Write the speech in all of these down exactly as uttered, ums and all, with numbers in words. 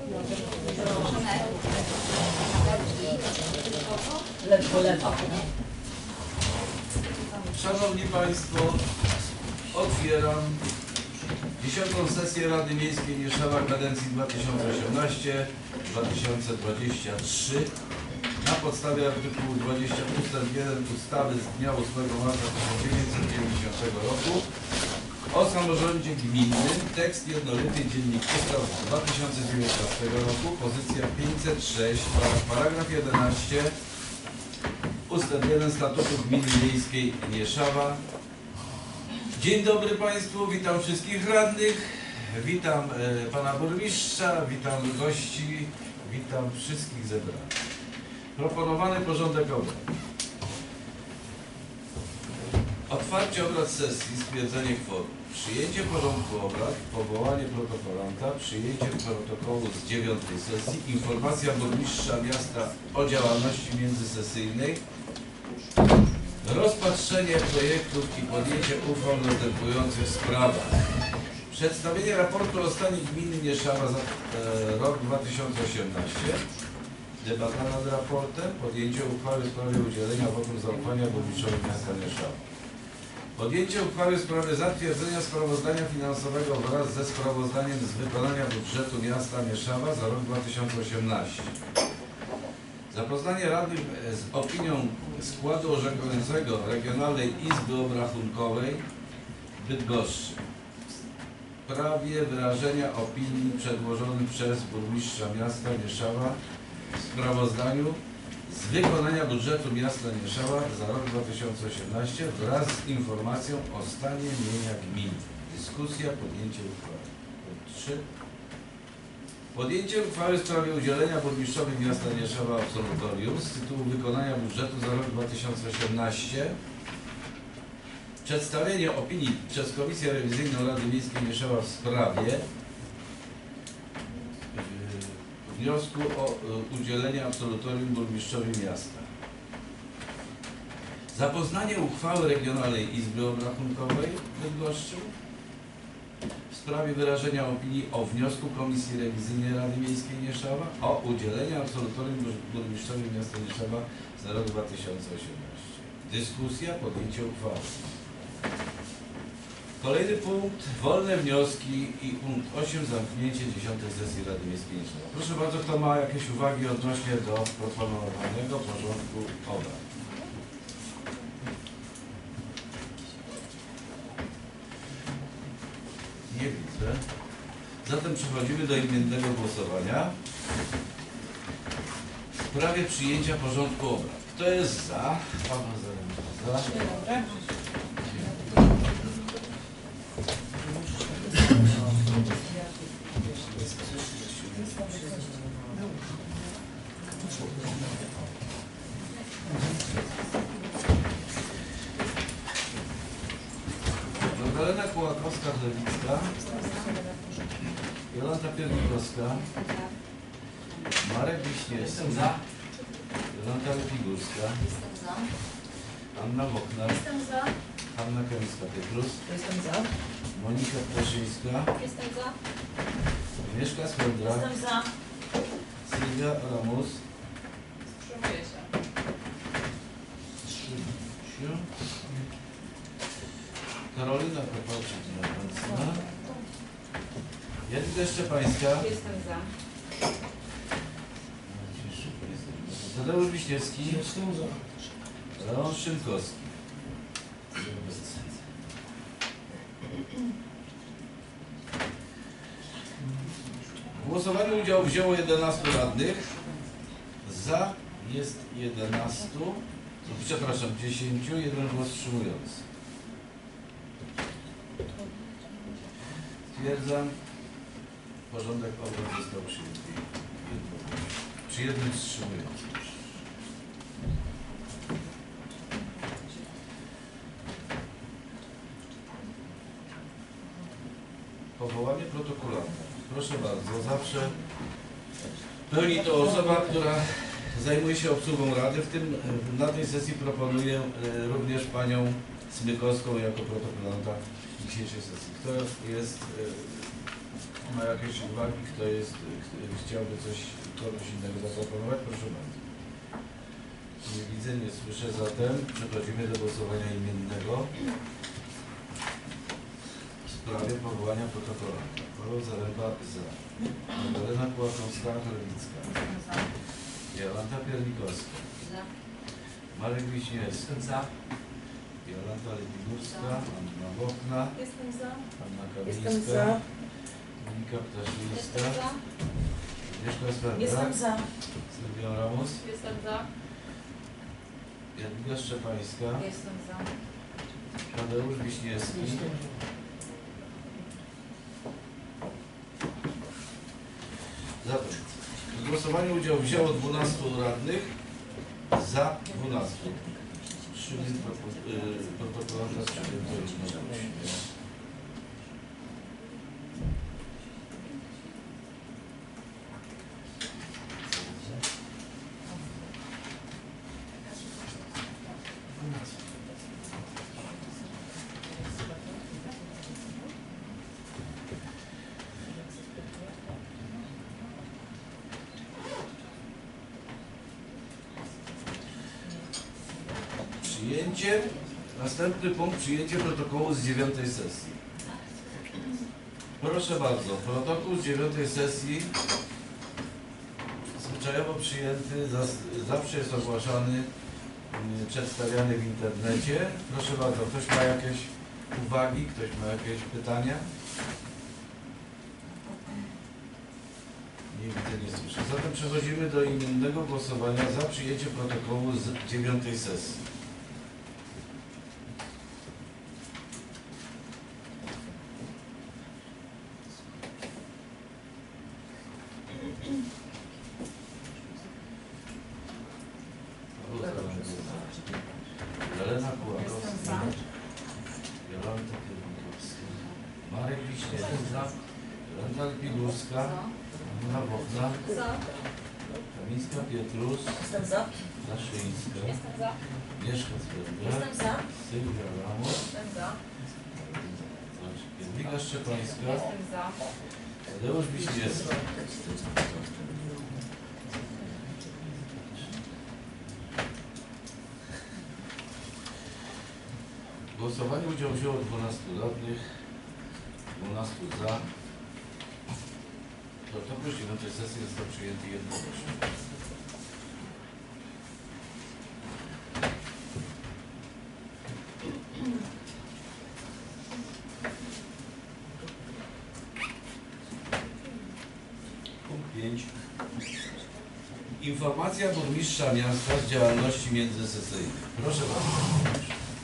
Lewo, lewo. Szanowni Państwo, otwieram dziesiątą sesję Rady Miejskiej Nieszewa kadencji dwa tysiące osiemnaście do dwa tysiące dwudziestego trzeciego na podstawie artykułu dwudziestego ustęp jeden ustawy z dnia ósmego marca tysiąc dziewięćset dziewięćdziesiątego roku o samorządzie gminnym, tekst jednolity, dziennik ustaw z dwa tysiące dziewiętnastego roku, pozycja pięćset sześć, paragraf jedenaście, ustęp jeden Statutu Gminy Miejskiej Nieszewa. Dzień dobry Państwu, witam wszystkich radnych, witam e, Pana Burmistrza, witam gości, witam wszystkich zebranych. Proponowany porządek obrad. Otwarcie obrad sesji, stwierdzenie kworum. Przyjęcie porządku obrad, powołanie protokolanta, przyjęcie protokołu z dziewiątej sesji, informacja burmistrza miasta o działalności międzysesyjnej, rozpatrzenie projektów i podjęcie uchwał w następujących sprawach. Przedstawienie raportu o stanie gminy Nieszewa za e, rok dwa tysiące osiemnasty. Debata nad raportem, podjęcie uchwały w sprawie udzielenia wotum zaufania burmistrzowi miasta Nieszewa. Podjęcie uchwały w sprawie zatwierdzenia sprawozdania finansowego wraz ze sprawozdaniem z wykonania budżetu miasta Nieszewa za rok dwa tysiące osiemnasty. Zapoznanie radnych z opinią składu orzekającego Regionalnej Izby Obrachunkowej Bydgoszczy w sprawie wyrażenia opinii przedłożonych przez burmistrza miasta Nieszewa w sprawozdaniu z wykonania budżetu miasta Nieszewa za rok dwa tysiące osiemnasty wraz z informacją o stanie mienia gminy. Dyskusja, podjęcie uchwały. trzy. Podjęcie uchwały w sprawie udzielenia burmistrzowi miasta Nieszewa absolutorium z tytułu wykonania budżetu za rok dwa tysiące osiemnasty. Przedstawienie opinii przez Komisję Rewizyjną Rady Miejskiej Nieszewa w sprawie wniosku o udzielenie absolutorium burmistrzowi miasta. Zapoznanie uchwały Regionalnej Izby Obrachunkowej Bydgoszczy w sprawie wyrażenia opinii o wniosku Komisji Rewizyjnej Rady Miejskiej Nieszewa o udzielenie absolutorium burmistrzowi miasta Nieszewa za rok dwa tysiące osiemnasty. Dyskusja, podjęcie uchwały. Kolejny punkt, wolne wnioski i punkt osiem, zamknięcie dziesiątej sesji Rady Miejskiej Nieszewa. Proszę bardzo, kto ma jakieś uwagi odnośnie do proponowanego porządku obrad? Nie widzę. Zatem przechodzimy do imiennego głosowania w sprawie przyjęcia porządku obrad. Kto jest za? Pan za. Magdalena Kułakowska-Lewicka, Jolanta Piernikowska, Marek Wiśniewski, Jolanta Lepigórska, Anna Woknar, Hanna Kamińska-Pietrus, Monika Ptaszyńska, Jestem za. Agnieszka Swędra, Jestem za. Sylwia Ramus, Wstrzymuję się. Trzy, Karolina Kopalczyk-Dzielna, Jadwiga Szczepańska, Jestem za. Tadeusz Wiśniewski, Leon Szynkowski. W głosowaniu udział wzięło jedenastu radnych. Za jest jedenastu. Przepraszam, dziesięciu. Jeden głos wstrzymujący. Stwierdzam, porządek obrad został przyjęty. Przy jednym wstrzymującym. Powołanie protokolanta. Proszę bardzo, zawsze pełni to osoba, która zajmuje się obsługą Rady. W tym na tej sesji proponuję również panią Smykowską jako protokolanta dzisiejszej sesji. Kto jest ma jakieś uwagi, kto jest, kto chciałby coś komuś innego zaproponować? Proszę bardzo. Nie widzę, nie słyszę, zatem przechodzimy do głosowania imiennego w sprawie powołania protokołanta. Paweł Zaręba za. Magdalena Kułakowska-Chorowicka. Jolanta Piernikowska. Za. Marek Wiśniewski. Za. Jolanta Lebigórska. Anna Bochna. Jestem za. Anna Jestem Kamińska. za. Monika Ptaszyńska. Jestem za. Agnieszka Swerda. Jestem za. Sylwia Ramos. Jestem za. Jadwiga Szczepańska. Jestem za. Tadeusz Wiśniewski. Zatem w głosowaniu udział wzięło dwunastu radnych, za dwunastu. Czyli protokołanta przyjęto jednomyślnie. Przyjęcie, następny punkt, przyjęcie protokołu z dziewiątej sesji. Proszę bardzo, protokół z dziewiątej sesji zwyczajowo przyjęty, zas- zawsze jest ogłaszany, y, przedstawiany w internecie. Proszę bardzo, ktoś ma jakieś uwagi, ktoś ma jakieś pytania? Nie widzę, nie słyszę. Zatem przechodzimy do imiennego głosowania za przyjęcie protokołu z dziewiątej sesji. Jelena Kułakowska, Jolanta Piernikowska, Marek Wiśniewski, Jolanta Lebigórska, Anna Bochna, Za. Kamińska Pietrus, Jestem za. Ptaszyńska, Jestem za. Agnieszka Swerda, Jestem za. Sylwia Ramos, Jestem za. Jadwiga Szczepańska, Jestem za. Tadeusz Wiśniewski. W głosowaniu udział wzięło dwunastu radnych, dwunastu za. Protokół z dziewiątej sesji został przyjęty jednogłośnie. Punkt pięć. Informacja burmistrza miasta z działalności międzysesyjnej. Proszę bardzo.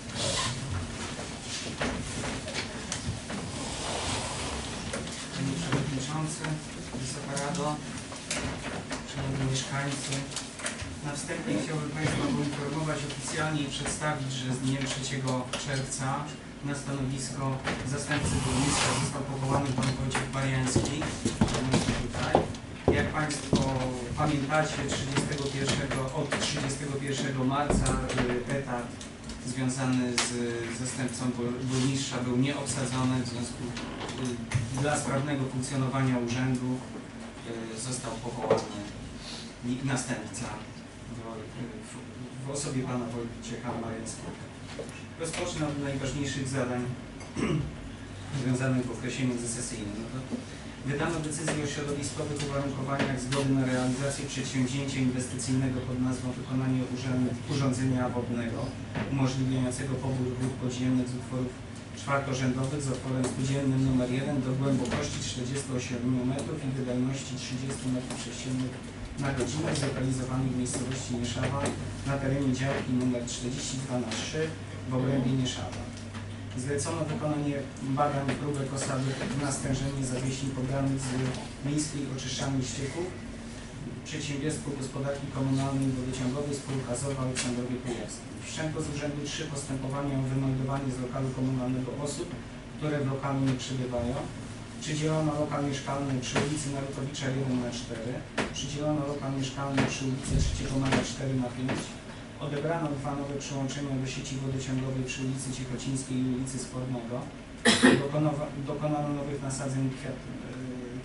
Panie Przewodniczący, Wysoka Rado, Szanowni Mieszkańcy. Na wstępie chciałbym Państwa poinformować oficjalnie i przedstawić, że z dniem trzeciego czerwca na stanowisko zastępcy burmistrza został powołany Pan Wojciech Mariański. Tutaj. Jak Państwo pamiętacie, trzydziestego pierwszego, od trzydziestego pierwszego marca y, etat związany z zastępcą burmistrza był nieobsadzony, w związku y, dla sprawnego funkcjonowania urzędu y, został powołany następca w, w, w osobie Pana Wojciecha Mariańskiego. Rozpocznę od najważniejszych zadań związanych w okresie międzysesyjnym. No to wydano decyzję o środowiskowych uwarunkowaniach zgody na realizację przedsięwzięcia inwestycyjnego pod nazwą wykonanie urządzenia wodnego umożliwiającego pobór wód podziemnych z utworów czwartorzędowych z otworem spółdzielnym numer jeden do głębokości czterdziestu siedmiu metrów i wydajności trzydziestu metrów sześciennych na godzinę, zlokalizowanej w miejscowości Nieszawa na terenie działki numer czterdzieści dwa na trzy w obrębie Nieszawa. Zlecono wykonanie badań próbek osady na stężenie zawiesin pobranych z miejskiej oczyszczalni ścieków Przedsiębiorstwo Gospodarki Komunalnej i Wodociągowej Spółka Z O W Aleksandrowie Kujawskiej. Wszczęto z Urzędu trzy postępowania o wymeldowanie z lokalu komunalnego osób, które w lokalu nie przebywają. Przydzielono lokal mieszkalny przy ulicy Narutowicza jeden na cztery. Przydzielono lokal mieszkalny przy ulicy trzeciego maja cztery na pięć. Odebrano dwa nowe przyłączenia do sieci wodociągowej przy ulicy Ciechocińskiej i ulicy Spornego. Dokonano, dokonano nowych nasadzeń kwiat,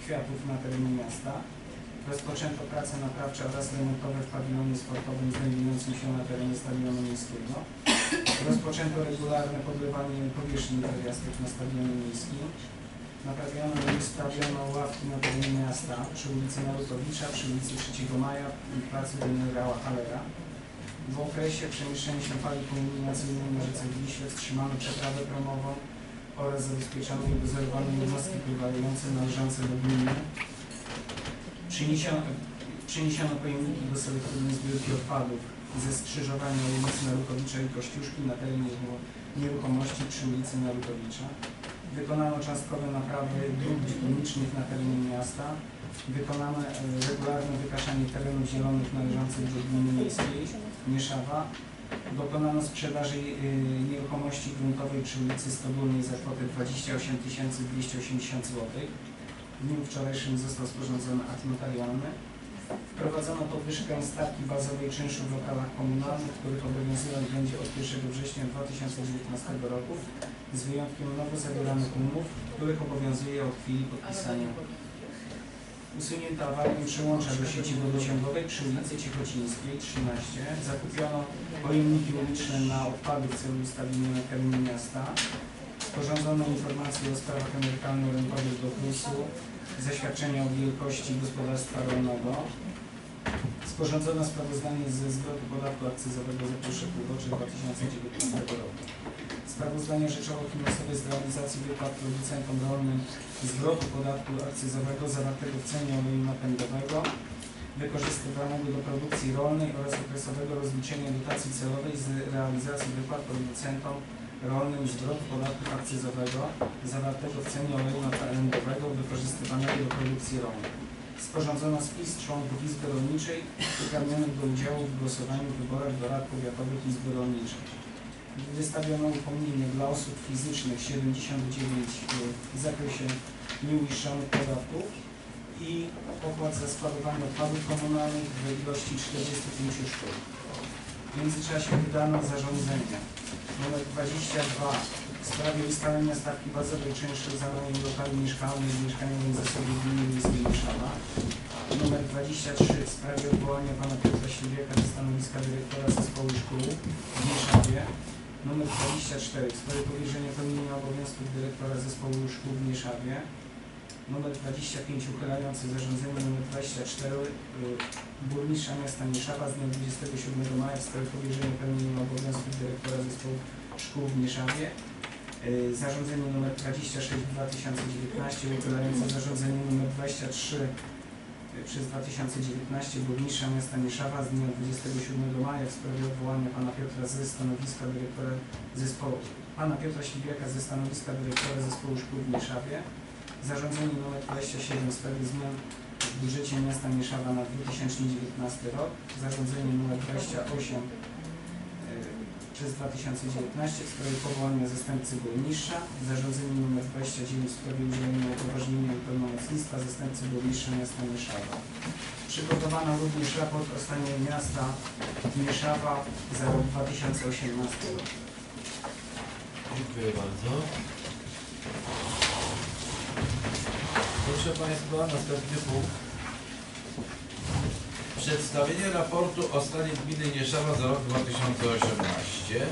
oświatów na terenie miasta. Rozpoczęto prace naprawcze oraz remontowe w pawilonie sportowym znajdującym się na terenie stadionu miejskiego. Rozpoczęto regularne podlewanie powierzchni trawiastych na stadionie miejskim. Naprawiono i ustawiono ławki na terenie miasta przy ulicy Narutowicza, przy ulicy trzeciego maja i placu generała Halera. W okresie przemieszczania się fali kulminacyjnej na rzece Wiśle wstrzymano przeprawę promową oraz zabezpieczono i dozorowano jednostki pływające należące do gminy. Przyniesiono, przyniesiono pojemniki do selektywnej zbiórki odpadów ze skrzyżowania ulicy Narutowicza i Kościuszki na terenie nieruchomości przy ulicy Narutowicza. Wykonano cząstkowe naprawy dróg bitumicznych na terenie miasta. Wykonano regularne wykaszanie terenów zielonych należących do gminy miejskiej Mieszawa. Dokonano sprzedaży nieruchomości gruntowej przy ulicy Stodólnej za kwotę dwadzieścia osiem tysięcy dwieście osiemdziesiąt złotych. W dniu wczorajszym został sporządzony akt notarialny. Wprowadzono podwyżkę stawki bazowej czynszu w lokalach komunalnych, których obowiązywać będzie od pierwszego września dwa tysiące dziewiętnastego roku, z wyjątkiem nowo zawieranych umów, których obowiązuje od chwili podpisania. Usunięto awarię przyłącza do sieci wodociągowej przy ulicy Ciechocińskiej trzynaście. Zakupiono pojemniki uliczne na odpady w celu ustawienia na terenie miasta. Sporządzono informacje o sprawach emerytalno-rentowych do KRUS-u, zaświadczenia o wielkości gospodarstwa rolnego. Sporządzono sprawozdanie ze zwrotu podatku akcyzowego za pierwsze półrocze dwa tysiące dziewiętnastego roku. Sprawozdanie rzeczowo-finansowe z realizacji wypłat producentom rolnym zwrotu podatku akcyzowego zawartego w cenie oleju napędowego wykorzystywanego do produkcji rolnej oraz okresowego rozliczenia dotacji celowej z realizacji wypłat producentom rolnym zwrotu podatku akcyzowego zawartego w cenie oleju napędowego wykorzystywanego do produkcji rolnej. Sporządzono spis członków Izby Rolniczej uprawnionych do udziału w głosowaniu w wyborach do rad powiatowych Izby Rolniczej. Wystawiono upomnienie dla osób fizycznych siedemdziesiąt dziewięć w zakresie nieuiszczonych podatków i opłat za składowanie odpadów komunalnych w ilości czterdziestu pięciu sztuk. W międzyczasie wydano zarządzenia numer dwadzieścia dwa w sprawie ustalenia stawki bazowej czynszu za najem lokali mieszkalnych i mieszkaniowych zasobów gminy miejskiej Mieszawa. Numer dwadzieścia trzy w sprawie odwołania pana Piotra Śliwiaka ze stanowiska dyrektora zespołu szkół w Mieszawie. Numer dwadzieścia cztery w sprawie powierzenia pełnienia obowiązków dyrektora zespołu szkół w Mieszawie. Numer dwadzieścia pięć uchylający zarządzenie numer dwadzieścia cztery burmistrza miasta Mieszawa z dnia dwudziestego siódmego maja w sprawie powierzenia pełnienia obowiązków dyrektora zespołu szkół w Mieszawie. Zarządzenie numer dwadzieścia sześć dwa tysiące dziewiętnaście uchylające zarządzenie numer dwadzieścia trzy przez dwa tysiące dziewiętnaście burmistrza miasta Mieszawa z dnia dwudziestego siódmego maja w sprawie odwołania pana Piotra ze stanowiska dyrektora zespołu pana Piotra Śliwiaka ze stanowiska dyrektora zespołu szkół w Mieszawie. Zarządzenie nr dwadzieścia siedem w sprawie zmian w budżecie miasta Mieszawa na dwa tysiące dziewiętnasty rok. Zarządzenie nr dwadzieścia osiem przez dwa tysiące dziewiętnaście w sprawie powołania zastępcy burmistrza. Zarządzenie nr dwadzieścia dziewięć w sprawie udzielenia upoważnienia i pełnomocnictwa zastępcy burmistrza miasta Mieszawa. Przygotowano również raport o stanie miasta Mieszawa za rok dwa tysiące osiemnasty. Dziękuję bardzo. Proszę Państwa, następny punkt. Przedstawienie raportu o stanie gminy Mieszawa za rok dwa tysiące osiemnasty.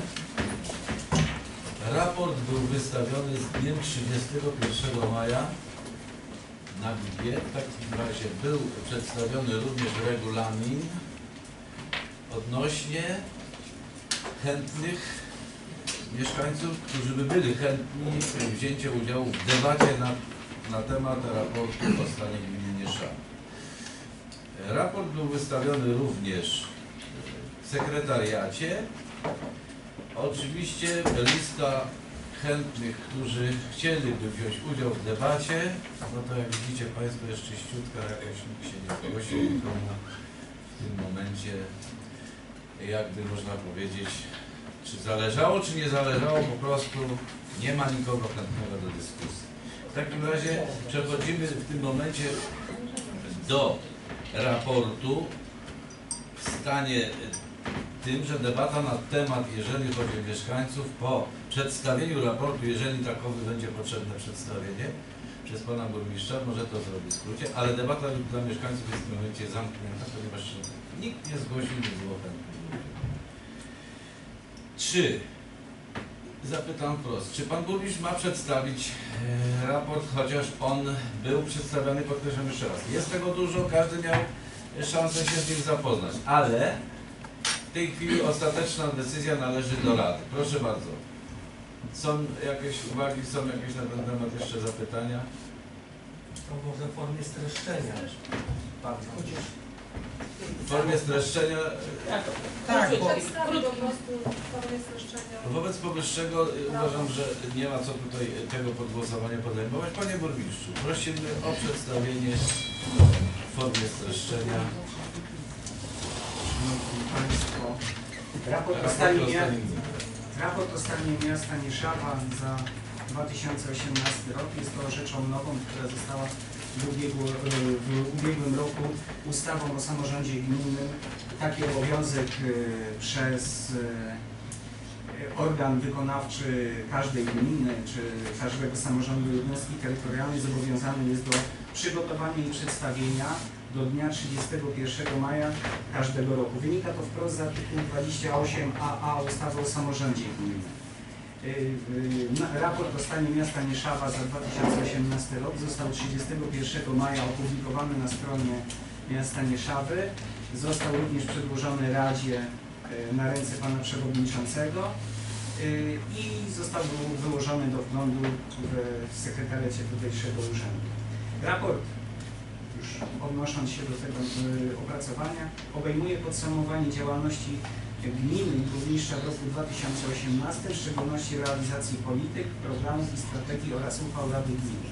Raport był wystawiony z dniem trzydziestego pierwszego maja na G I G. W takim razie był przedstawiony również regulamin odnośnie chętnych mieszkańców, którzy by byli chętni wzięcia udziału w debacie na, na temat raportu o stanie gminy Mieszawa. Raport był wystawiony również w sekretariacie. Oczywiście lista chętnych, którzy chcieliby wziąć udział w debacie, no to jak widzicie Państwo jest czyściutka, jakoś nikt się nie zgłosił, nikomu w tym momencie, jakby można powiedzieć, czy zależało, czy nie zależało, po prostu nie ma nikogo chętnego do dyskusji. W takim razie przechodzimy w tym momencie do raportu w stanie tym, że debata na temat, jeżeli chodzi o mieszkańców, po przedstawieniu raportu, jeżeli takowy będzie potrzebne przedstawienie, przez Pana Burmistrza, może to zrobić w skrócie, ale debata dla mieszkańców jest w tym momencie zamknięta, ponieważ nikt nie zgłosił, nie było chętnych. Czy, zapytam wprost, czy Pan Burmistrz ma przedstawić e, raport, chociaż on był przedstawiany, podkreślam jeszcze raz. Jest tego dużo, każdy miał szansę się z nim zapoznać, ale w tej chwili ostateczna decyzja należy do Rady. Proszę bardzo. Są jakieś uwagi, są jakieś na ten temat jeszcze zapytania? To może w formie streszczenia. W formie streszczenia, Tak, bo Przedstawię po prostu formę streszczenia. wobec powyższego y, uważam, że nie ma co tutaj tego podgłosowania podejmować. Panie Burmistrzu, prosimy o przedstawienie w formie streszczenia. Szanowni Państwo, raport o Raport stanie, o mia stanie gminy. raport o stanie miasta Nieszawa za dwa tysiące osiemnasty rok jest to rzeczą nową, która została w, ubiegło, w ubiegłym roku ustawą o samorządzie gminnym. Taki obowiązek przez organ wykonawczy każdej gminy czy każdego samorządu jednostki terytorialnej zobowiązany jest do przygotowania i przedstawienia do dnia trzydziestego pierwszego maja każdego roku. Wynika to wprost z artykułu dwadzieścia osiem a a ustawy o samorządzie gminnym. Raport o stanie miasta Nieszawa za dwa tysiące osiemnasty rok został trzydziestego pierwszego maja opublikowany na stronie miasta Nieszawy. Został również przedłożony Radzie na ręce Pana Przewodniczącego i został wyłożony do wglądu w sekretariacie tutejszego urzędu. Raport, już odnosząc się do tego opracowania, obejmuje podsumowanie działalności gminy i burmistrza w roku dwa tysiące osiemnastym, w szczególności realizacji polityk, programów i strategii oraz uchwał Rady Gminy.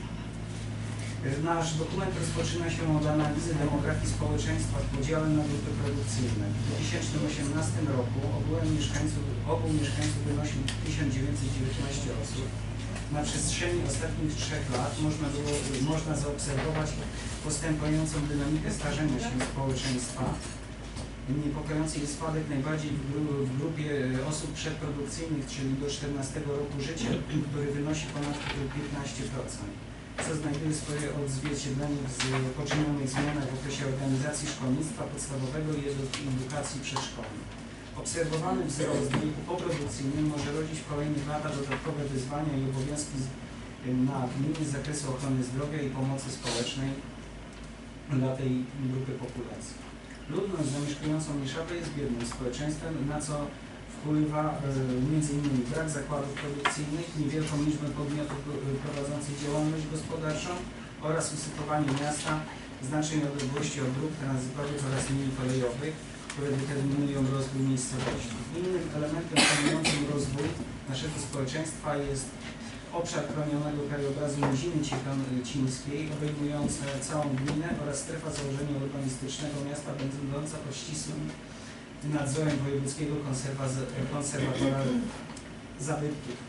Nasz dokument rozpoczyna się od analizy demografii społeczeństwa w podziale na grupy produkcyjne. W dwa tysiące osiemnastym roku ogółem mieszkańców, ogół mieszkańców wynosił tysiąc dziewięćset dziewiętnaście osób. Na przestrzeni ostatnich trzech lat można, było, można zaobserwować postępującą dynamikę starzenia się społeczeństwa. Niepokojący jest spadek najbardziej w, gru, w grupie osób przedprodukcyjnych, czyli do czternastego roku życia, który wynosi ponad piętnaście procent, co znajduje swoje odzwierciedlenie w poczynionych zmianach w okresie organizacji szkolnictwa podstawowego i edukacji przedszkolnej. Obserwowany wzrost w wieku poprodukcyjnym może rodzić w kolejnych latach dodatkowe wyzwania i obowiązki na gminy z zakresu ochrony zdrowia i pomocy społecznej dla tej grupy populacji. Ludność zamieszkującą Nieszawę jest biednym społeczeństwem, na co wpływa między innymi brak zakładów produkcyjnych, niewielką liczbę podmiotów prowadzących działalność gospodarczą oraz usytuowanie miasta w znacznej odległości od dróg tranzytowych oraz linii kolejowych, które determinują rozwój miejscowości. Innym elementem planującym rozwój naszego społeczeństwa jest obszar chronionego krajobrazu Niziny Ciekańskiej, obejmujący całą gminę oraz strefa założenia urbanistycznego miasta będąca pod ścisłym nadzorem wojewódzkiego konserwatora zabytków.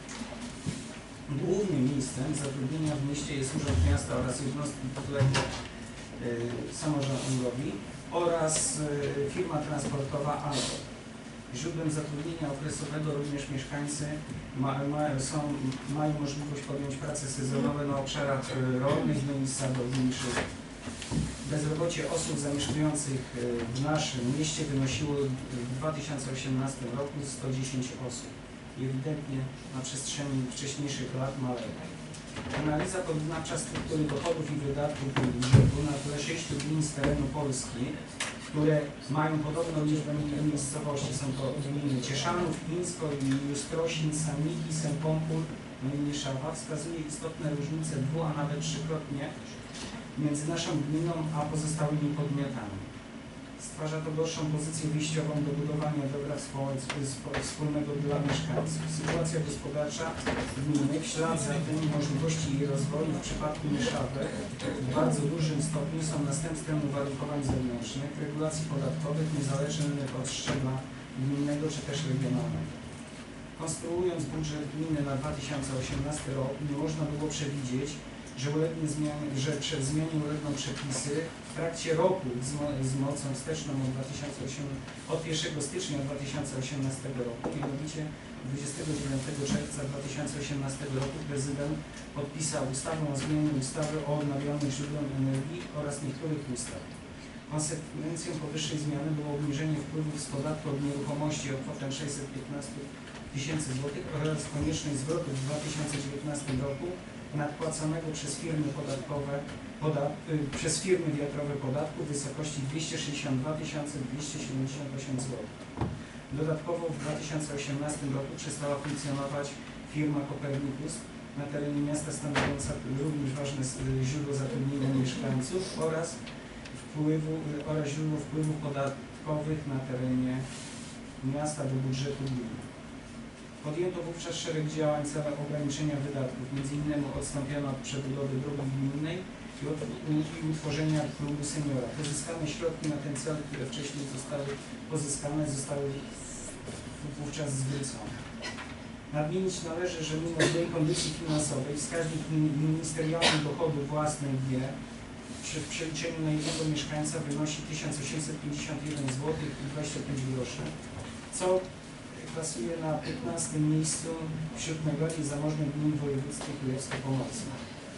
Głównym miejscem zatrudnienia w mieście jest Urząd Miasta oraz jednostki podległe samorządowi oraz firma transportowa Alto. Źródłem zatrudnienia okresowego również mieszkańcy ma, ma, są, mają możliwość podjąć prace sezonowe na obszarach rolnych, no i sadowniczych. Bezrobocie osób zamieszkujących w naszym mieście wynosiło w dwa tysiące osiemnastym roku sto dziesięć osób. Ewidentnie na przestrzeni wcześniejszych lat maleje. Analiza porównawcza struktury dochodów i wydatków budżetu na tle sześciu gmin z terenu Polski, które mają podobną liczbę miejscowości. Są to gminy Cieszanów, Pińsko, Justrosin, Saniki, Sępompór, no i Nieszawa. Wskazuje istotne różnice dwu, a nawet trzykrotnie między naszą gminą a pozostałymi podmiotami. Stwarza to gorszą pozycję wyjściową do budowania dobra wspólnego dla mieszkańców. Sytuacja gospodarcza gminy w ślad za tym możliwości jej rozwoju w przypadku Nieszawy w bardzo dużym stopniu są następstwem uwarunkowań zewnętrznych, regulacji podatkowych niezależnych od szczebla gminnego czy też regionalnego. Konstruując budżet gminy na dwa tysiące osiemnasty rok nie można było przewidzieć, że, ulegnie zmianie, że przed zmianie ulegną przepisy w trakcie roku z, mo z mocą wsteczną od, dwa tysiące osiemnastego, od pierwszego stycznia dwa tysiące osiemnastego roku, mianowicie dwudziestego dziewiątego czerwca dwa tysiące osiemnastego roku prezydent podpisał ustawę o zmianie ustawy o odnawialnych źródłach energii oraz niektórych ustaw. Konsekwencją powyższej zmiany było obniżenie wpływów z podatku od nieruchomości o kwotę sześćset piętnaście tysięcy złotych oraz konieczność zwrotu w dwa tysiące dziewiętnastym roku nadpłaconego przez firmy podatkowe podat, y, przez firmy wiatrowe podatku w wysokości dwieście sześćdziesiąt dwa tysiące dwieście siedemdziesiąt osiem złotych. Dodatkowo w dwa tysiące osiemnastym roku przestała funkcjonować firma Copernicus na terenie miasta, stanowiąca również ważne źródło zatrudnienia mieszkańców oraz wpływu oraz źródło wpływów podatkowych na terenie miasta do budżetu gminy. Podjęto wówczas szereg działań celem ograniczenia wydatków, między innymi odstąpiono od przebudowy drogi gminnej i od i utworzenia klubu seniora. Pozyskane środki na ten cel, które wcześniej zostały pozyskane, zostały wówczas zwrócone. Nadmienić należy, że mimo złej kondycji finansowej wskaźnik ministerialny dochodu własnej G w przeliczeniu na jednego mieszkańca wynosi tysiąc osiemset pięćdziesiąt jeden złotych i dwadzieścia pięć groszy, co plasuje na piętnastym miejscu wśród najbardziej zamożnych gmin w województwie kujawsko-pomorskim.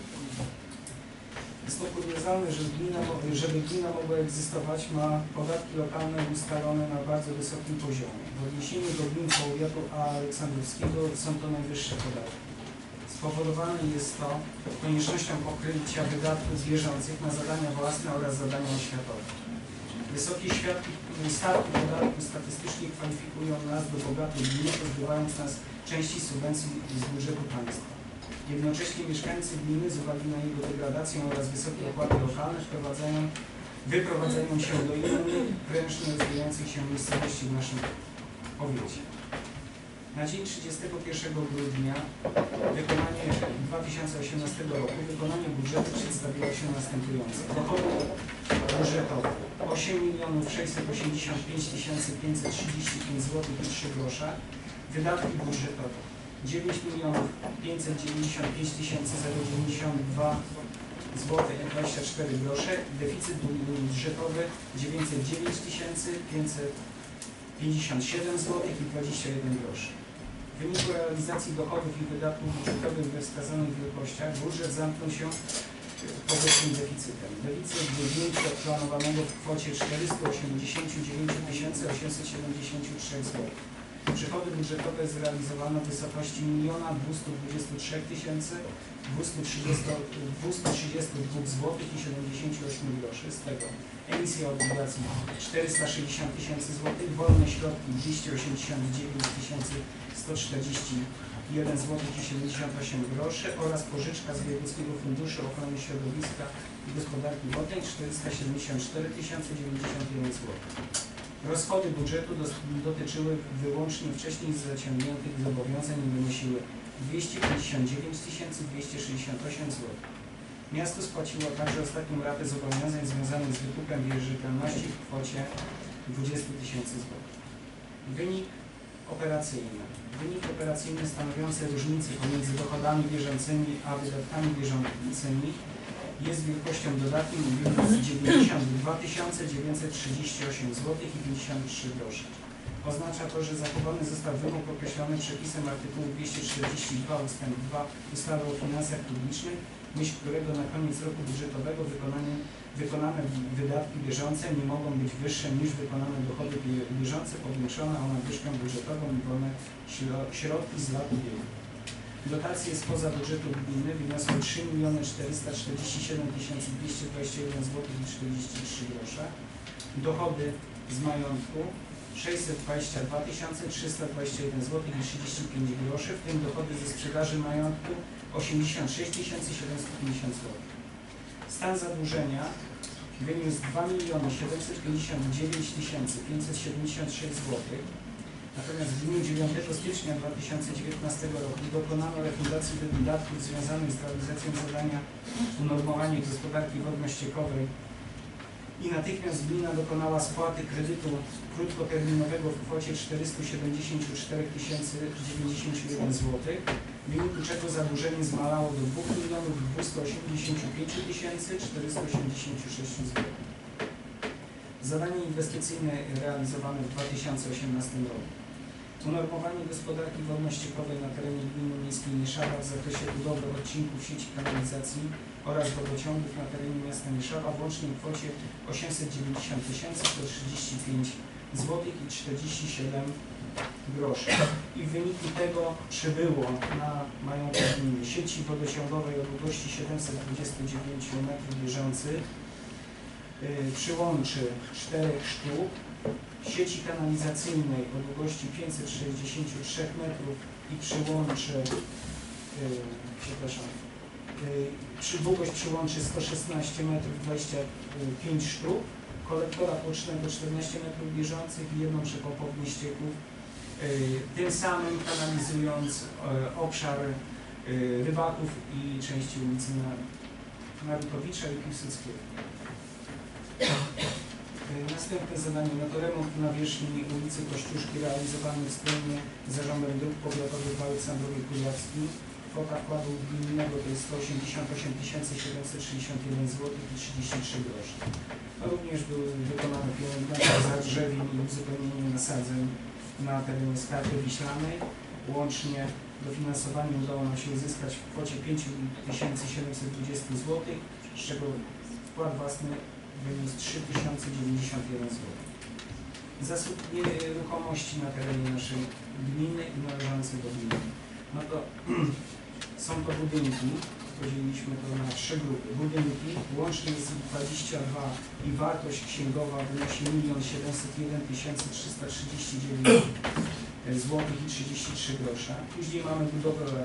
Jest to kuriozalne, że gmina, żeby gmina mogła egzystować, ma podatki lokalne ustalone na bardzo wysokim poziomie. W odniesieniu do gmin powiatu aleksandrowskiego są to najwyższe podatki. Spowodowane jest to koniecznością pokrycia wydatków bieżących na zadania własne oraz zadania oświatowe. Wysokie świadki, stawki podatku statystycznie kwalifikują nas do bogatych gmin, pozbywając nas części subwencji z budżetu państwa. Jednocześnie mieszkańcy gminy z uwagi na jego degradację oraz wysokie opłaty lokalne wprowadzają, wyprowadzają się do innych, prężnie rozwijających się miejscowości w naszym powiecie. Na dzień trzydziestego pierwszego grudnia wykonanie dwa tysiące osiemnastego roku wykonanie budżetu przedstawiło się następująco. Dochody budżetowe osiem milionów sześćset osiemdziesiąt pięć tysięcy pięćset trzydzieści pięć złotych i trzy grosze, wydatki budżetowe dziewięć milionów pięćset dziewięćdziesiąt pięć tysięcy dziewięćdziesiąt dwa złotych i dwadzieścia cztery grosze, deficyt budżetowy dziewięćset dziewięć tysięcy pięćset pięćdziesiąt siedem złotych i dwadzieścia jeden groszy. W wyniku realizacji dochodów i wydatków budżetowych we wskazanych wielkościach budżet zamknął się powyższym deficytem. Deficyt był większy od planowanego w kwocie czterysta osiemdziesiąt dziewięć tysięcy osiemset siedemdziesiąt trzy złotych. Przychody budżetowe zrealizowano w wysokości jeden milion dwieście dwadzieścia trzy tysięcy dwieście trzydzieści dwa złotych i siedemdziesiąt osiem groszy, z tego emisja obligacji czterysta sześćdziesiąt tysięcy złotych, wolne środki dwieście osiemdziesiąt dziewięć tysięcy sto czterdzieści jeden złotych i siedemdziesiąt osiem groszy oraz pożyczka z Wojewódzkiego Funduszu Ochrony Środowiska i Gospodarki Wodnej czterysta siedemdziesiąt cztery tysiące dziewięćdziesiąt jeden złotych. Rozchody budżetu dotyczyły wyłącznie wcześniej zaciągniętych zobowiązań i wynosiły dwieście pięćdziesiąt dziewięć tysięcy dwieście sześćdziesiąt osiem złotych. Miasto spłaciło także ostatnią ratę zobowiązań związanych z wykupem wierzytelności w kwocie dwadzieścia tysięcy złotych. Wynik operacyjny. Wynik operacyjny stanowiący różnicę pomiędzy dochodami bieżącymi a wydatkami bieżącymi jest wielkością dodatnią i wynosi dziewięćdziesiąt dwa tysiące dziewięćset trzydzieści osiem złotych i pięćdziesiąt trzy grosze. Oznacza to, że zachowany został wymóg określony przepisem artykułu dwieście czterdzieści dwa ustęp dwa ustawy o finansach publicznych, w myśl którego na koniec roku budżetowego wykonane, wykonane wydatki bieżące nie mogą być wyższe niż wykonane dochody bieżące powiększone o nadwyżkę budżetową i wolne środki z lat ubiegłych. Dotacje spoza budżetu gminy wyniosły trzy miliony czterysta czterdzieści siedem tysięcy dwieście dwadzieścia jeden złotych i czterdzieści trzy grosze. Dochody z majątku sześćset dwadzieścia dwa tysiące trzysta dwadzieścia jeden złotych i trzydzieści pięć groszy, w tym dochody ze sprzedaży majątku osiemdziesiąt sześć tysięcy siedemset pięćdziesiąt złotych. Stan zadłużenia wyniósł dwa miliony siedemset pięćdziesiąt dziewięć tysięcy pięćset siedemdziesiąt sześć złotych. Natomiast w dniu dziewiątego stycznia dwa tysiące dziewiętnastego roku dokonano refundacji wydatków związanych z realizacją zadania unormowanie gospodarki wodno-ściekowej i natychmiast gmina dokonała spłaty kredytu krótkoterminowego w kwocie czterysta siedemdziesiąt cztery tysiące dziewięćdziesiąt jeden złotych. w wyniku czego zadłużenie zmalało do dwóch milionów dwieście osiemdziesiąt pięć tysięcy czterysta osiemdziesiąt sześć złotych. Zadanie inwestycyjne realizowane w dwa tysiące osiemnastym roku. Unormowanie gospodarki wodno-ściekowej na terenie gminy miejskiej Nieszawa w zakresie budowy odcinków sieci kanalizacji oraz wodociągów na terenie miasta Nieszawa w łącznej kwocie osiemset dziewięćdziesiąt tysięcy sto trzydzieści pięć złotych i czterdzieści siedem groszy. I w wyniku tego przybyło na majątek gminy sieci wodociągowej o długości siedemset dwadzieścia dziewięć metrów bieżących, yy, przyłączy czterech sztuk, sieci kanalizacyjnej o długości pięćset sześćdziesiąt trzy metrów i przyłączy, yy, przepraszam, yy, przy, długość przyłączy sto szesnaście metrów dwadzieścia pięć sztuk, kolektora tłocznego czternaście metrów bieżących i jedną przepompownię ścieków, yy, tym samym kanalizując yy, obszar yy, Rybaków i części ulicy Narutowicza i Piłsudskiego. Następne zadanie no to remont nawierzchni ulicy Kościuszki realizowany wspólnie z Zarządem Dróg Powiatowych w Aleksandrowie Kujawskim. Kwota wkładu gminnego to jest sto osiemdziesiąt osiem tysięcy siedemset sześćdziesiąt jeden złotych i trzydzieści trzy grosze. No, również były wykonane pielęgnacja zadrzewień i uzupełnienie nasadzeń na terenie Skarpy Wiślanej. Łącznie dofinansowanie udało nam się uzyskać w kwocie pięć tysięcy siedemset dwadzieścia złotych, z czego wkład własny wyniósł trzy tysiące dziewięćdziesiąt jeden złotych. Zasób nieruchomości na terenie naszej gminy i należące do gminy. No to są to budynki, podzieliliśmy to na trzy grupy. Budynki, łącznie jest dwadzieścia dwa i wartość księgowa wynosi jeden siedemset jeden tysięcy trzysta trzydzieści dziewięć złotych i trzydzieści trzy grosze. Później mamy budowlę,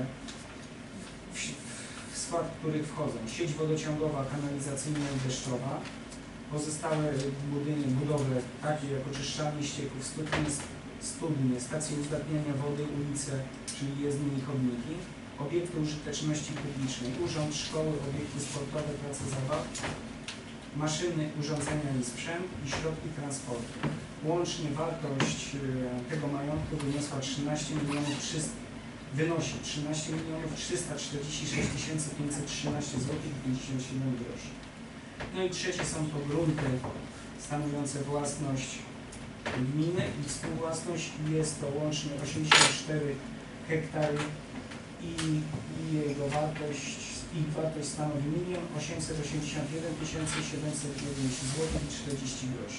w skład których wchodzą sieć wodociągowa, kanalizacyjna i deszczowa, pozostałe budynki, budowle takie jak oczyszczalnie ścieków, studnie, studnie, stacje uzdatniania wody, ulice, czyli jezdnie i chodniki, obiekty użyteczności publicznej, urząd, szkoły, obiekty sportowe, place zabaw, maszyny, urządzenia i sprzęt i środki transportu. Łącznie wartość tego majątku wyniosła trzynaście milionów trzysta, wynosi trzynaście milionów trzysta czterdzieści sześć tysięcy pięćset trzynaście złotych i pięćdziesiąt siedem groszy. No i trzecie są to grunty stanowiące własność gminy i współwłasność. Jest to łącznie osiemdziesiąt cztery hektary i, i jego wartość, ich wartość stanowi milion osiemset osiemdziesiąt jeden tysięcy siedemset dziewięć złotych i czterdzieści groszy.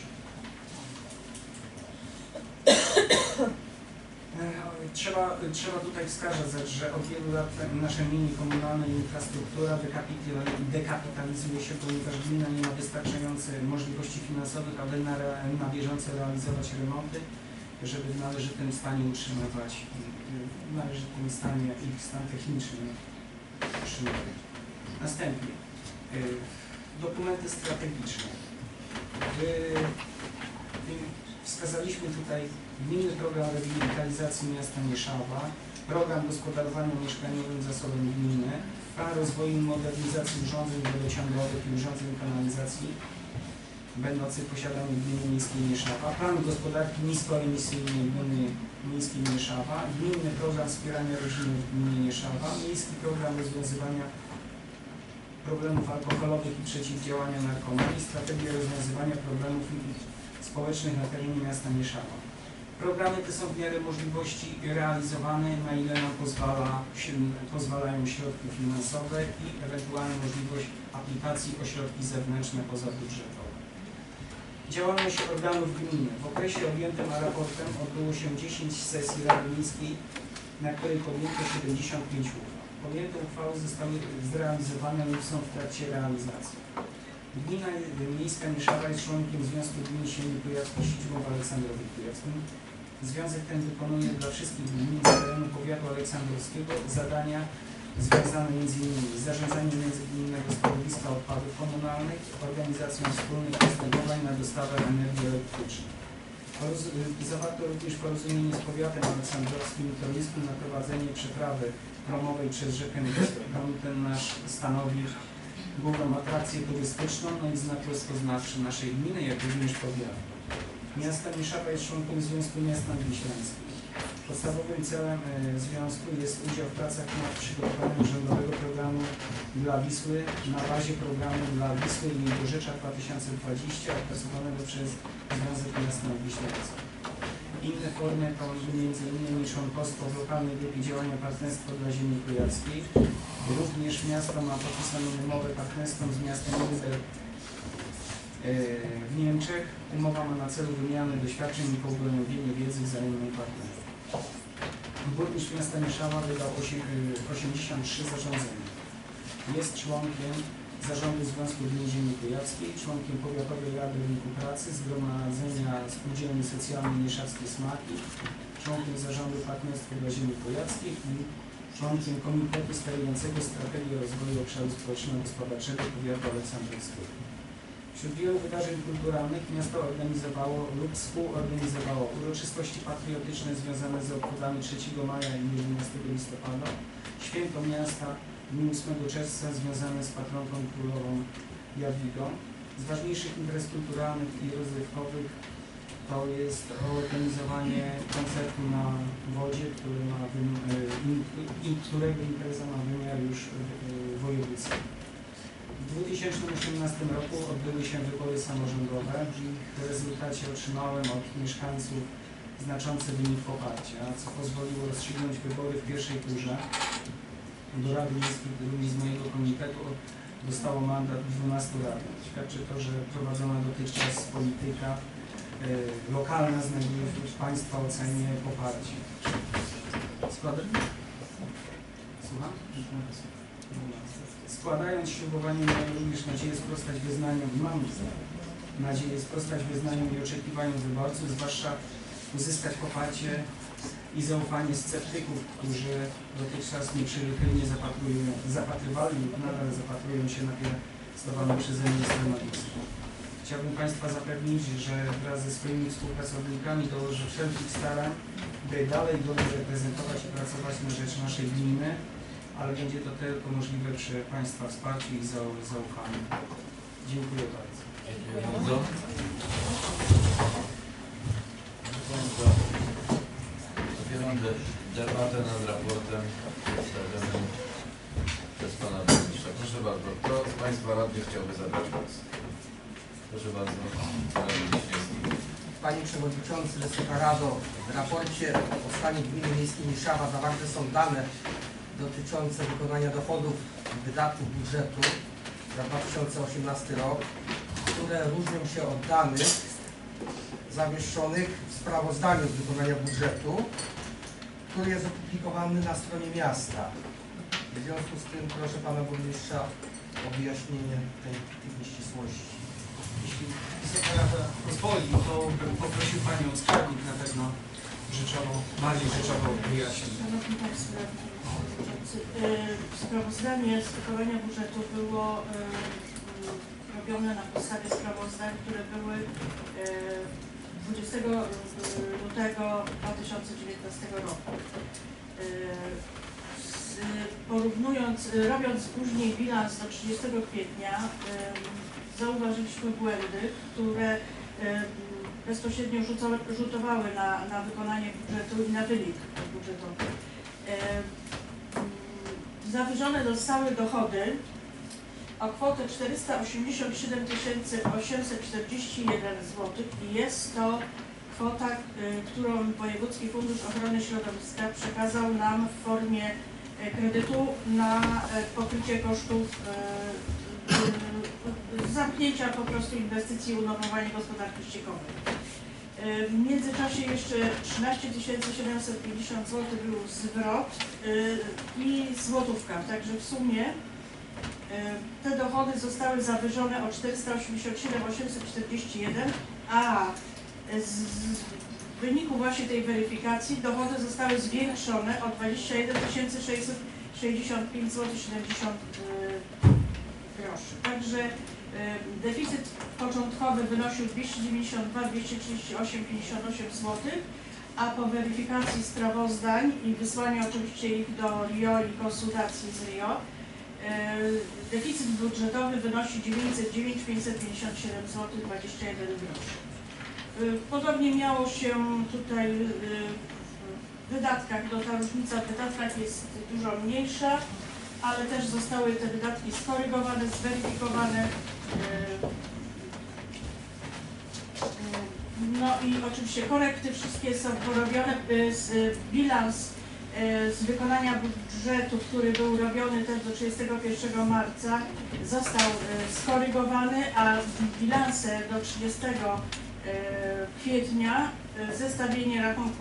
Trzeba, trzeba tutaj wskazać, że od wielu lat nasze mienie komunalne i infrastruktura dekapitalizuje się, ponieważ gmina nie ma wystarczających możliwości finansowych, aby na, na bieżąco realizować remonty, żeby w należytym stanie utrzymywać, w należytym stanie ich stan techniczny utrzymywać. Następnie dokumenty strategiczne. Wskazaliśmy tutaj Gminny Program Rewitalizacji Miasta Nieszawa, Program Gospodarowania Mieszkaniowym Zasobem Gminy, Plan Rozwoju i Modernizacji Urządzeń Wodociągowych i Urządzeń Kanalizacji będących w posiadaniu Gminy Miejskiej Nieszawa, Plan Gospodarki Niskoemisyjnej Gminy Miejskiej Nieszawa, Gminny Program Wspierania Rodziny w Gminie Nieszawa, Miejski Program Rozwiązywania Problemów Alkoholowych i Przeciwdziałania Narkomanii, Strategia Rozwiązywania Problemów Społecznych na terenie miasta Nieszawa. Programy te są w miarę możliwości realizowane, na ile nam pozwala, pozwalają środki finansowe i ewentualna możliwość aplikacji o środki zewnętrzne pozabudżetowe. Działalność organów gminy. W okresie objętym raportem odbyło się dziesięć sesji Rady Miejskiej, na której podjęto siedemdziesiąt pięć uchwał. Podjęte uchwały zostały zrealizowane lub są w trakcie realizacji. Gmina Miejska Nieszawa jest członkiem Związku Gmin Sieni Kujawskiej z siedzibą w Aleksandrowie Kujawskim. Związek ten wykonuje dla wszystkich gmin z terenu powiatu aleksandrowskiego zadania związane między innymi z zarządzaniem międzygminnego składowiska odpadów komunalnych, organizacją wspólnych postępowań na dostawę energii elektrycznej. Zawarto również porozumienie z powiatem aleksandrowskim i torniskim na prowadzenie przeprawy promowej przez rzekę Wisłę. Ten nasz stanowi główną atrakcję turystyczną, no i znak rozpoznawczy naszej gminy, jak również powiatu. Miasto Nieszawa jest członkiem Związku Miast Nadwiślańskich. Podstawowym celem e, związku jest udział w pracach nad przygotowaniem rządowego programu dla Wisły na bazie programu dla Wisły i Dorzecza dwa tysiące dwudziestego opracowanego przez Związek Miast Wiśniewskich. Inne formy to między innymi członkostwo w lokalnej grupie działania Partnerstwo dla Ziemi Kujawskiej. Również miasto ma podpisaną umowę partnerską z miastem Nürnberg w Niemczech. Umowa ma na celu wymianę doświadczeń i pogłębienie wiedzy wzajemnej partnerów. Burmistrz miasta Nieszawa wydał osiemdziesiąt trzy zarządzenia. Jest członkiem Zarządu Związku Gmin Ziemi Kujawskiej, członkiem Powiatowej Rady Rynku Pracy, Zgromadzenia Spółdzielni Socjalnej Nieszawskie Smaki, członkiem Zarządu Partnerstwa dla Ziemi Kujawskiej i członkiem Komitetu Sterującego Strategii Rozwoju Obszaru Społeczno-Gospodarczego Powiatu Aleksandrowskiego. Wśród wielu wydarzeń kulturalnych miasto organizowało lub współorganizowało uroczystości patriotyczne związane z obchodami trzeciego maja i jedenastego listopada, Święto Miasta w dniu ósmego czerwca związane z patronką królową Jadwigą. Z ważniejszych imprez kulturalnych i rozrywkowych to jest organizowanie koncertu na wodzie, który ma i którego impreza ma wymiar już wojewódzki. W dwa tysiące osiemnastym roku odbyły się wybory samorządowe. W ich rezultacie otrzymałem od mieszkańców znaczący wynik poparcia, co pozwoliło rozstrzygnąć wybory w pierwszej turze. Do Rady Miejskiej, ludzi z mojego komitetu dostało mandat dwunastu radnych. Świadczy to, że prowadzona dotychczas polityka y, lokalna znajduje w Państwa ocenie poparcie. Składa... Słucham? Składając ślubowanie, miałem również nadzieję sprostać wyznaniom i mam nadzieję sprostać wyznaniom i oczekiwaniom wyborców, zwłaszcza uzyskać poparcie i zaufanie sceptyków, którzy dotychczas nieprzychylnie zapatrywali lub nadal zapatrują się na piastowane przeze mnie stanowisko. Chciałbym Państwa zapewnić, że wraz ze swoimi współpracownikami dołożę wszelkich starań, by dalej godnie reprezentować i pracować na rzecz naszej gminy, ale będzie to tylko możliwe przy Państwa wsparciu i zaufaniu. Dziękuję bardzo. Dziękuję bardzo. Otwieram debatę nad raportem przedstawionym przez Pana Burmistrza. Proszę bardzo, kto z Państwa radnych chciałby zabrać głos? Proszę bardzo, Pan Wiśniewski. Panie Przewodniczący, Wysoka Rado, w raporcie o stanie Gminy Miejskiej Nieszawa zawarte są dane dotyczące wykonania dochodów i wydatków budżetu za dwa tysiące osiemnasty rok, które różnią się od danych zamieszczonych w sprawozdaniu z wykonania budżetu, który jest opublikowany na stronie miasta. W związku z tym proszę Pana Burmistrza o wyjaśnienie tej, tych nieścisłości. Jeśli Wysoka Rada pozwoli, to bym poprosił Panią skarbnik na pewno rzeczowo, bardziej rzeczowo wyjaśnić. Szanowni Państwo, sprawozdanie z wykonania budżetu było robione na podstawie sprawozdań, które były dwudziestego lutego dwa tysiące dziewiętnastego roku. Porównując, robiąc później bilans do trzydziestego kwietnia, zauważyliśmy błędy, które bezpośrednio rzutowały na, na wykonanie budżetu i na wynik budżetowy. Zawyżone zostały dochody o kwotę czterysta osiemdziesiąt siedem tysięcy osiemset czterdzieści jeden złotych i jest to kwota, którą Wojewódzki Fundusz Ochrony Środowiska przekazał nam w formie kredytu na pokrycie kosztów zamknięcia po prostu inwestycji i unormowania gospodarki ściekowej. W międzyczasie jeszcze trzynaście tysięcy siedemset pięćdziesiąt złotych był zwrot i złotówka, także w sumie te dochody zostały zawyżone o czterysta osiemdziesiąt siedem tysięcy osiemset czterdzieści jeden, a z wyniku właśnie tej weryfikacji dochody zostały zwiększone o dwadzieścia jeden tysięcy sześćset sześćdziesiąt pięć złotych siedemdziesiąt groszy. Także deficyt początkowy wynosił dwieście dziewięćdziesiąt dwa tysiące dwieście trzydzieści osiem przecinek pięćdziesiąt osiem złotych, a po weryfikacji sprawozdań i wysłaniu oczywiście ich do R I O i konsultacji z R I O, deficyt budżetowy wynosi dziewięćset dziewięć tysięcy pięćset pięćdziesiąt siedem złotych dwadzieścia jeden groszy. Podobnie miało się tutaj wydatkach, no ta różnica w wydatkach jest dużo mniejsza, ale też zostały te wydatki skorygowane, zweryfikowane. Yy, yy, No i oczywiście korekty wszystkie są porobione, yy, z bilans yy, z wykonania budżetu, który był robiony też do trzydziestego pierwszego marca, został yy, skorygowany, a bilanse do trzydziestego kwietnia, zestawienie rachunku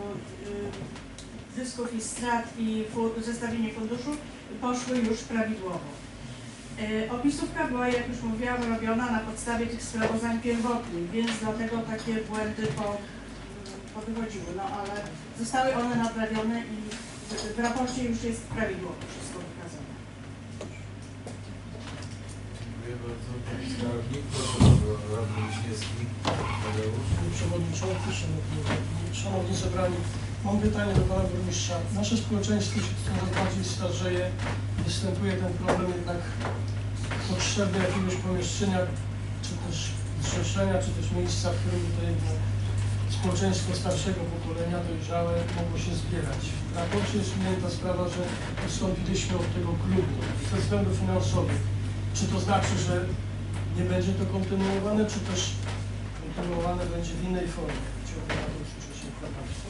zysków i strat i zestawienie funduszu poszły już prawidłowo. Opisówka była, jak już mówiłam, robiona na podstawie tych sprawozdań pierwotnych, więc dlatego takie błędy po, powychodziły, no ale zostały one naprawione i w raporcie już jest prawidłowo wszystko wykazane. Dziękuję bardzo. Pani skarbnik, proszę, radny Wiśniewski, Tadeusz. Panie Przewodniczący, Szanowni, Szanowni Zebrani, mam pytanie do Pana Burmistrza. Nasze społeczeństwo się coraz bardziej starzeje, występuje ten problem jednak potrzeby jakiegoś pomieszczenia, czy też zrzeszenia, czy też miejsca, w którym tutaj społeczeństwo starszego pokolenia, dojrzałe, mogło się zbierać. W raporcie jest ujęta sprawa, że odstąpiliśmy od tego klubu ze względów finansowych. Czy to znaczy, że nie będzie to kontynuowane, czy też kontynuowane będzie w innej formie? Chciałbym na to usłyszeć informację.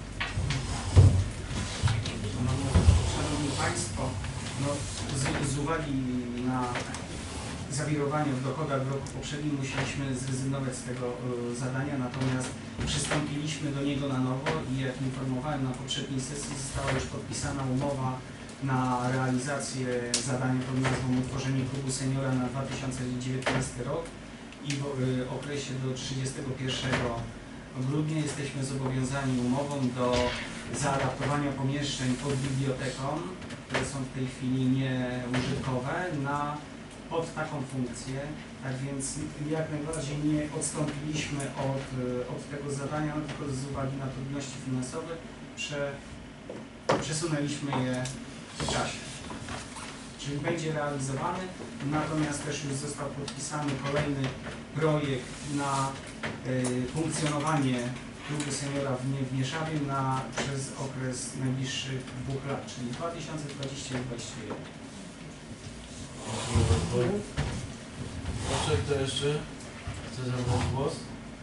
Szanowni Państwo, no, z, z uwagi na zawirowanie w dochodach w roku poprzednim musieliśmy zrezygnować z tego y, zadania, natomiast przystąpiliśmy do niego na nowo i jak informowałem na poprzedniej sesji, została już podpisana umowa na realizację zadania pod nazwą utworzenie klubu seniora na dwa tysiące dziewiętnasty rok i w y, okresie do trzydziestego pierwszego grudnia jesteśmy zobowiązani umową do zaadaptowania pomieszczeń pod biblioteką, które są w tej chwili nieużytkowe, na, pod taką funkcję. Tak więc jak najbardziej nie odstąpiliśmy od, od tego zadania, tylko z uwagi na trudności finansowe prze, przesunęliśmy je w czasie. Czyli będzie realizowany, natomiast też już został podpisany kolejny projekt na y, funkcjonowanie klubu seniora w, w Nieszawie na, przez okres najbliższych dwóch lat, czyli dwa tysiące dwudziesty do dwa tysiące dwudziestego pierwszego. Proszę, kto jeszcze chce zabrać głos?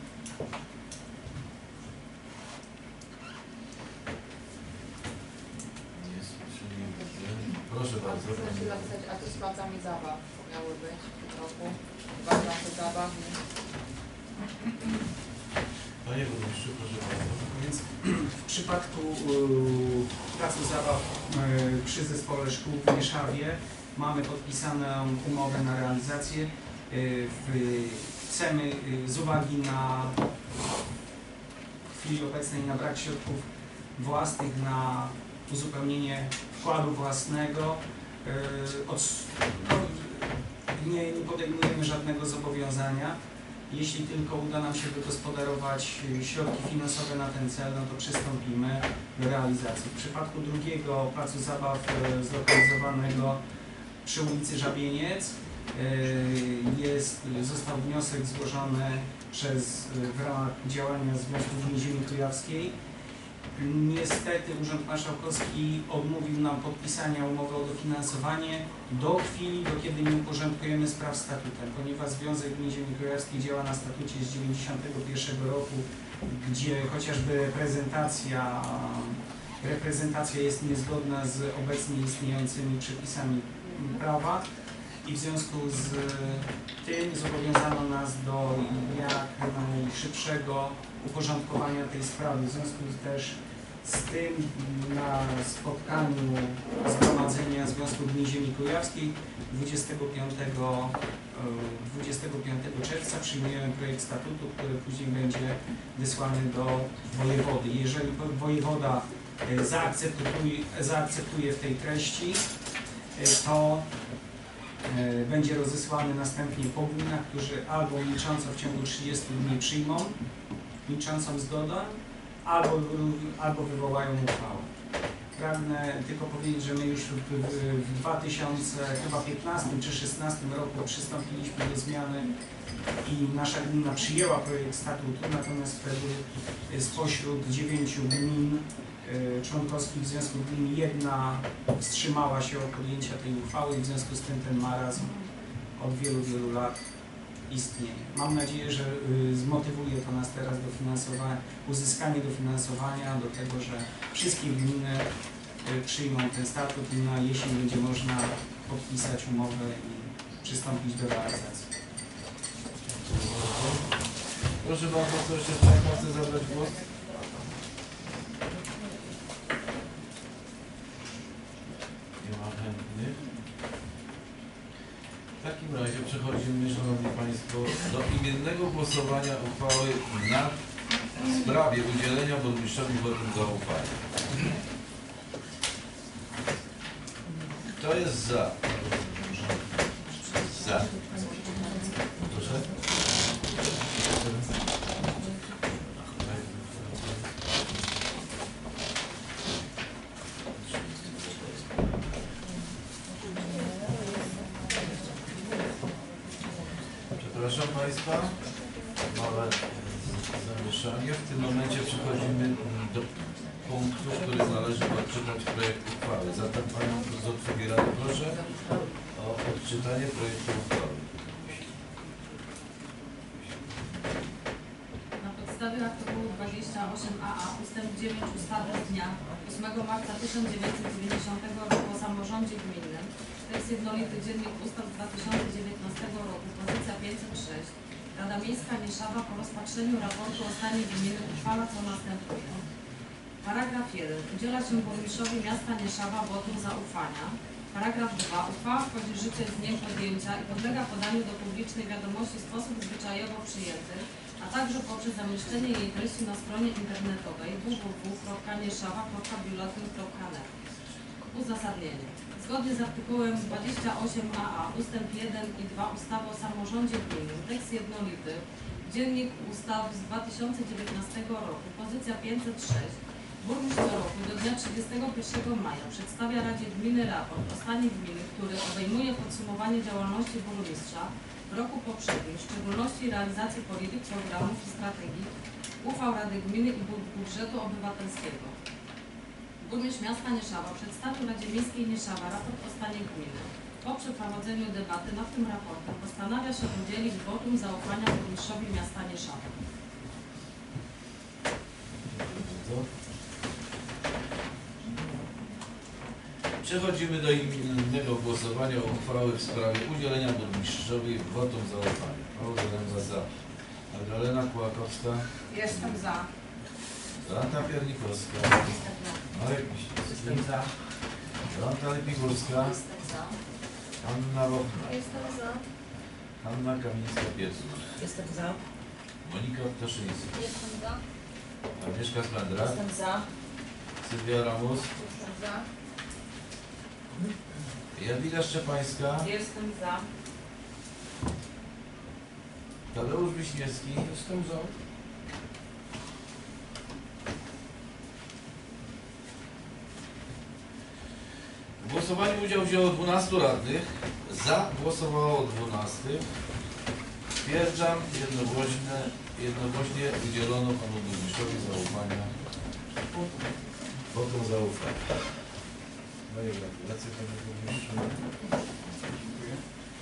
Nie słyszę, nie widzę. Proszę bardzo. Chcę się zapisać, a to z placami zabaw miały być w tym roku. Dwa place zabaw. Panie burmistrzu, proszę bardzo. Więc w przypadku y, placu zabaw y, przy zespole szkół w Nieszawie mamy podpisaną umowę na realizację. Y, w, chcemy y, z uwagi na w chwili obecnej na brak środków własnych na uzupełnienie wkładu własnego y, od, no, nie, nie podejmujemy żadnego zobowiązania. Jeśli tylko uda nam się wygospodarować środki finansowe na ten cel, no to przystąpimy do realizacji. W przypadku drugiego placu zabaw zlokalizowanego przy ulicy Żabieniec jest, został wniosek złożony przez, w ramach działania Związku Gmin Ziemi Kujawskiej. Niestety Urząd Marszałkowski odmówił nam podpisania umowy o dofinansowanie do chwili, do kiedy nie uporządkujemy spraw statutem, ponieważ Związek Gmin Ziemi Kujawskiej działa na statucie z tysiąc dziewięćset dziewięćdziesiątego pierwszego roku, gdzie chociażby reprezentacja, reprezentacja jest niezgodna z obecnie istniejącymi przepisami prawa i w związku z tym zobowiązano nas do jak najszybszego uporządkowania tej sprawy. W związku też z tym na spotkaniu Zgromadzenia Związku Gmin Ziemi Kujawskiej dwudziestego piątego czerwca przyjmujemy projekt statutu, który później będzie wysłany do wojewody. Jeżeli wojewoda zaakceptuje, zaakceptuje w tej treści, to będzie rozesłany następnie po gminach, którzy albo milcząco w ciągu trzydziestu dni przyjmą milczącą zgodę, albo, albo wywołają uchwałę. Pragnę tylko powiedzieć, że my już w, w, w dwa tysiące piętnastym czy szesnastym roku przystąpiliśmy do zmiany i nasza gmina przyjęła projekt statutu, natomiast wtedy spośród dziewięciu gmin y, członkowskich w Związku Gmin. Jedna wstrzymała się od podjęcia tej uchwały i w związku z tym ten marazm od wielu, wielu lat istnieje. Mam nadzieję, że y, zmotywuje to nas teraz do finansowania, uzyskanie dofinansowania, do tego, że wszystkie gminy y, przyjmą ten statut i na jesień będzie można podpisać umowę i przystąpić do realizacji. Proszę Pan poseł, jeszcze Państwo chce zabrać głos? Nie ma chętnych. W takim razie przechodzimy, Szanowni Państwo, do imiennego głosowania uchwały na w sprawie udzielenia burmistrzowi wotum zaufania. Kto jest za? Za. Proszę. Przepraszam Państwa, małe zamieszanie. W tym momencie przechodzimy do punktu, który należy odczytać projekt uchwały. Zatem Panią Zofę Gierarę proszę o odczytanie projektu uchwały. Na podstawie artykułu dwadzieścia osiem a a ustęp dziewięć ustawy z dnia ósmego marca tysiąc dziewięćset dziewięćdziesiątego roku o samorządzie gminnym, tekst jednolity Dziennik Ustaw z dwa tysiące dziewiętnastego roku, pozycja pięćset sześć, Rada Miejska Nieszawa po rozpatrzeniu raportu o stanie gminy uchwala co następuje. Paragraf jeden. Udziela się burmistrzowi miasta Nieszawa wotum zaufania. Paragraf dwa. Uchwała wchodzi w życie z dniem podjęcia i podlega podaniu do publicznej wiadomości w sposób zwyczajowo przyjęty, a także poprzez zamieszczenie jej treści na stronie internetowej w w w kropka nieszawa kropka biuletyn kropka net. Uzasadnienie. Zgodnie z artykułem dwadzieścia osiem a a ustęp jeden i dwa ustawy o samorządzie gminnym, tekst jednolity, Dziennik Ustaw z dwa tysiące dziewiętnastego roku, pozycja pięćset sześć, burmistrz co roku do dnia trzydziestego pierwszego maja przedstawia Radzie Gminy raport o stanie gminy, który obejmuje podsumowanie działalności burmistrza w roku poprzednim, w szczególności realizacji polityk, programów i strategii, uchwał Rady Gminy i budżetu obywatelskiego. Burmistrz miasta Nieszawa przedstawił Radzie Miejskiej Nieszawa raport o stanie gminy. Po przeprowadzeniu debaty nad tym raportem postanawia się udzielić wotum zaufania burmistrzowi miasta Nieszawa. Przechodzimy do innego głosowania uchwały w sprawie udzielenia burmistrzowi wotum zaufania. Paweł za. Magdalena Kłakowska. Jestem za. Jolanta Piernikowska. Marek Wiśniewski. Jestem za. Jolanta Lepigórska. Jestem za. Anna Lochner. Jestem za. Anna Kamińska-Pieców. Jestem za. Monika Ptaszyńska. Jestem za. Agnieszka Spendra. Jestem za. Sylwia Ramus. Jestem za. Jadwiga Szczepańska. Jestem za. Tadeusz Wiśniewski. Jestem za. W głosowaniu udział wzięło dwunastu radnych. Za głosowało dwunastu. Stwierdzam jednogłośnie, jednogłośnie udzielono panu burmistrzowi zaufania. Wotum zaufania. Moje gratulacje panie burmistrzu. Dziękuję.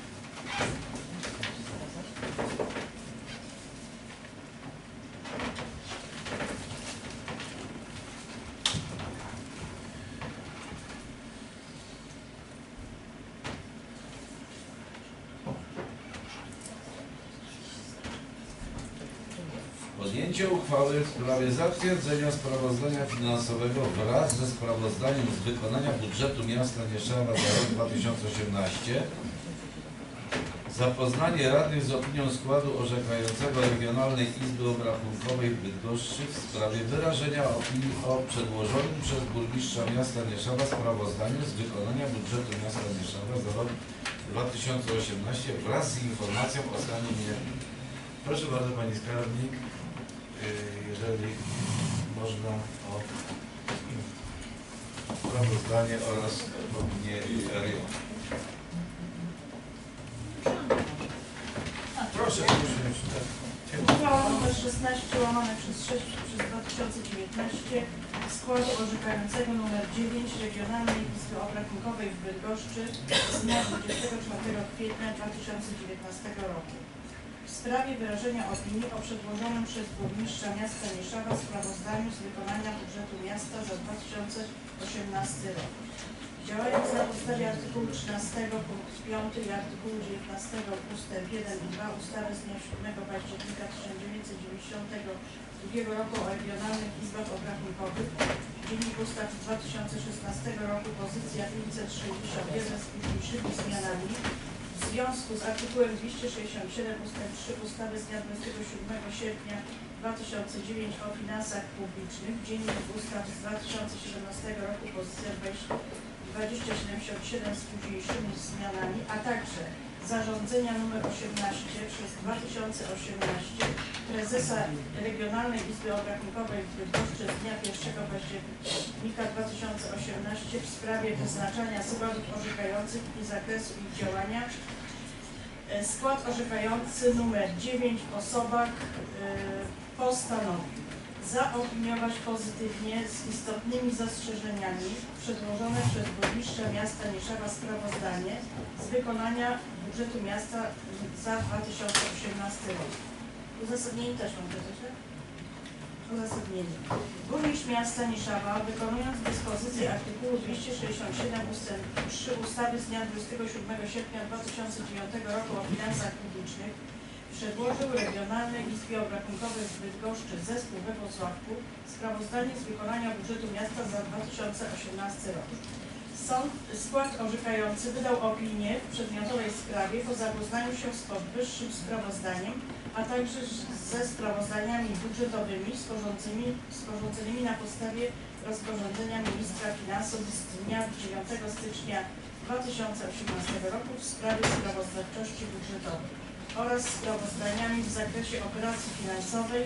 Podjęcie uchwały w sprawie zatwierdzenia sprawozdania finansowego wraz ze sprawozdaniem z wykonania budżetu miasta Nieszawa za rok dwa tysiące osiemnasty. Zapoznanie radnych z opinią składu orzekającego Regionalnej Izby Obrachunkowej w Bydgoszczy w sprawie wyrażenia opinii o przedłożonym przez burmistrza miasta Nieszawa sprawozdaniu z wykonania budżetu miasta Nieszawa za rok dwa tysiące osiemnasty wraz z informacją o stanie miernym. Proszę bardzo Pani Skarbnik, jeżeli można o sprawozdanie oraz opinię R I O. Tak. Proszę, proszę. Uchwała nr szesnaście łamane przez sześć przez dwa tysiące dziewiętnaście składu orzekającego nr dziewięć Regionalnej Izby Obrachunkowej w Bydgoszczy z dnia dwudziestego czwartego kwietnia dwa tysiące dziewiętnastego roku. W sprawie wyrażenia opinii o przedłożonym przez burmistrza miasta Nieszawa sprawozdaniu z wykonania budżetu miasta za dwa tysiące osiemnasty rok. Działając na podstawie artykułu trzynastego punkt piąty i artykułu dziewiętnastego ustęp jeden i dwa ustawy z dnia siódmego października tysiąc dziewięćset dziewięćdziesiątego drugiego roku o regionalnych izbach obrachunkowych, Dziennik Ustaw z dwa tysiące szesnastego roku, pozycja pięćset sześćdziesiąt jeden z późniejszymi zmianami, w związku z artykułem dwieście sześćdziesiąt siedem ustęp trzy ustawy z dnia dwudziestego siódmego sierpnia dwa tysiące dziewiątego o finansach publicznych, Dziennik Ustaw z dwa tysiące siedemnastego roku, pozycja dwadzieścia siedemdziesiąt siedem z późniejszymi zmianami, a także zarządzenia nr osiemnaście przez dwa tysiące osiemnaście prezesa Regionalnej Izby Obrachunkowej w Bydgoszczy z dnia pierwszego października dwa tysiące osiemnastego w sprawie wyznaczania składów orzekających i zakresu ich działania. Skład orzekający nr dziewięć w osobach yy, postanowił zaopiniować pozytywnie z istotnymi zastrzeżeniami przedłożone przez burmistrza miasta Nieszawa sprawozdanie z wykonania budżetu miasta za dwa tysiące osiemnasty rok. Uzasadnienie też mam proszę? Uzasadnienie. Burmistrz miasta Nieszawa, wykonując dyspozycję artykułu dwieście sześćdziesiąt siedem ustęp trzy ustawy z dnia dwudziestego siódmego sierpnia dwa tysiące dziewiątego roku o finansach publicznych, przedłożył Regionalnej Izbie Obrachunkowej w Bydgoszczy zespół we Włocławku sprawozdanie z wykonania budżetu miasta za dwa tysiące osiemnasty rok. Sąd, skład orzekający wydał opinię w przedmiotowej sprawie po zapoznaniu się z powyższym sprawozdaniem, a także ze sprawozdaniami budżetowymi sporządzonymi, sporządzonymi na podstawie rozporządzenia ministra finansów z dnia dziewiątego stycznia dwa tysiące osiemnastego roku w sprawie sprawozdawczości budżetowej oraz sprawozdaniami w zakresie operacji finansowej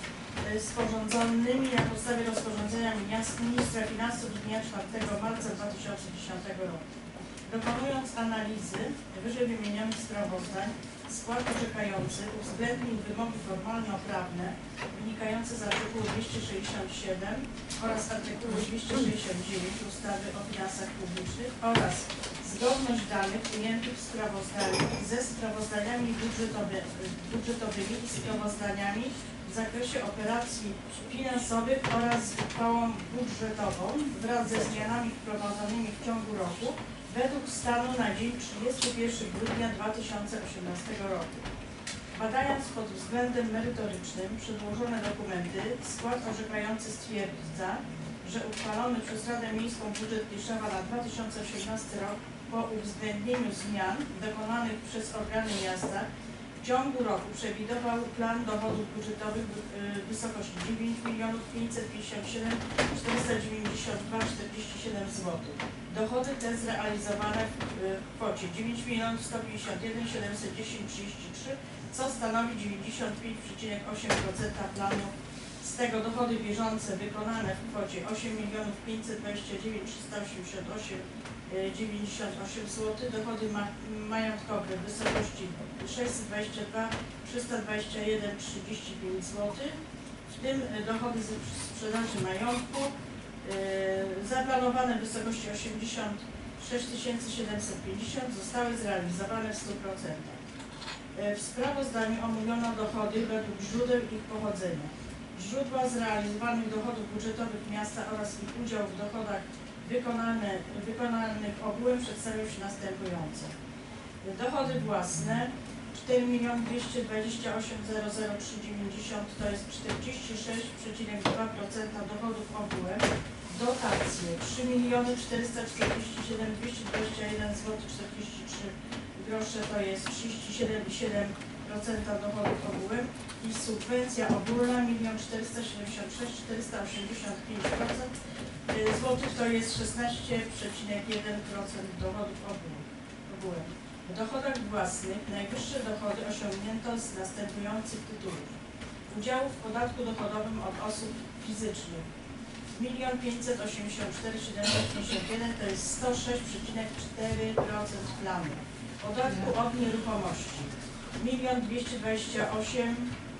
sporządzonymi na podstawie rozporządzenia ministra finansów z dnia czwartego marca dwa tysiące dziesiątego roku. Dokonując analizy wyżej wymienionych sprawozdań, skład orzekający uwzględnił wymogi formalno-prawne wynikające z artykułu dwieście sześćdziesiąt siedem oraz artykułu dwieście sześćdziesiąt dziewięć ustawy o finansach publicznych oraz zgodność danych ujętych w sprawozdaniu ze sprawozdaniami budżetowy, budżetowymi i sprawozdaniami w zakresie operacji finansowych oraz z uchwałą budżetową wraz ze zmianami wprowadzonymi w ciągu roku według stanu na dzień trzydziestego pierwszego grudnia dwa tysiące osiemnastego roku. Badając pod względem merytorycznym przedłożone dokumenty, skład orzekający stwierdza, że uchwalony przez Radę Miejską budżet Nieszawa na dwa tysiące osiemnasty rok po uwzględnieniu zmian dokonanych przez organy miasta w ciągu roku przewidywał plan dochodów budżetowych w wysokości dziewięć milionów pięćset pięćdziesiąt siedem tysięcy czterysta dziewięćdziesiąt dwa przecinek czterdzieści siedem złotych. Dochody te zrealizowane w kwocie dziewięć milionów sto pięćdziesiąt jeden tysięcy siedemset dziesięć przecinek trzydzieści trzy, co stanowi dziewięćdziesiąt pięć przecinek osiem procent planu. Z tego dochody bieżące wykonane w kwocie osiem milionów pięćset dwadzieścia dziewięć tysięcy trzysta osiemdziesiąt osiem przecinek dziewięćdziesiąt osiem złotych, dochody ma majątkowe w wysokości sześćset dwadzieścia dwa tysiące trzysta dwadzieścia jeden przecinek trzydzieści pięć złotych, w tym dochody ze sprzedaży majątku yy, zaplanowane w wysokości osiemdziesiąt sześć tysięcy siedemset pięćdziesiąt zostały zrealizowane w stu procentach. W sprawozdaniu omówiono dochody według źródeł ich pochodzenia. Źródła zrealizowanych dochodów budżetowych miasta oraz ich udział w dochodach wykonane, wykonanych ogółem przedstawią się następująco. Dochody własne cztery miliony dwieście dwadzieścia osiem tysięcy trzy dziewięćdziesiąt, to jest czterdzieści sześć przecinek dwa procent dochodów ogółem. Dotacje trzy miliony czterysta czterdzieści siedem tysięcy dwieście dwadzieścia jeden złotych czterdzieści trzy grosze, to jest trzydzieści siedem przecinek siedem procent dochodów ogółem i subwencja ogólna milion czterysta siedemdziesiąt sześć tysięcy czterysta osiemdziesiąt pięć złotych, to jest szesnaście przecinek jeden procent dochodów ogółem. W dochodach własnych najwyższe dochody osiągnięto z następujących tytułów. Udziału w podatku dochodowym od osób fizycznych milion pięćset osiemdziesiąt cztery tysiące siedemset pięćdziesiąt jeden, to jest sto sześć przecinek cztery procent planu. Podatku od nieruchomości milion dwieście dwadzieścia osiem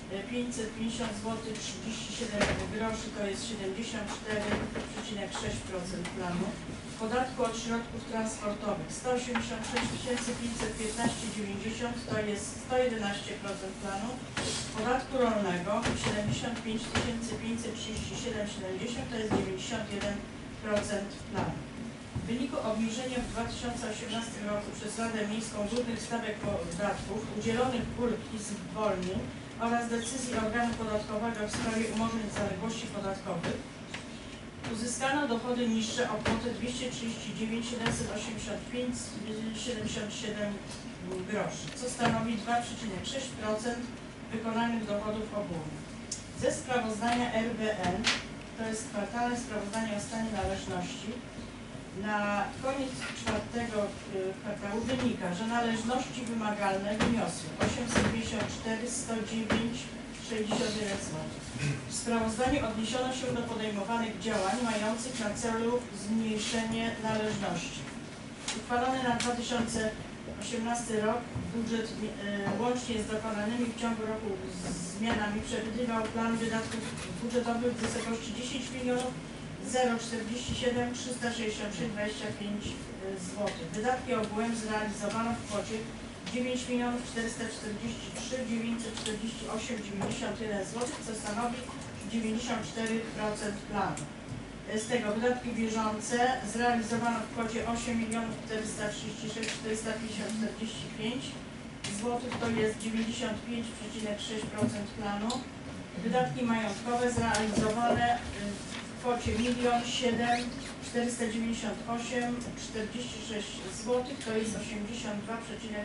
pięćset pięćdziesiąt złotych trzydzieści siedem groszy, to jest siedemdziesiąt cztery przecinek sześć procent planu. Podatku od środków transportowych sto osiemdziesiąt sześć tysięcy pięćset piętnaście dziewięćdziesiąt, to jest sto jedenaście procent planu. Podatku rolnego siedemdziesiąt pięć tysięcy pięćset trzydzieści siedem siedemdziesiąt, to jest dziewięćdziesiąt jeden procent planu. W wyniku obniżenia w dwa tysiące osiemnastym roku przez Radę Miejską górnych stawek podatków, udzielonych ulg i zwolnień oraz decyzji organu podatkowego w sprawie umorzeń zaległości podatkowych uzyskano dochody niższe o kwotę dwieście trzydzieści dziewięć tysięcy siedemset osiemdziesiąt pięć przecinek siedemdziesiąt siedem groszy, co stanowi dwa przecinek sześć procent wykonanych dochodów ogólnych. Ze sprawozdania R B N, to jest kwartalne sprawozdanie o stanie należności, na koniec czwartego kwartału wynika, że należności wymagalne wyniosły osiemset pięćdziesiąt cztery tysiące sto dziewięć sześćdziesiąt jeden złotych. W sprawozdaniu odniesiono się do podejmowanych działań mających na celu zmniejszenie należności. Uchwalony na dwa tysiące osiemnasty rok budżet e, łącznie z dokonanymi w ciągu roku zmianami przewidywał plan wydatków budżetowych w wysokości dziesięć milionów czterdzieści siedem trzysta sześćdziesiąt trzy dwadzieścia pięć złotych. Wydatki ogółem zrealizowano w kwocie dziewięć milionów czterysta czterdzieści trzy tysiące dziewięćset czterdzieści osiem dziewięćdziesiąt jeden złotych, co stanowi dziewięćdziesiąt cztery procent planu. Z tego wydatki bieżące zrealizowano w kwocie osiem milionów czterysta trzydzieści sześć tysięcy czterysta pięćdziesiąt czterdzieści pięć złotych, to jest dziewięćdziesiąt pięć przecinek sześć procent planu. Wydatki majątkowe zrealizowane w kwocie jeden siedem czterysta dziewięćdziesiąt osiem czterdzieści sześć złotych, to jest osiemdziesiąt dwa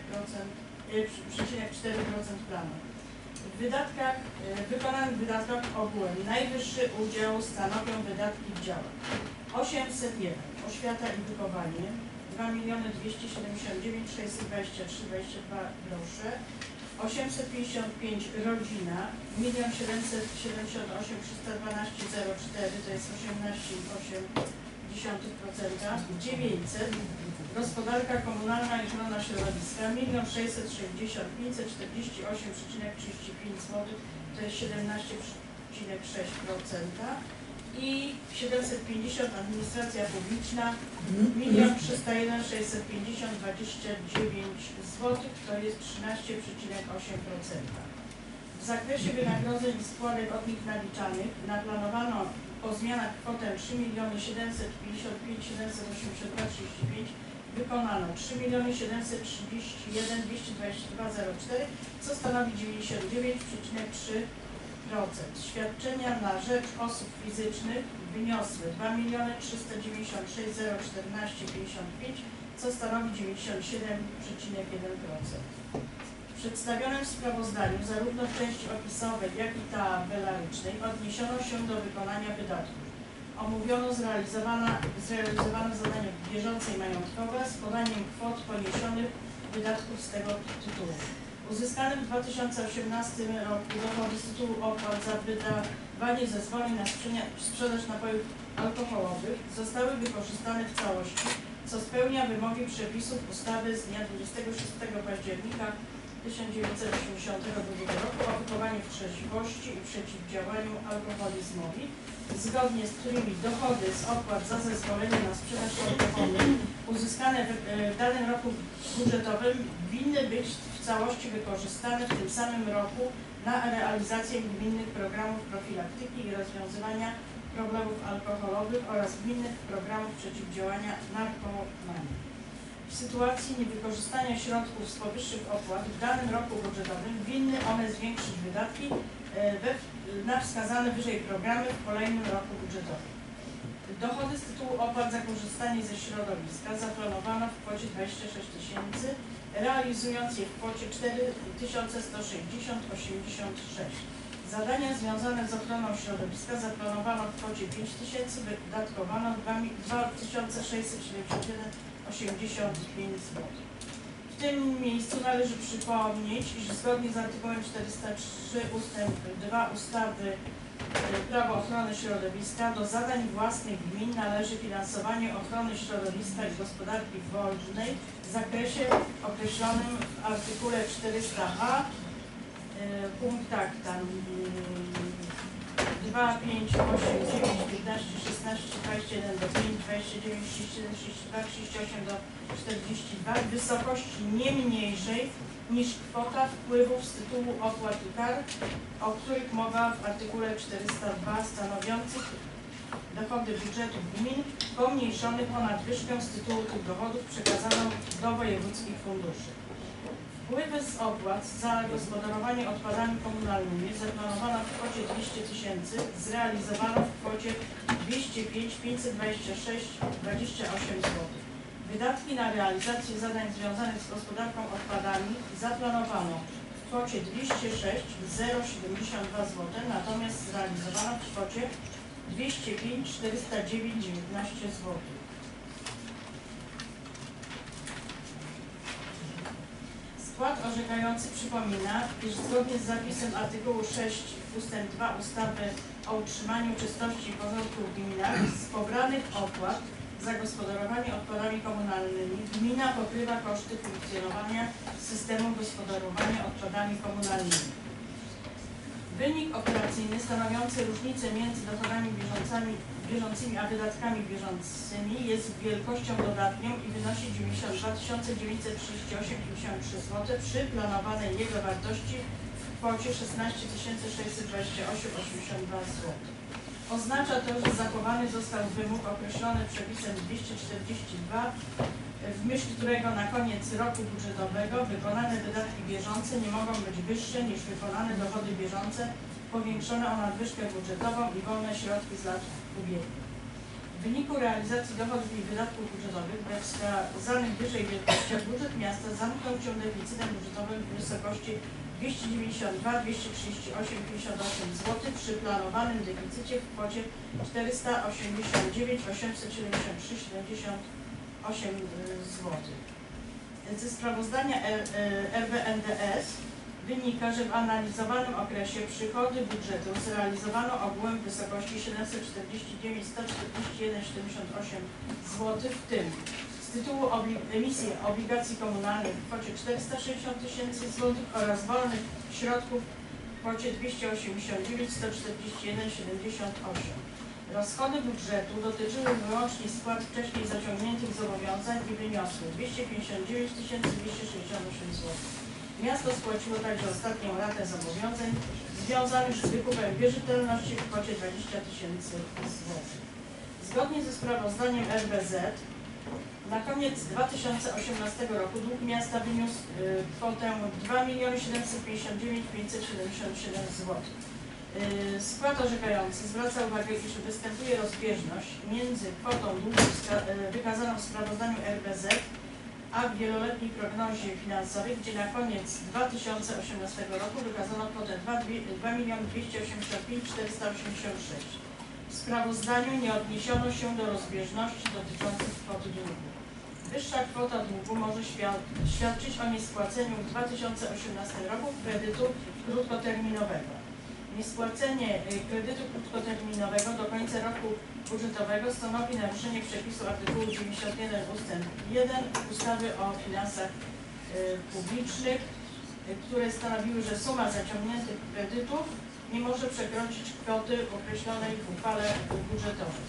przecinek cztery procent planu. W wydatkach, w wykonanych wydatkach ogółem najwyższy udział stanowią wydatki w działach osiemset jeden oświata i wychowanie dwa miliony dwieście siedemdziesiąt dziewięć tysięcy sześćset dwadzieścia trzy przecinek dwadzieścia dwa groszy, osiemset pięćdziesiąt pięć rodzina jeden siedemset siedemdziesiąt osiem tysięcy trzysta dwanaście zero cztery, to jest osiemnaście przecinek osiem procent, dziewięćset gospodarka komunalna i ochrona środowiska jeden sześćset sześćdziesiąt pięćset czterdzieści osiem przecinek trzydzieści pięć złotych, to jest siedemnaście przecinek sześć procent i siedemset pięćdziesiąt administracja publiczna jeden trzysta jeden tysięcy sześćset pięćdziesiąt dwadzieścia dziewięć złotych, to jest trzynaście przecinek osiem procent. W zakresie wynagrodzeń i składek od nich naliczanych naplanowano po zmianach kwotę trzy miliony siedemset pięćdziesiąt pięć tysięcy siedemset osiemdziesiąt dwa przecinek trzydzieści pięć, wykonano trzy miliony siedemset trzydzieści jeden tysięcy dwieście dwadzieścia dwa przecinek zero cztery, co stanowi dziewięćdziesiąt dziewięć przecinek trzy procent. Świadczenia na rzecz osób fizycznych wyniosły dwa miliony trzysta dziewięćdziesiąt sześć tysięcy czternaście pięćdziesiąt pięć, co stanowi dziewięćdziesiąt siedem przecinek jeden procent. W przedstawionym sprawozdaniu zarówno w części opisowej, jak i tabelarycznej odniesiono się do wykonania wydatków. Omówiono zrealizowane, zrealizowane zadania bieżące i majątkowe z podaniem kwot poniesionych wydatków z tego tytułu. Uzyskane w dwa tysiące osiemnastym roku dochody z tytułu opłat za wydawanie zezwoleń na sprzedaż napojów alkoholowych zostały wykorzystane w całości, co spełnia wymogi przepisów ustawy z dnia dwudziestego szóstego października tysiąc dziewięćset osiemdziesiątego drugiego roku o wychowaniu w trzeźwości i przeciwdziałaniu alkoholizmowi, zgodnie z którymi dochody z opłat za zezwolenie na sprzedaż alkoholu uzyskane w, w danym roku budżetowym winny być w całości wykorzystane w tym samym roku na realizację gminnych programów profilaktyki i rozwiązywania problemów alkoholowych oraz gminnych programów przeciwdziałania narkomanii. W sytuacji niewykorzystania środków z powyższych opłat w danym roku budżetowym winny one zwiększyć wydatki we, na wskazane wyżej programy w kolejnym roku budżetowym. Dochody z tytułu opłat za korzystanie ze środowiska zaplanowano w kwocie dwadzieścia sześć tysięcy, realizując je w kwocie cztery tysiące sto sześćdziesiąt przecinek osiemdziesiąt sześć. Zadania związane z ochroną środowiska zaplanowano w kwocie pięć tysięcy, wydatkowano dwa tysiące sześćset siedemdziesiąt jeden przecinek osiemdziesiąt pięć złotych. W tym miejscu należy przypomnieć, iż zgodnie z artykułem czterysta trzy ustęp dwa ustawy Prawo ochrony środowiska do zadań własnych gmin należy finansowanie ochrony środowiska i gospodarki wodnej w zakresie określonym w artykule czterysta a punktach tam dwa, pięć, osiem, dziewięć, piętnaście, szesnaście, dwadzieścia jeden do pięć, dwadzieścia dziewięć, trzydzieści siedem, trzydzieści dwa, trzydzieści osiem do czterdzieści dwa w wysokości nie mniejszej niż kwota wpływów z tytułu opłat i kar, o których mowa w artykule czterysta dwa, stanowiących dochody budżetu gmin pomniejszonych o nadwyżkę z tytułu tych dochodów przekazaną do wojewódzkich funduszy. Wpływy z opłat za gospodarowanie odpadami komunalnymi zaplanowano w kwocie dwieście tysięcy, zrealizowano w kwocie dwieście pięć tysięcy pięćset dwadzieścia sześć przecinek dwadzieścia osiem złotych. Wydatki na realizację zadań związanych z gospodarką odpadami zaplanowano w kwocie dwieście sześć tysięcy siedemdziesiąt dwa złote, natomiast zrealizowano w kwocie dwieście pięć tysięcy czterysta dziewięć przecinek dziewiętnaście złotych. Skład orzekający przypomina, iż zgodnie z zapisem artykułu sześć ustęp dwa ustawy o utrzymaniu czystości i porządku w gminach z pobranych opłat za gospodarowanie odpadami komunalnymi gmina pokrywa koszty funkcjonowania systemu gospodarowania odpadami komunalnymi. Wynik operacyjny stanowiący różnicę między dochodami bieżącymi, bieżącymi a wydatkami bieżącymi jest wielkością dodatnią i wynosi dziewięćdziesiąt dwa tysiące dziewięćset trzydzieści osiem przecinek pięćdziesiąt trzy złote przy planowanej jego wartości w kwocie szesnaście tysięcy sześćset dwadzieścia osiem przecinek osiemdziesiąt dwa złote. Oznacza to, że zachowany został wymóg określony przepisem dwieście czterdzieści dwa, w myśl którego na koniec roku budżetowego wykonane wydatki bieżące nie mogą być wyższe niż wykonane dochody bieżące powiększone o nadwyżkę budżetową i wolne środki z lat ubiegłych. W wyniku realizacji dochodów i wydatków budżetowych we wskazanych wyżej wielkościach budżet miasta zamknął się deficytem budżetowym w wysokości dwieście dziewięćdziesiąt dwa tysiące dwieście trzydzieści osiem przecinek pięćdziesiąt osiem złotych przy planowanym deficycie w kwocie czterysta osiemdziesiąt dziewięć tysięcy osiemset siedemdziesiąt trzy przecinek siedemdziesiąt osiem złotych. Ze sprawozdania R B N D S wynika, że w analizowanym okresie przychody budżetu zrealizowano ogółem w wysokości siedemset czterdzieści dziewięć tysięcy sto czterdzieści jeden przecinek siedemdziesiąt osiem złotych, w tym z tytułu obli emisji obligacji komunalnych w kwocie czterysta sześćdziesiąt tysięcy złotych oraz wolnych środków w kwocie dwieście osiemdziesiąt dziewięć tysięcy sto czterdzieści jeden przecinek siedemdziesiąt osiem. Rozchody budżetu dotyczyły wyłącznie spłat wcześniej zaciągniętych zobowiązań i wyniosły dwieście pięćdziesiąt dziewięć tysięcy dwieście sześćdziesiąt osiem złotych. Miasto spłaciło także ostatnią ratę zobowiązań związanych z wykupem wierzytelności w kwocie dwadzieścia tysięcy złotych. Zgodnie ze sprawozdaniem R B Z na koniec dwa tysiące osiemnastego roku dług miasta wyniósł y, kwotę dwa miliony siedemset pięćdziesiąt dziewięć tysięcy pięćset siedemdziesiąt siedem złotych. Yy, skład orzekający zwraca uwagę, iż występuje rozbieżność między kwotą długu yy, wykazaną w sprawozdaniu R B Z a w wieloletniej prognozie finansowej, gdzie na koniec dwa tysiące osiemnastego roku wykazano kwotę dwa miliony dwieście osiemdziesiąt pięć tysięcy czterysta osiemdziesiąt sześć. W sprawozdaniu nie odniesiono się do rozbieżności dotyczących kwoty długu. Wyższa kwota długu może świadczyć o niespłaceniu w dwa tysiące osiemnastym roku kredytu krótkoterminowego. Niespłacenie kredytu krótkoterminowego do końca roku budżetowego stanowi naruszenie przepisu artykułu dziewięćdziesiąt jeden ustęp jeden ustawy o finansach publicznych, które stanowiły, że suma zaciągniętych kredytów nie może przekroczyć kwoty określonej w uchwale budżetowej.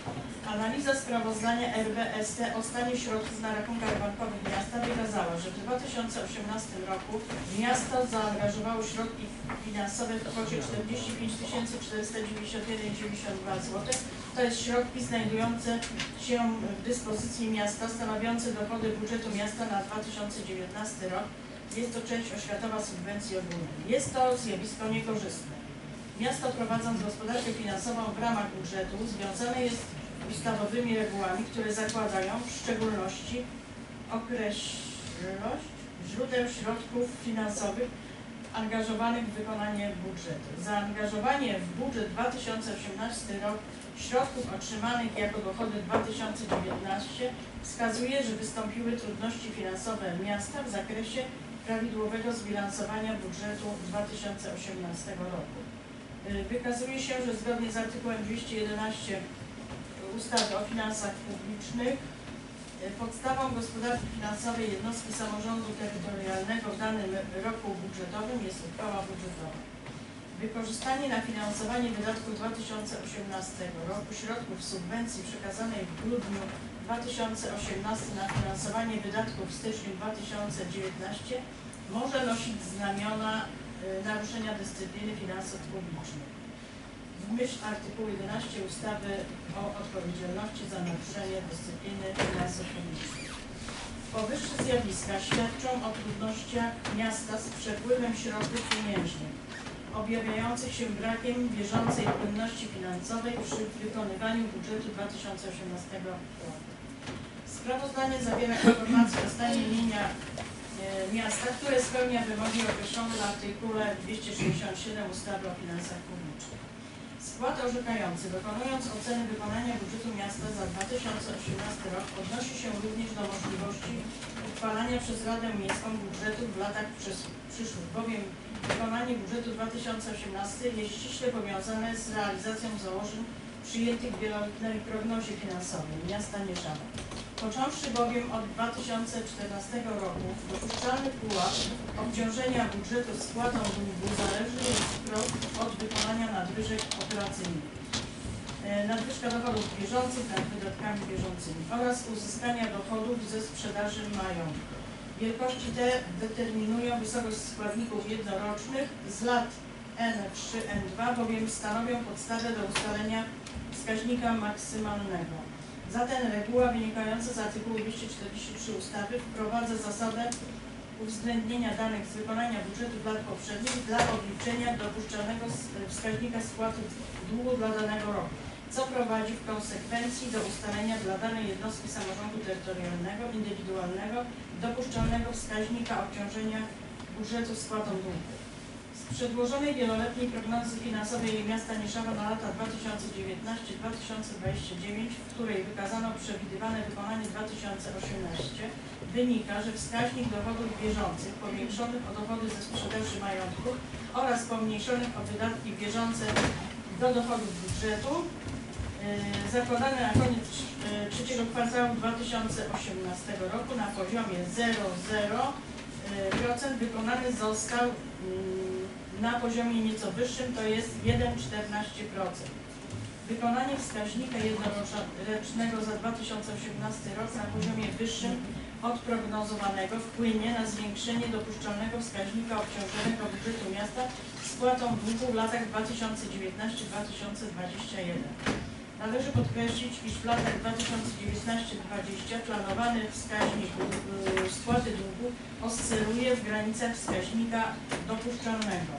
Analiza sprawozdania R B S T o stanie środków na rachunkach bankowych miasta wykazała, że w dwa tysiące osiemnastym roku miasto zaangażowało środki finansowe w kwocie czterdzieści pięć tysięcy czterysta dziewięćdziesiąt jeden przecinek dziewięćdziesiąt dwa złotych. To jest środki znajdujące się w dyspozycji miasta, stanowiące dochody budżetu miasta na dwa tysiące dziewiętnasty rok. Jest to część oświatowa subwencji ogólnej. Jest to zjawisko niekorzystne. Miasto, prowadząc gospodarkę finansową w ramach budżetu, związane jest ustawowymi regułami, które zakładają w szczególności określoność źródeł środków finansowych angażowanych w wykonanie budżetu. Zaangażowanie w budżet dwa tysiące osiemnasty rok środków otrzymanych jako dochody dwa tysiące dziewiętnasty wskazuje, że wystąpiły trudności finansowe miasta w zakresie prawidłowego zbilansowania budżetu dwa tysiące osiemnastego roku. Wykazuje się, że zgodnie z artykułem dwieście jedenaście ustawy o finansach publicznych Podstawą gospodarki finansowej jednostki samorządu terytorialnego w danym roku budżetowym jest uchwała budżetowa. Wykorzystanie na finansowanie wydatków dwa tysiące osiemnastego roku środków subwencji przekazanej w grudniu dwa tysiące osiemnastego na finansowanie wydatków w styczniu dwa tysiące dziewiętnastego może nosić znamiona y, naruszenia dyscypliny finansów publicznych. W myśl artykułu jedenaście ustawy o odpowiedzialności za naruszenie dyscypliny finansów publicznych. Powyższe zjawiska świadczą o trudnościach miasta z przepływem środków pieniężnych, objawiających się brakiem bieżącej płynności finansowej przy wykonywaniu budżetu dwa tysiące osiemnastego roku. Sprawozdanie zawiera informacje o stanie mienia e, miasta, które spełnia wymogi określone w artykule dwieście sześćdziesiąt siedem ustawy o finansach publicznych. Skład orzekający, dokonując oceny wykonania budżetu miasta za dwa tysiące osiemnasty rok, odnosi się również do możliwości uchwalania przez Radę Miejską budżetu w latach przyszłych, bowiem wykonanie budżetu dwa tysiące osiemnastego jest ściśle powiązane z realizacją założeń przyjętych w wieloletniej prognozie finansowej miasta Nieszawa. Począwszy bowiem od dwa tysiące czternastego roku dopuszczalny pułap obciążenia budżetu spłatą długu zależy wprost od wykonania nadwyżek operacyjnych, nadwyżka dochodów bieżących nad wydatkami bieżącymi oraz uzyskania dochodów ze sprzedaży majątku. Wielkości te determinują wysokość składników jednorocznych z lat N trzy N dwa, bowiem stanowią podstawę do ustalenia wskaźnika maksymalnego. Zatem reguła wynikająca z artykułu dwieście czterdzieści trzy ustawy wprowadza zasadę uwzględnienia danych z wykonania budżetu w lat poprzednich dla obliczenia dopuszczalnego wskaźnika spłaty długu dla danego roku, co prowadzi w konsekwencji do ustalenia dla danej jednostki samorządu terytorialnego indywidualnego dopuszczalnego wskaźnika obciążenia budżetu spłatą długu. Z przedłożonej wieloletniej prognozy finansowej miasta Nieszawa na lata dwa tysiące dziewiętnasty do dwa tysiące dwudziestego dziewiątego, w której wykazano przewidywane wykonanie dwa tysiące osiemnastego, wynika, że wskaźnik dochodów bieżących powiększonych o dochody ze sprzedaży majątku oraz pomniejszonych o wydatki bieżące do dochodów budżetu yy, zakładane na koniec yy, trzeciego kwartału dwa tysiące osiemnastego roku na poziomie zero przecinek zero procent wykonany został yy, na poziomie nieco wyższym, to jest jeden przecinek czternaście procent. Wykonanie wskaźnika jednorocznego za dwa tysiące osiemnasty rok na poziomie wyższym od prognozowanego wpłynie na zwiększenie dopuszczalnego wskaźnika obciążonego budżetu miasta spłatą długu w latach dwa tysiące dziewiętnasty do dwa tysiące dwudziestego pierwszego. Należy podkreślić, iż w latach dwa tysiące dziewiętnasty do dwudziestego planowany wskaźnik spłaty długu oscyluje w granicach wskaźnika dopuszczalnego.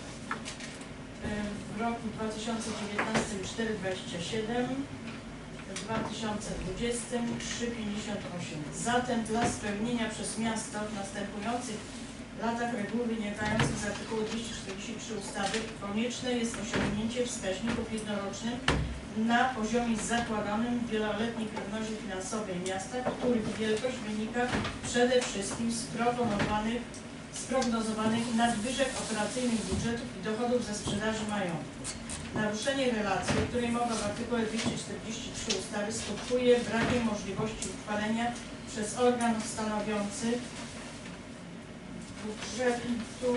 W roku dwa tysiące dziewiętnastym cztery przecinek dwadzieścia siedem, w dwa tysiące dwudziestym trzy przecinek pięćdziesiąt osiem. Zatem dla spełnienia przez miasto w następujących latach reguł wynikających z artykułu dwieście czterdzieści trzy ustawy konieczne jest osiągnięcie wskaźników jednorocznych na poziomie zakładanym w wieloletniej prognozie finansowej miasta, których wielkość wynika przede wszystkim z proponowanych, sprognozowanych nadwyżek operacyjnych budżetów i dochodów ze sprzedaży majątku. Naruszenie relacji, o której mowa w artykule dwieście czterdzieści trzy ustawy, skutkuje brakiem możliwości uchwalenia przez organ stanowiący budżetu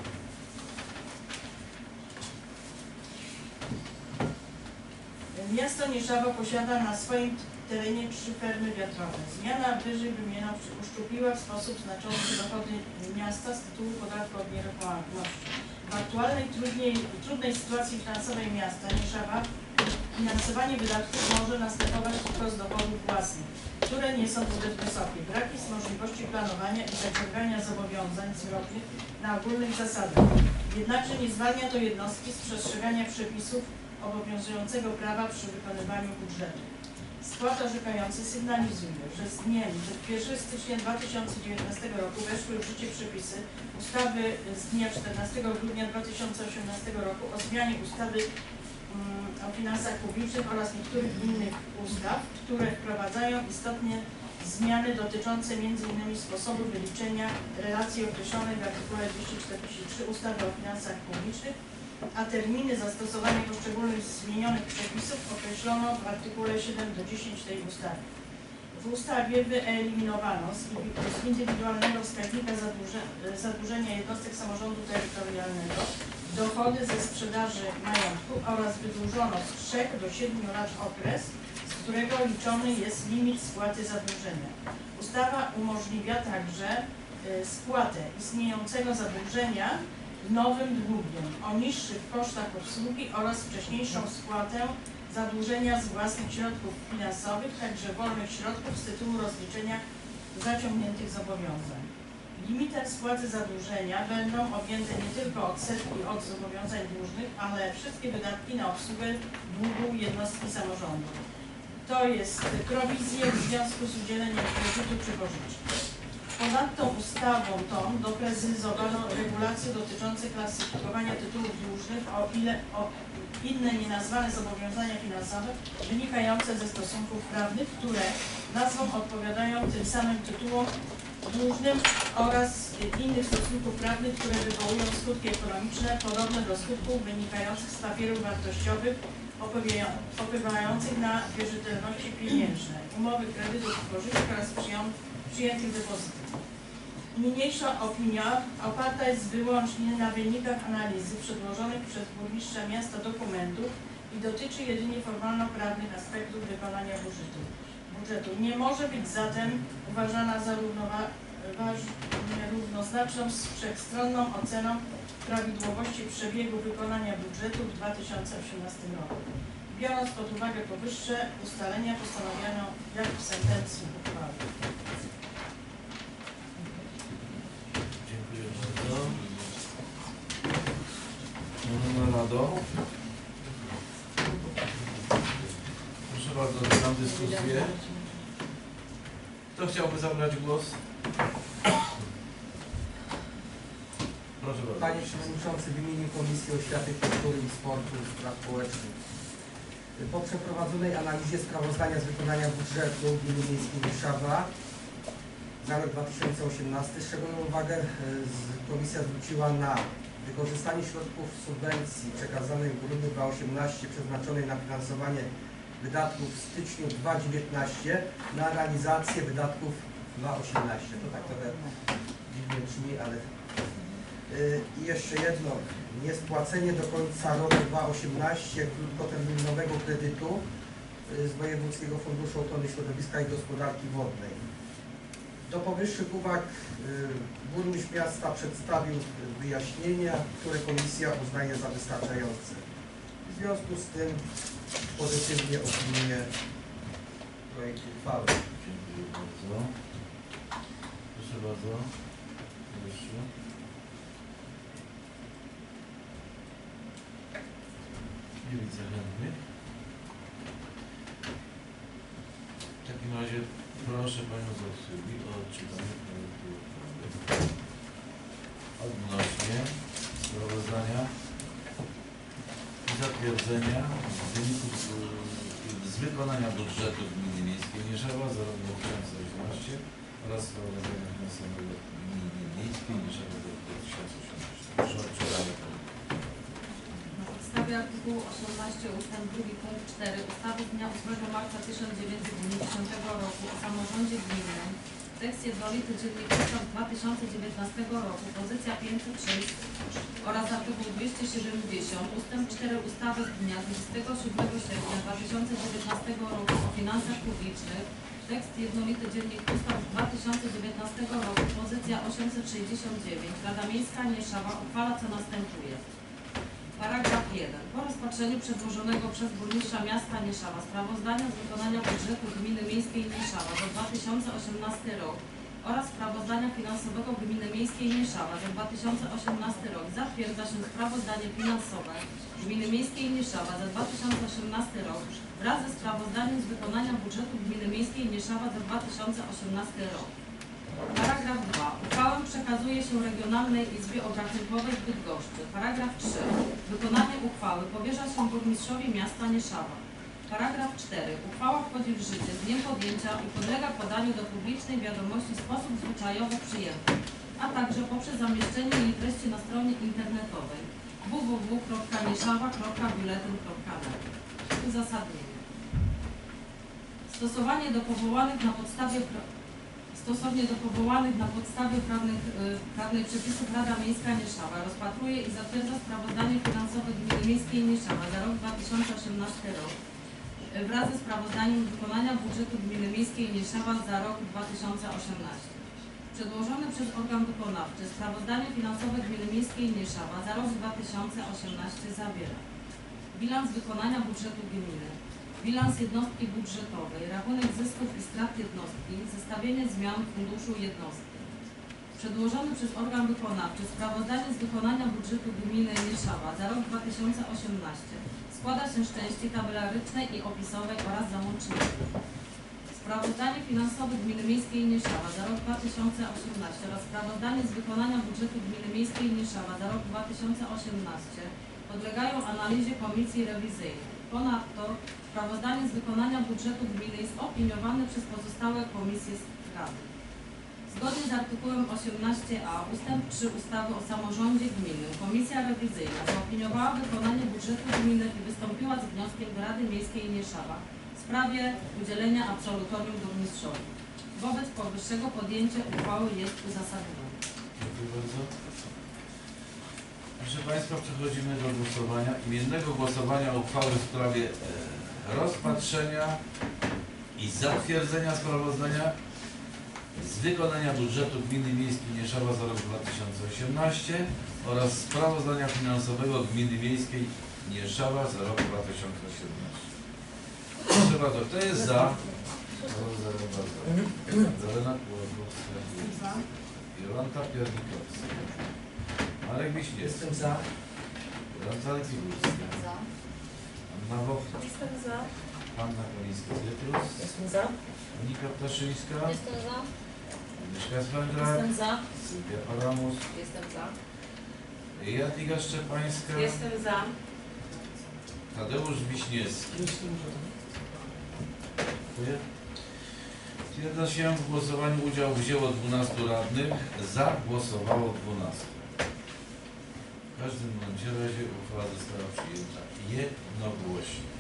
Miasto Nieszawa posiada na swoim terenie trzy fermy wiatrowe. Zmiana wyżej wymienionych uszczupliła w sposób znaczący dochody miasta z tytułu podatku od nieruchomości. W aktualnej trudniej, trudnej sytuacji finansowej miasta Nieszawa finansowanie wydatków może następować tylko z dochodów własnych, które nie są zbyt wysokie. Brak jest możliwości planowania i zaciągania zobowiązań zwrotnych na ogólnych zasadach. Jednakże nie zwalnia to jednostki z przestrzegania przepisów obowiązującego prawa przy wykonywaniu budżetu. Skład orzekający sygnalizuje, że z dniem pierwszego stycznia dwa tysiące dziewiętnastego roku weszły w życie przepisy ustawy z dnia czternastego grudnia dwa tysiące osiemnastego roku o zmianie ustawy um, o finansach publicznych oraz niektórych innych ustaw, które wprowadzają istotnie zmiany dotyczące między innymi sposobu wyliczenia relacji określonej w artykule dwieście czterdzieści trzy ustawy o finansach publicznych, a terminy zastosowania poszczególnych zmienionych przepisów określono w artykule siedem do dziesięciu tej ustawy. W ustawie wyeliminowano z z indywidualnego wskaźnika zadłuże- zadłużenia jednostek samorządu terytorialnego dochody ze sprzedaży majątku oraz wydłużono z trzech do siedmiu lat okres, z którego liczony jest limit spłaty zadłużenia. Ustawa umożliwia także y, spłatę istniejącego zadłużenia nowym długiem o niższych kosztach obsługi oraz wcześniejszą spłatę zadłużenia z własnych środków finansowych, także wolnych środków z tytułu rozliczenia zaciągniętych zobowiązań. Limitem spłaty zadłużenia będą objęte nie tylko odsetki od zobowiązań dłużnych, ale wszystkie wydatki na obsługę długu jednostki samorządu. To jest prowizje w związku z udzieleniem kredytu czy pożyczki. Ponadto ustawą tą doprecyzowano regulacje dotyczące klasyfikowania tytułów dłużnych, o ile o inne nienazwane zobowiązania finansowe wynikające ze stosunków prawnych, które nazwą odpowiadają tym samym tytułom dłużnym oraz innych stosunków prawnych, które wywołują skutki ekonomiczne podobne do skutków wynikających z papierów wartościowych opływających na wierzytelności pieniężne, umowy kredytów i pożyczek oraz przyją- przyjętych depozytów. Niniejsza opinia oparta jest wyłącznie na wynikach analizy przedłożonych przez burmistrza miasta dokumentów i dotyczy jedynie formalno-prawnych aspektów wykonania budżetu. budżetu. Nie może być zatem uważana za równowa- waż- równoznaczną z wszechstronną oceną prawidłowości przebiegu wykonania budżetu w dwa tysiące osiemnastym roku. Biorąc pod uwagę powyższe ustalenia, postanowiono jak w sentencji uchwały. Dziękuję bardzo. Panie Rado. Proszę bardzo, otwieram dyskusję. Kto chciałby zabrać głos? Proszę bardzo. Panie Przewodniczący, w imieniu Komisji Oświaty, Kultury i Sportu i Spraw Społecznych. Po przeprowadzonej analizie sprawozdania z wykonania budżetu Gminy Miejskiej Nieszawa za rok dwa tysiące osiemnasty szczególną uwagę e, z- Komisja zwróciła na wykorzystanie środków subwencji przekazanej w grudniu dwa tysiące osiemnastym przeznaczonej na finansowanie wydatków w styczniu dwa tysiące dziewiętnastym na realizację wydatków dwa tysiące osiemnastym. To tak trochę dziwnie brzmi, ale Yy, i jeszcze jedno, niespłacenie do końca roku dwa tysiące osiemnastego krótkoterminowego kredytu yy, z Wojewódzkiego Funduszu Ochrony Środowiska i Gospodarki Wodnej. Do powyższych uwag yy, burmistrz miasta przedstawił wyjaśnienia, które komisja uznaje za wystarczające. W związku z tym pozytywnie opiniuję projekt uchwały. Dziękuję bardzo. Proszę bardzo. Proszę. Nie widzę chętnych. W takim razie proszę Panią z obsługi o odczytanie projektu uchwały odnośnie sprawozdania i zatwierdzenia wyników z, z wykonania budżetu Gminy Miejskiej Nieszawa za rok dwa tysiące osiemnasty oraz sprawozdania finansowego Gminy Miejskiej Nieszawa za rok dwa tysiące osiemnasty. Proszę o odczytanie projektu. Na podstawie artykułu osiemnaście ustęp drugi punkt cztery ustawy z dnia ósmego marca tysiąc dziewięćset dziewięćdziesiątego roku o samorządzie gminnym, tekst jednolity dziennik ustaw dwa tysiące dziewiętnastego roku, pozycja pięćset sześć oraz artykuł dwieście siedemdziesiąt ustęp cztery ustawy z dnia dwudziestego siódmego sierpnia dwa tysiące dziewiętnastego roku o finansach publicznych, tekst jednolity dziennik ustaw dwa tysiące dziewiętnastego roku, pozycja osiemset sześćdziesiąt dziewięć, Rada Miejska Nieszawa uchwala co następuje. Paragraf jeden. Po rozpatrzeniu przedłożonego przez burmistrza miasta Nieszawa sprawozdania z wykonania budżetu Gminy Miejskiej Nieszawa za dwa tysiące osiemnasty rok oraz sprawozdania finansowego Gminy Miejskiej Nieszawa za dwa tysiące osiemnasty rok zatwierdza się sprawozdanie finansowe Gminy Miejskiej Nieszawa za dwa tysiące osiemnasty rok wraz ze sprawozdaniem z wykonania budżetu Gminy Miejskiej Nieszawa za dwa tysiące osiemnasty rok. Paragraf dwa. Uchwałę przekazuje się Regionalnej Izbie Obrachunkowej w Bydgoszczy. Paragraf trzy. Wykonanie uchwały powierza się burmistrzowi miasta Nieszawa. Paragraf cztery. Uchwała wchodzi w życie z dniem podjęcia i podlega podaniu do publicznej wiadomości w sposób zwyczajowo przyjęty, a także poprzez zamieszczenie jej treści na stronie internetowej w w w kropka nieszawa kropka biuletyn kropka net. Uzasadnienie. Stosowanie do powołanych na podstawie pra- Stosownie do powołanych na podstawie prawnych, y, prawnych przepisów Rada Miejska Nieszawa rozpatruje i zatwierdza sprawozdanie finansowe Gminy Miejskiej Nieszawa za rok dwa tysiące osiemnasty rok y, wraz ze sprawozdaniem wykonania budżetu Gminy Miejskiej Nieszawa za rok dwa tysiące osiemnasty. Przedłożone przez organ wykonawczy sprawozdanie finansowe Gminy Miejskiej Nieszawa za rok dwa tysiące osiemnasty zawiera bilans wykonania budżetu gminy, bilans jednostki budżetowej, rachunek zysków i strat jednostki, zestawienie zmian funduszu jednostki. Przedłożone przez organ wykonawczy sprawozdanie z wykonania budżetu gminy Nieszawa za rok dwa tysiące osiemnasty składa się z części tabelarycznej i opisowej oraz załączników. Sprawozdanie finansowe Gminy Miejskiej Nieszawa za rok dwa tysiące osiemnasty oraz sprawozdanie z wykonania budżetu Gminy Miejskiej Nieszawa za rok dwa tysiące osiemnasty podlegają analizie Komisji Rewizyjnej. Ponadto sprawozdanie z wykonania budżetu gminy jest opiniowane przez pozostałe komisje Rady. Zgodnie z artykułem osiemnaście a ustęp trzy ustawy o samorządzie gminy Komisja Rewizyjna zaopiniowała wykonanie budżetu gminy i wystąpiła z wnioskiem do Rady Miejskiej Nieszawa w sprawie udzielenia absolutorium burmistrzowi. Wobec powyższego podjęcie uchwały jest uzasadnione. Dziękuję bardzo. Proszę Państwa, przechodzimy do głosowania. Imiennego głosowania uchwały w sprawie e, rozpatrzenia i zatwierdzenia sprawozdania z wykonania budżetu Gminy Miejskiej Nieszawa za rok dwa tysiące osiemnasty oraz sprawozdania finansowego Gminy Miejskiej Nieszawa za rok dwa tysiące osiemnasty. Proszę bardzo, kto jest za? Zalena Kłodowska, Jolanta Piernikowska, Marek Wiśniewski, Jestem za. Jolanta Lecibórska, Za. Anna Wochna, Jestem za. Hanna Kolińska-Pietrus, Jestem za. Monika Ptaszyńska, Jestem za. Agnieszka Swędrak, Jestem za. Sylwia Paramus, Jestem za. Jadwiga Szczepańska, Jestem za. Tadeusz Wiśniewski. Jestem za. Dziękuję. Stwierdza się, w głosowaniu udział wzięło dwunastu radnych, za głosowało dwunastu. W każdym bądź razie uchwała została przyjęta jednogłośnie.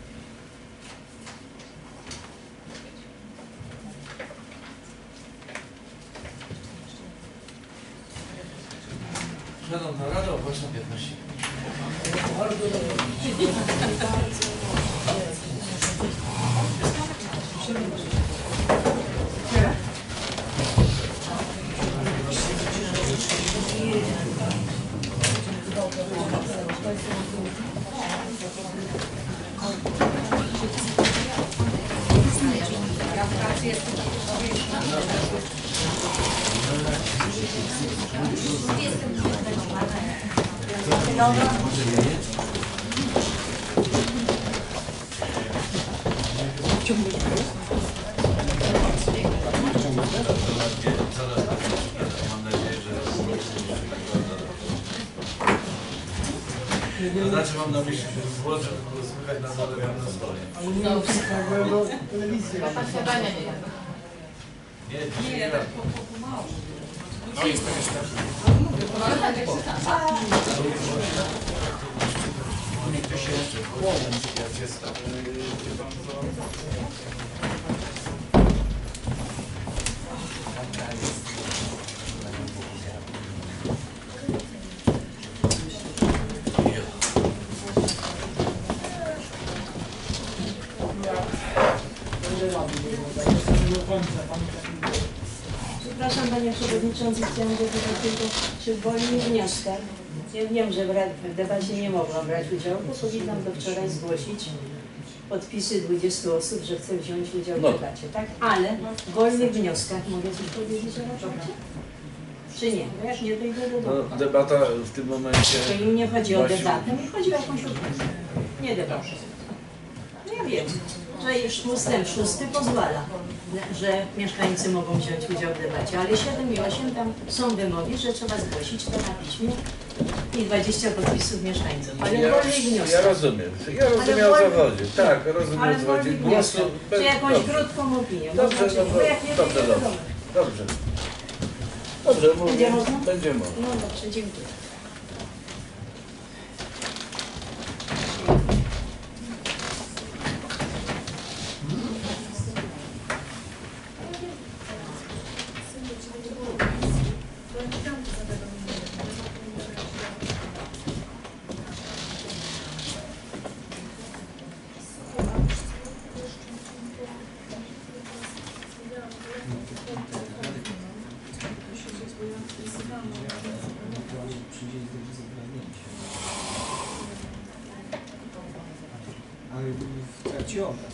Szanowna Rado, proszę piętnaście minut. Bardzo dobrze. Mam nadzieję, że to znaczy mam na myśli, że złożę, to było słychać na dole na stole. Ale nie wiem, czy tak było telewizję. Posiadania nie jest. Nie, dzisiaj nie. Przepraszam Panie Przewodniczący, chciałam dopytać tylko, czy w wolnych wnioskach, ja wiem, że w, rad, w debacie nie mogłam brać udziału, bo powinnam do wczoraj zgłosić podpisy dwudziestu osób, że chcę wziąć udział w No. debacie, tak? Ale w wolnych wnioskach mogę coś powiedzieć o raporcie? Czy nie? Bo jak nie, to idę do domu. No, debata w tym momencie. To im nie chodzi o Właśnie- debatę, mi chodzi o jakąś opinię. Nie debatę. No ja wiem, że już ustęp szósty pozwala, że mieszkańcy mogą wziąć udział w debacie, ale siedem i osiem tam są wymogi, że trzeba zgłosić to na piśmie i dwadzieścia podpisów mieszkańców. Ale w Ja, wolnych ja wnioskach. rozumiem. Ja rozumiem o co chodzi. Tak, rozumiem Ale o w co chodzi. wolnych Głosu. wnioskach. Czy jakąś Dobrze. krótką opinię. Dobrze, Bo znaczy, dobrze, bo jak nie, to dobrze, nie dobrze. wiadomo. Dobrze. Dobrze, mówię. Będzie można? Będzie można. No dobrze, dziękuję. ale w trakcie obrad.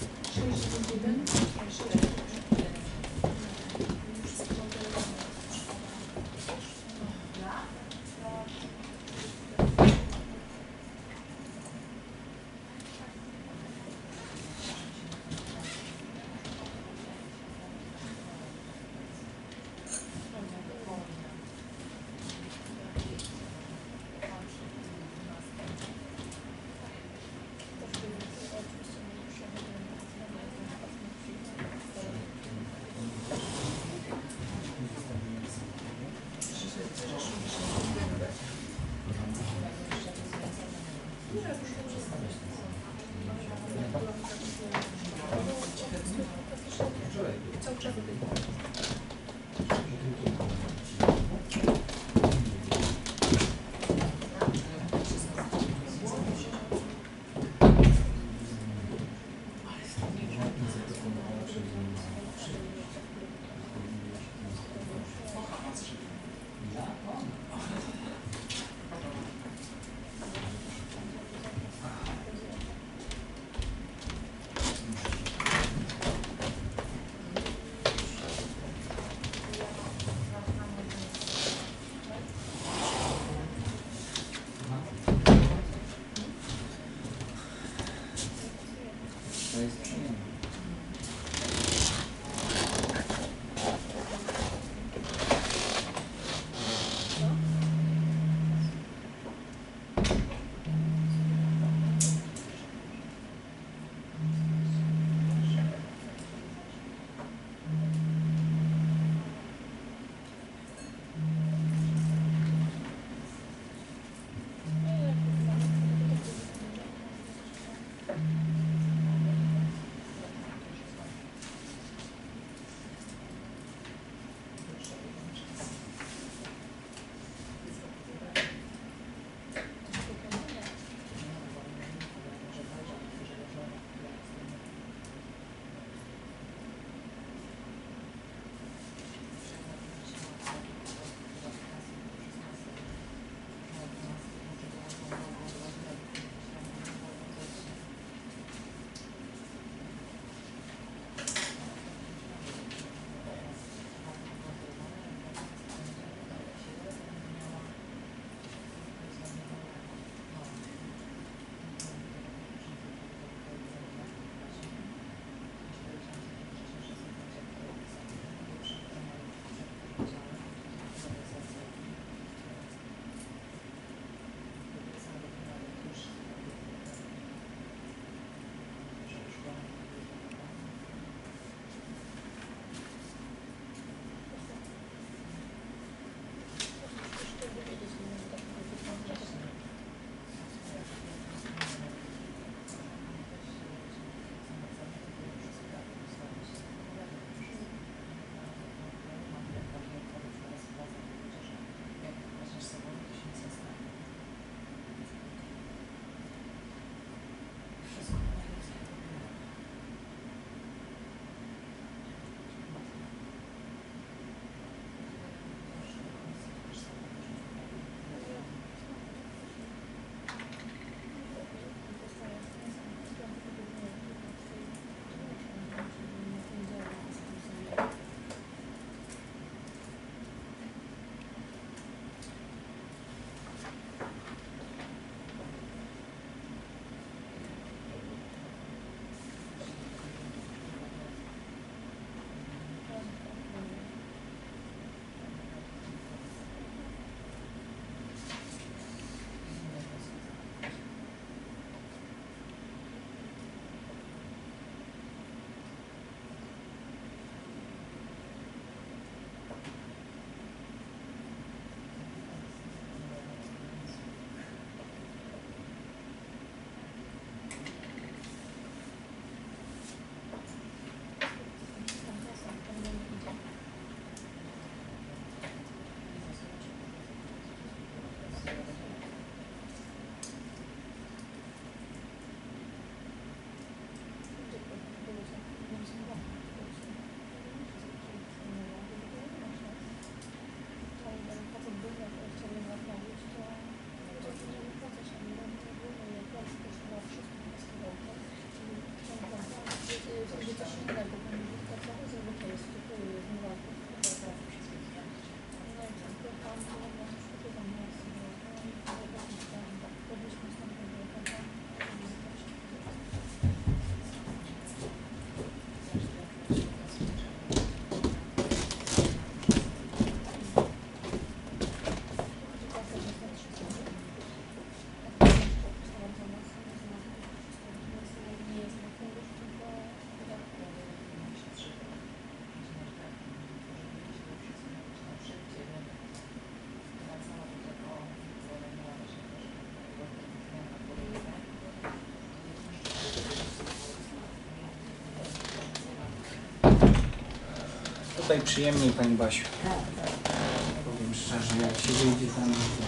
tutaj przyjemniej, Pani Basiu. Powiem szczerze, jak się wyjdzie tam, to...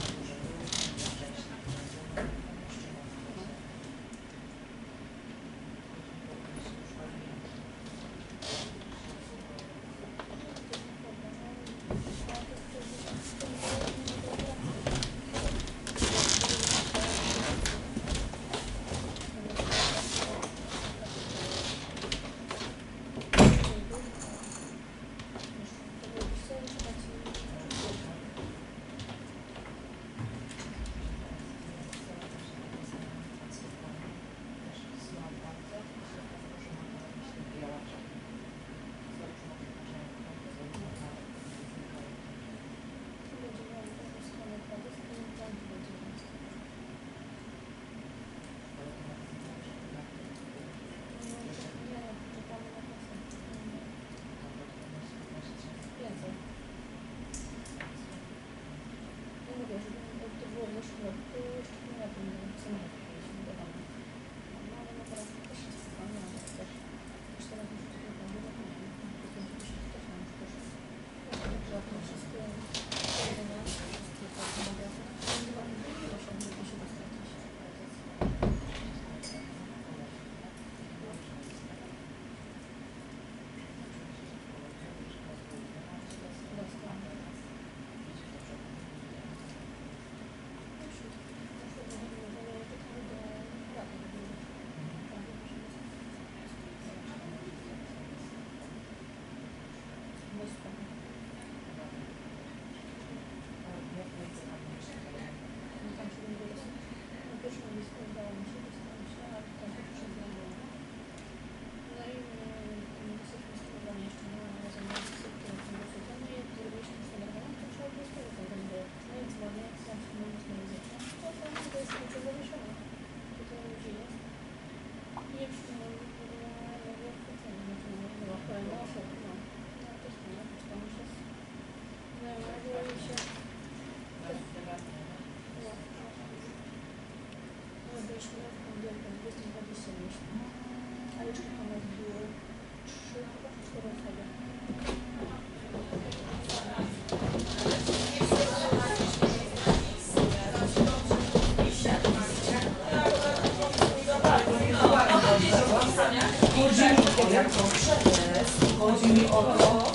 Chodzi mi o to,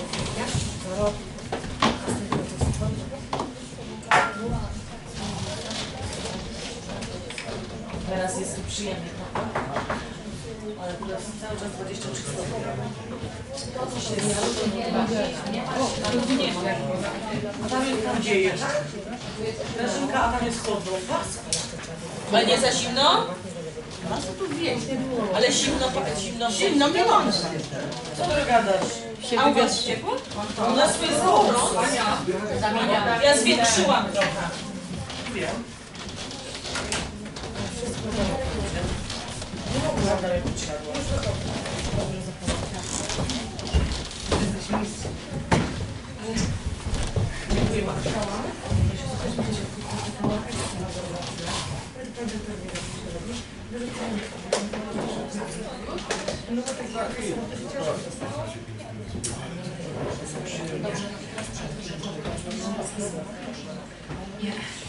teraz jest tu przyjemnie, ale teraz cały czas dwadzieścia trzy stopnie. A tam jest, tam gdzie jest? Grażynka, a tam jest podróba. Ale nie za zimno? No co tu wieś? Ale zimno, zimno, zimno mi mam. Co ty gadasz? A u was ciepło? U nas jest zimno. Ja zwiększyłam trochę. Wiem. Nie mogłam dalej podsiadła. Dziękuję bardzo. No to tak bardzo nie.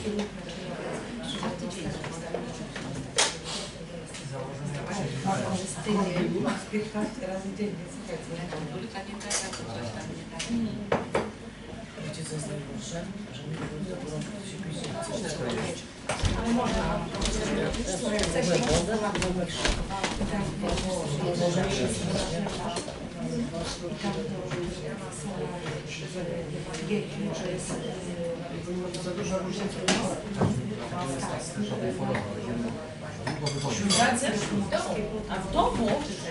piętnaście razy dziennie, słuchajcie. Wiecie co jest najgorsze? Że my do porządku się później coś zrobić. Ale można. Chcesz się może jest za dużo różnic. A w domu?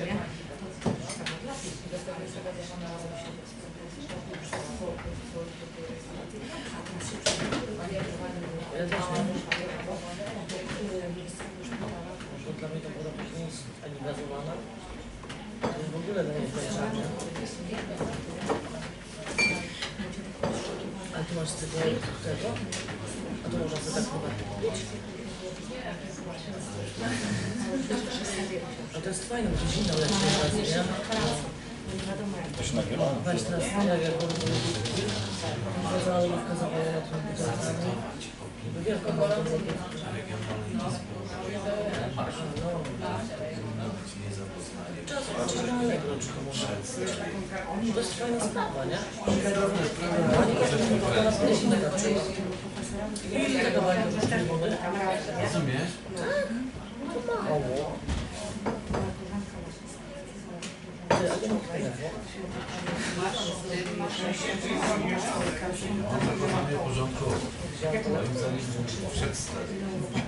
Dla mnie to woda nie jest ani gazowana, ani w ogóle nie jest grzane. Ale tu masz tego, tego, a tu można sobie tak chyba kupić. A to jest fajne, bo to zimno lepsze, nie? To się nagrywa? To jest fajna sprawa, nie? Rozumiesz? Zachowanie porządku. Moim zdaniem przedstawię.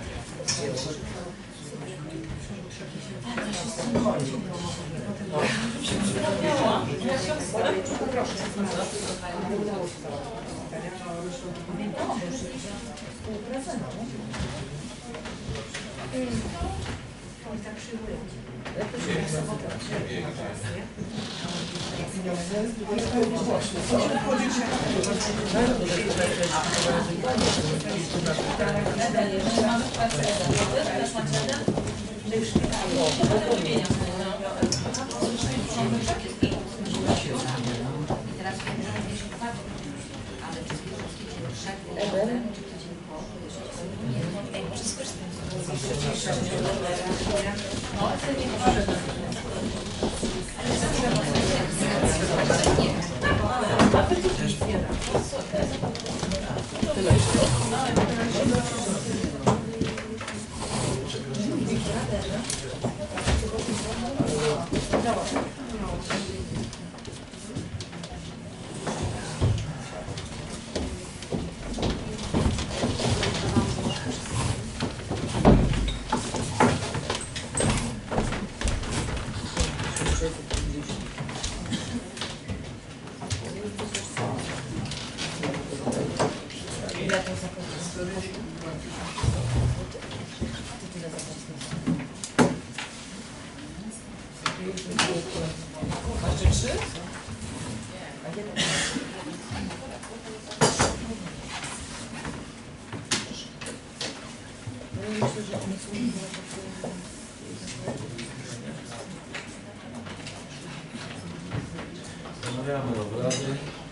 Wznawiamy obrady.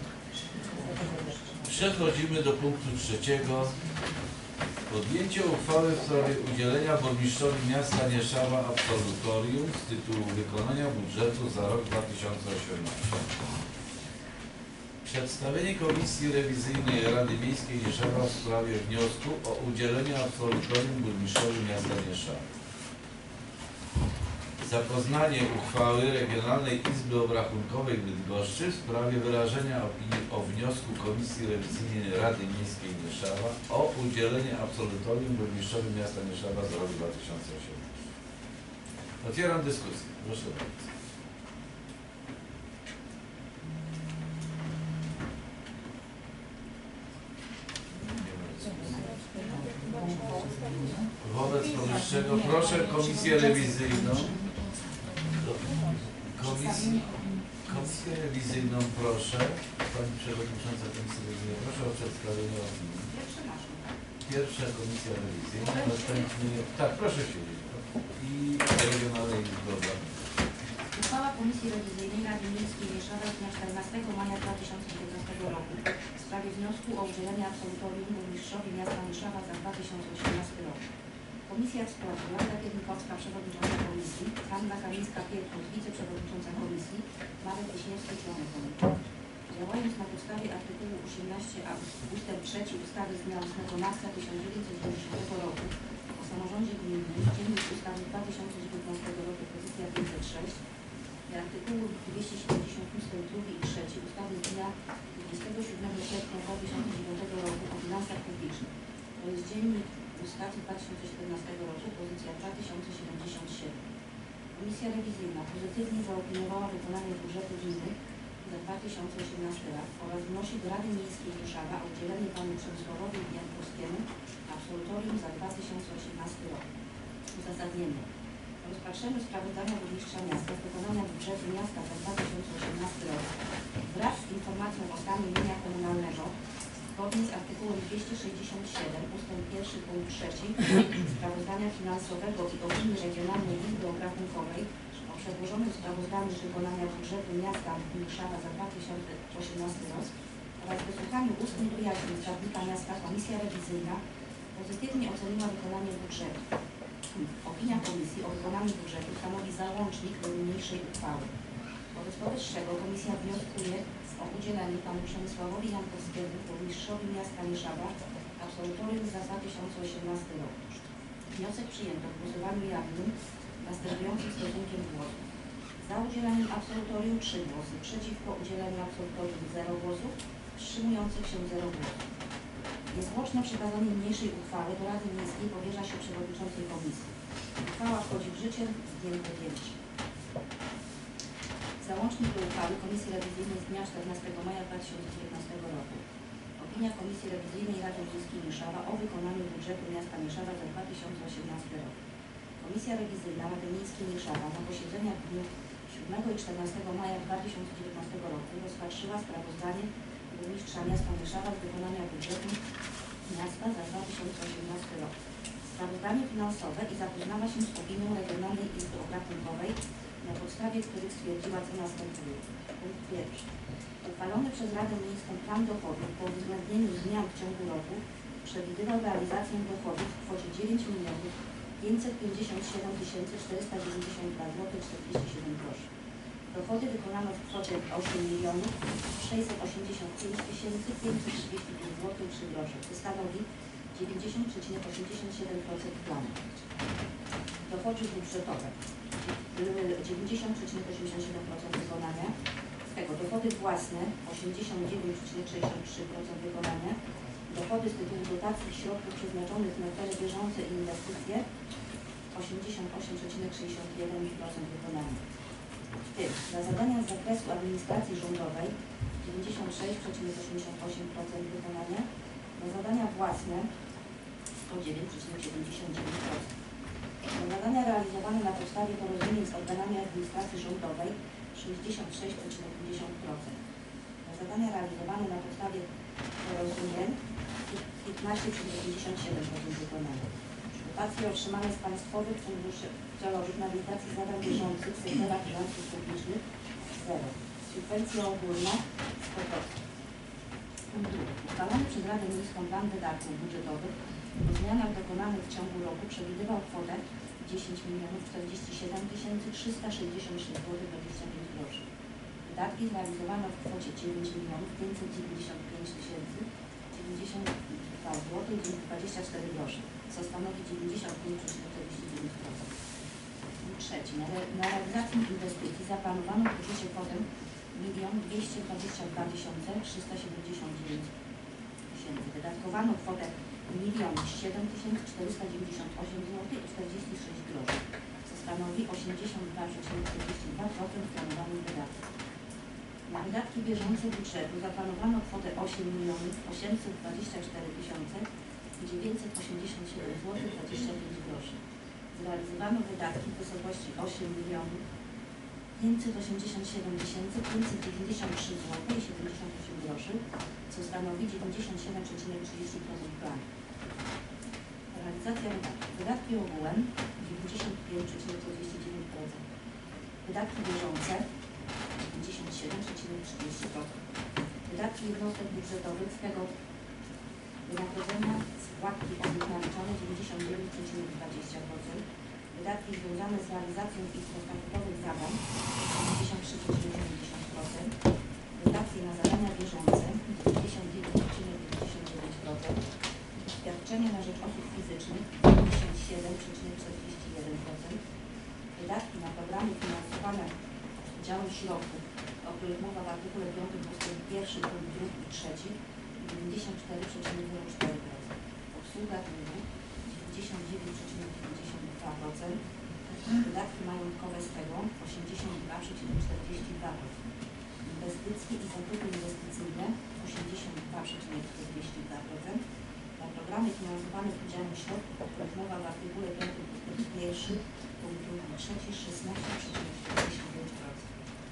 Przechodzimy do punktu trzeciego. Podjęcie uchwały w sprawie udzielenia burmistrzowi miasta Nieszawa absolutorium z tytułu wykonania budżetu za rok dwa tysiące osiemnasty. Przedstawienie Komisji Rewizyjnej Rady Miejskiej Nieszawa w sprawie wniosku o udzielenie absolutorium burmistrzowi miasta Nieszawa. Zapoznanie uchwały Regionalnej Izby Obrachunkowej Bydgoszczy w sprawie wyrażenia opinii o wniosku Komisji Rewizyjnej Rady Miejskiej Nieszawa o udzielenie absolutorium burmistrzowi miasta Nieszawa za rok dwa tysiące osiemnasty. Otwieram dyskusję. Proszę bardzo. Wobec powyższego proszę Komisję Rewizyjną Komisję, Komisję Rewizyjną proszę Pani Przewodnicząca Komisji Rewizyjnej proszę o przedstawienie opinii. Pierwsza Komisja Rewizyjna, następnie tak, proszę siedzieć i Regionalnej Izby Obrachunkowej. Uchwała Komisji Rewizyjnej Rady Miejskiej Nieszawa z dnia czternastego maja dwa tysiące dziewiętnastego roku w sprawie wniosku o udzielenie absolutorium burmistrzowi miasta Nieszawa za dwa tysiące osiemnasty rok. Komisja w składzie Magda Piernikowska, przewodnicząca komisji, Anna Kamińska-Pietkus, wiceprzewodnicząca komisji, Marek Wiśniewski, członek komisji. Działając na podstawie artykułu osiemnaście a ustęp trzeci ustawy z dnia ósmego marca tysiąc dziewięćset dziewięćdziesiątego roku o samorządzie gminnym, dziennik ustawy dwa tysiące dziewiętnastego roku, pozycja pięćset sześć i artykułu dwieście siedemdziesiąt ustęp drugi i trzeci ustawy z dnia dwudziestego siódmego sierpnia dwa tysiące dziewiątego roku o finansach publicznych. To jest dziennik ustawy dwa tysiące siedemnastego roku, pozycja dwa tysiące siedemdziesiąt siedem. Komisja rewizyjna pozytywnie zaopiniowała wykonanie budżetu gminy za dwa tysiące osiemnasty rok oraz wnosi do Rady Miejskiej Nieszawa o udzielenie panu Przemysławowi Jankowskiemu absolutorium za dwa tysiące osiemnasty rok. Uzasadnienie. Rozpatrzeniu sprawozdania burmistrza miasta z wykonania budżetu miasta za dwa tysiące osiemnasty rok wraz z informacją o stanie mienia komunalnego zgodnie z artykułem dwieście sześćdziesiąt siedem ustęp pierwszy punkt trzeci sprawozdania finansowego i opinii Regionalnej Izby Obrachunkowej o przedłożonym sprawozdaniu z wykonania budżetu miasta Warszawa za dwa tysiące osiemnasty rok oraz wysłuchaniu ustnych wyjaśnień skarbnika miasta Komisja Rewizyjna pozytywnie oceniła wykonanie budżetu. Opinia Komisji o wykonaniu budżetu stanowi załącznik do niniejszej uchwały. Wobec powyższego Komisja wnioskuje o udzielenie panu Przemysławowi Jankowskiemu, burmistrzowi miasta Nieszawa, absolutorium za dwa tysiące osiemnasty rok. Wniosek przyjęto w głosowaniu jawnym następującym stosunkiem głosów. Za udzieleniem absolutorium trzy głosy, przeciwko udzieleniu absolutorium zero głosów, wstrzymujących się zero głosów. Niezwłoczne przekazanie niniejszej uchwały do Rady Miejskiej powierza się przewodniczącej komisji. Uchwała wchodzi w życie z dniem podjęcia. Załącznik do uchwały Komisji Rewizyjnej z dnia czternastego maja dwa tysiące dziewiętnastego roku. Opinia Komisji Rewizyjnej Rady Miejskiej Nieszawa o wykonaniu budżetu miasta Nieszawa za dwa tysiące osiemnasty rok. Komisja Rewizyjna Rady Miejskiej Nieszawa na posiedzeniach w dniu siódmego i czternastego maja dwa tysiące dziewiętnastego roku rozpatrzyła sprawozdanie burmistrza miasta Nieszawa z wykonania budżetu miasta za dwa tysiące osiemnasty rok. Sprawozdanie finansowe i zapoznała się z opinią Regionalnej Izby Obrachunkowej, na podstawie których stwierdziła, co następuje. Punkt pierwszy. Uchwalony przez Radę Miejską plan dochodów po uwzględnieniu zmian w ciągu roku przewidywał realizację dochodów w kwocie dziewięć milionów pięćset pięćdziesiąt siedem tysięcy czterysta dziewięćdziesiąt dwa złote czterdzieści siedem groszy. Dochody wykonano w kwocie osiem milionów sześćset osiemdziesiąt pięć tysięcy pięćset trzydzieści pięć złotych trzy grosze, co stanowi dziewięćdziesiąt przecinek osiemdziesiąt siedem procent planu. Dochody budżetowe dziewięćdziesiąt przecinek osiemdziesiąt siedem procent wykonania, z tego dochody własne osiemdziesiąt dziewięć przecinek sześćdziesiąt trzy procent wykonania, dochody z tytułu dotacji i środków przeznaczonych na cele bieżące i inwestycje osiemdziesiąt osiem przecinek sześćdziesiąt jeden procent wykonania. W tym za zadania z zakresu administracji rządowej dziewięćdziesiąt sześć przecinek osiemdziesiąt osiem procent wykonania, na zadania własne sto dziewięć przecinek siedemdziesiąt dziewięć procent. Na zadania realizowane na podstawie porozumień z organami administracji rządowej sześćdziesiąt sześć przecinek pięćdziesiąt procent. Na zadania realizowane na podstawie porozumień piętnaście przecinek pięćdziesiąt siedem procent wykonania. Dotacje otrzymane z państwowych funduszy celowych na realizację zadań bieżących sektora finansów publicznych zero. Subwencja ogólna sto procent. Punkt drugi. Uchwalony przez Radę Miejską plan wydatków budżetowych po zmianach dokonanych w ciągu roku przewidywał kwotę dziesięć milionów czterdzieści siedem tysięcy trzysta sześćdziesiąt sześć złotych dwadzieścia pięć groszy. Wydatki zrealizowano w kwocie dziewięć milionów pięćset dziewięćdziesiąt pięć tysięcy dziewięćdziesiąt dwa złotych dwadzieścia cztery grosze, co stanowi dziewięćdziesiąt pięć przecinek czterdzieści dziewięć procent. Trzeci. Na, re, na realizację inwestycji zaplanowano w budżecie kwotę milion dwieście dwadzieścia dwa tysiące trzysta siedemdziesiąt dziewięć tysięcy. Wydatkowano kwotę milion siedem tysięcy czterysta dziewięćdziesiąt osiem złotych czterdzieści sześć groszy, co stanowi osiemdziesiąt dwa przecinek czterdzieści dwa procent planowanych wydatków. Na wydatki bieżące budżetu zaplanowano kwotę osiem milionów osiemset dwadzieścia cztery tysiące dziewięćset osiemdziesiąt siedem złotych dwadzieścia pięć groszy. Zrealizowano wydatki w wysokości osiem milionów pięćset osiemdziesiąt siedem tysięcy pięćset dziewięćdziesiąt trzy złotych siedemdziesiąt osiem groszy, co stanowi dziewięćdziesiąt siedem przecinek trzydzieści procent planu. Realizacja wydatków. Wydatki ogółem dziewięćdziesiąt pięć przecinek czterdzieści dziewięć procent. Wydatki bieżące dziewięćdziesiąt siedem przecinek trzydzieści procent. Wydatki jednostek budżetowych, z tego wynagrodzenia, składki od nich naliczone dziewięćdziesiąt dziewięć przecinek dwadzieścia procent. Wydatki związane z realizacją ich statutowych zadań dziewięćdziesiąt trzy przecinek dziewięćdziesiąt procent. Wydatki na zadania bieżące dziewięćdziesiąt dziewięć przecinek dziewięćdziesiąt dziewięć procent. Świadczenia na rzecz osób fizycznych dziewięćdziesiąt siedem przecinek czterdzieści jeden procent. Wydatki na programy finansowane działów środków, o których mowa w artykule piątym ustęp pierwszy, punkt drugi i trzeci, dziewięćdziesiąt cztery przecinek zero cztery procent. Obsługa długu dziewięćdziesiąt dziewięć przecinek dziewięćdziesiąt dwa procent. Wydatki majątkowe z tego osiemdziesiąt dwa przecinek czterdzieści dwa procent. Inwestycje i zakupy inwestycyjne osiemdziesiąt dwa przecinek czterdzieści dwa procent. Na programy finansowane z udziałem środków, o których mowa w artykule piątym ustęp pierwszy, punkt drugi i trzeci, szesnaście przecinek czterdzieści pięć procent.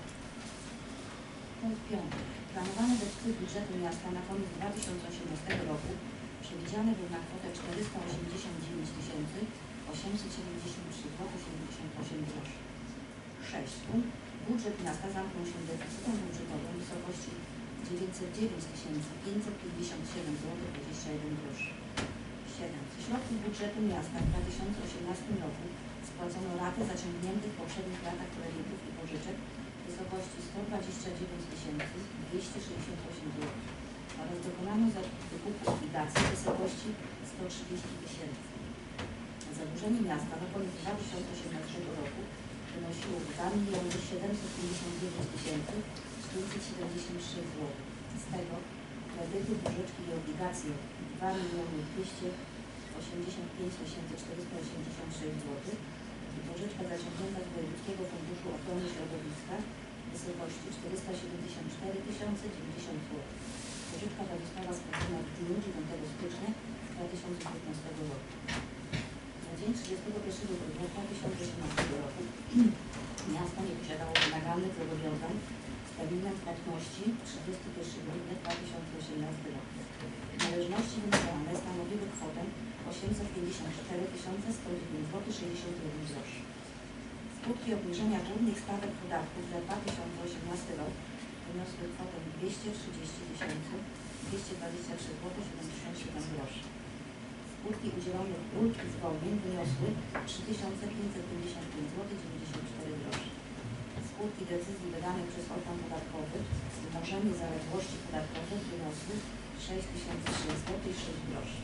Punkt piąty. Planowany deficyt budżetu miasta na koniec dwa tysiące osiemnastego roku przewidziany był na kwotę czterysta osiemdziesiąt dziewięć tysięcy osiemset siedemdziesiąt trzy złotych siedemdziesiąt osiem groszy. sześć. sześć. Budżet miasta zamknął się deficytem budżetowym w wysokości dziewięćset dziewięć tysięcy pięćset pięćdziesiąt siedem złotych dwadzieścia jeden groszy. siedem. Ze środków budżetu miasta w dwa tysiące osiemnastym roku spłacono raty zaciągniętych w poprzednich latach kredytów i pożyczek w wysokości sto dwadzieścia dziewięć tysięcy dwieście sześćdziesiąt osiem złotych oraz dokonano wykupu obligacji w wysokości sto trzydzieści tysięcy. Zadłużenie miasta na koniec dwa tysiące osiemnastego roku wynosiło dwa miliony siedemset pięćdziesiąt dziewięć tysięcy pięćset siedemdziesiąt sześć złotych. Z tego kredyty, pożyczki i obligacje dwa miliony dwieście osiemdziesiąt pięć tysięcy czterysta osiemdziesiąt sześć złotych i pożyczka zaciągnięta z Wojewódzkiego Funduszu Ochrony Środowiska w wysokości czterysta siedemdziesiąt cztery tysiące dziewięćdziesiąt złotych. Pożyczka ta została spłacona w dniu dziewiątego stycznia dwa tysiące piętnastego roku. Na dzień trzydziestego pierwszego grudnia dwa tysiące osiemnastego roku miasto nie posiadało wymagalnych zobowiązań z terminem płatności trzydziestego pierwszego grudnia dwa tysiące osiemnastego roku. Należności wymagane stanowiły kwotę osiemset pięćdziesiąt cztery tysiące sto dziewięć złotych sześćdziesiąt jeden groszy. Skutki obniżenia głównych stawek podatków za dwa tysiące osiemnasty rok wyniosły kwotę dwieście trzydzieści tysięcy dwieście dwadzieścia trzy złotych siedemdziesiąt siedem groszy. Skutki udzielonych ulg i zwolnień wyniosły trzy tysiące pięćset pięćdziesiąt pięć złotych dziewięćdziesiąt cztery groszy. Skutki decyzji wydanych przez organ podatkowy z umorzenia zaległości podatkowych wyniosły sześć tysięcy trzy złotych i sześć groszy.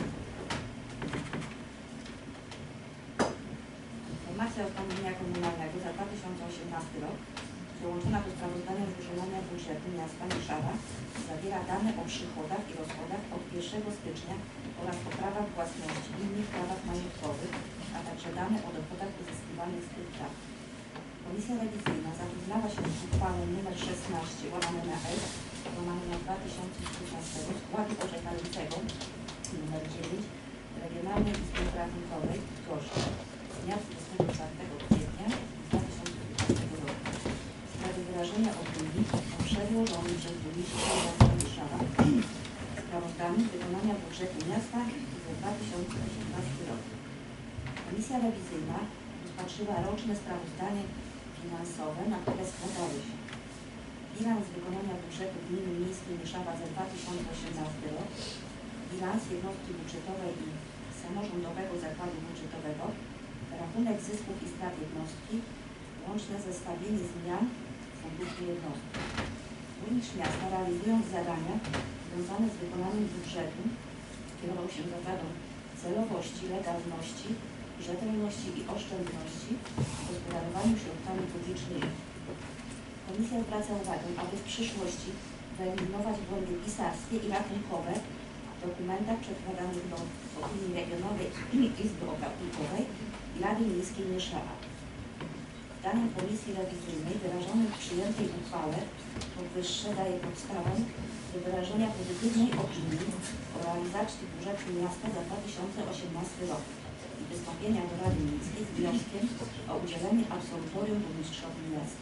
Informacja o stanie dnia komunalnego za dwa tysiące osiemnasty rok dołączona do sprawozdania z wykonania budżetu miasta Nieszawa zawiera dane o przychodach i rozchodach od pierwszego stycznia oraz o prawach własności i innych prawach majątkowych, a także dane o dochodach uzyskiwanych z tych praw. Komisja rewizyjna zapoznała się z uchwałą nr szesnaście łamane na S łamane na dwa tysiące piętnaście składu orzekającego nr dziewięć Regionalnej Izby Prawnikowej w Bydgoszczy z dnia dwudziestego czwartego kwietnia dwa tysiące piętnastego roku w sprawie wyrażenia opinii o przedłożonym przez burmistrza miasta Nieszawa sprawozdaniu z wykonania budżetu miasta za dwa tysiące osiemnasty rok. Komisja rewizyjna rozpatrzyła roczne sprawozdanie finansowe, na które składały się bilans wykonania budżetu gminy miejskiej Nieszawa za dwa tysiące osiemnasty rok, bilans jednostki budżetowej i samorządowego zakładu budżetowego, rachunek zysków i strat jednostki, łączne zestawienie zmian w funduszu jednostki. Burmistrz miasta, realizując zadania związane z wykonaniem budżetu, kierował się zasadą celowości, legalności, rzetelności i oszczędności w gospodarowaniu środkami publicznymi. Komisja zwraca uwagę, aby w przyszłości wyeliminować błędy pisarskie i rachunkowe w dokumentach przedkładanych do opinii regionalnej Izby Obrachunkowej i Rady Miejskiej Nieszawa. Zdaniem Komisji Rewizyjnej wyrażone w przyjętej uchwale powyższe daje podstawę do wyrażenia pozytywnej opinii o realizacji budżetu miasta za dwa tysiące osiemnasty rok i wystąpienia do Rady Miejskiej z wnioskiem o udzielenie absolutorium burmistrzowi miasta.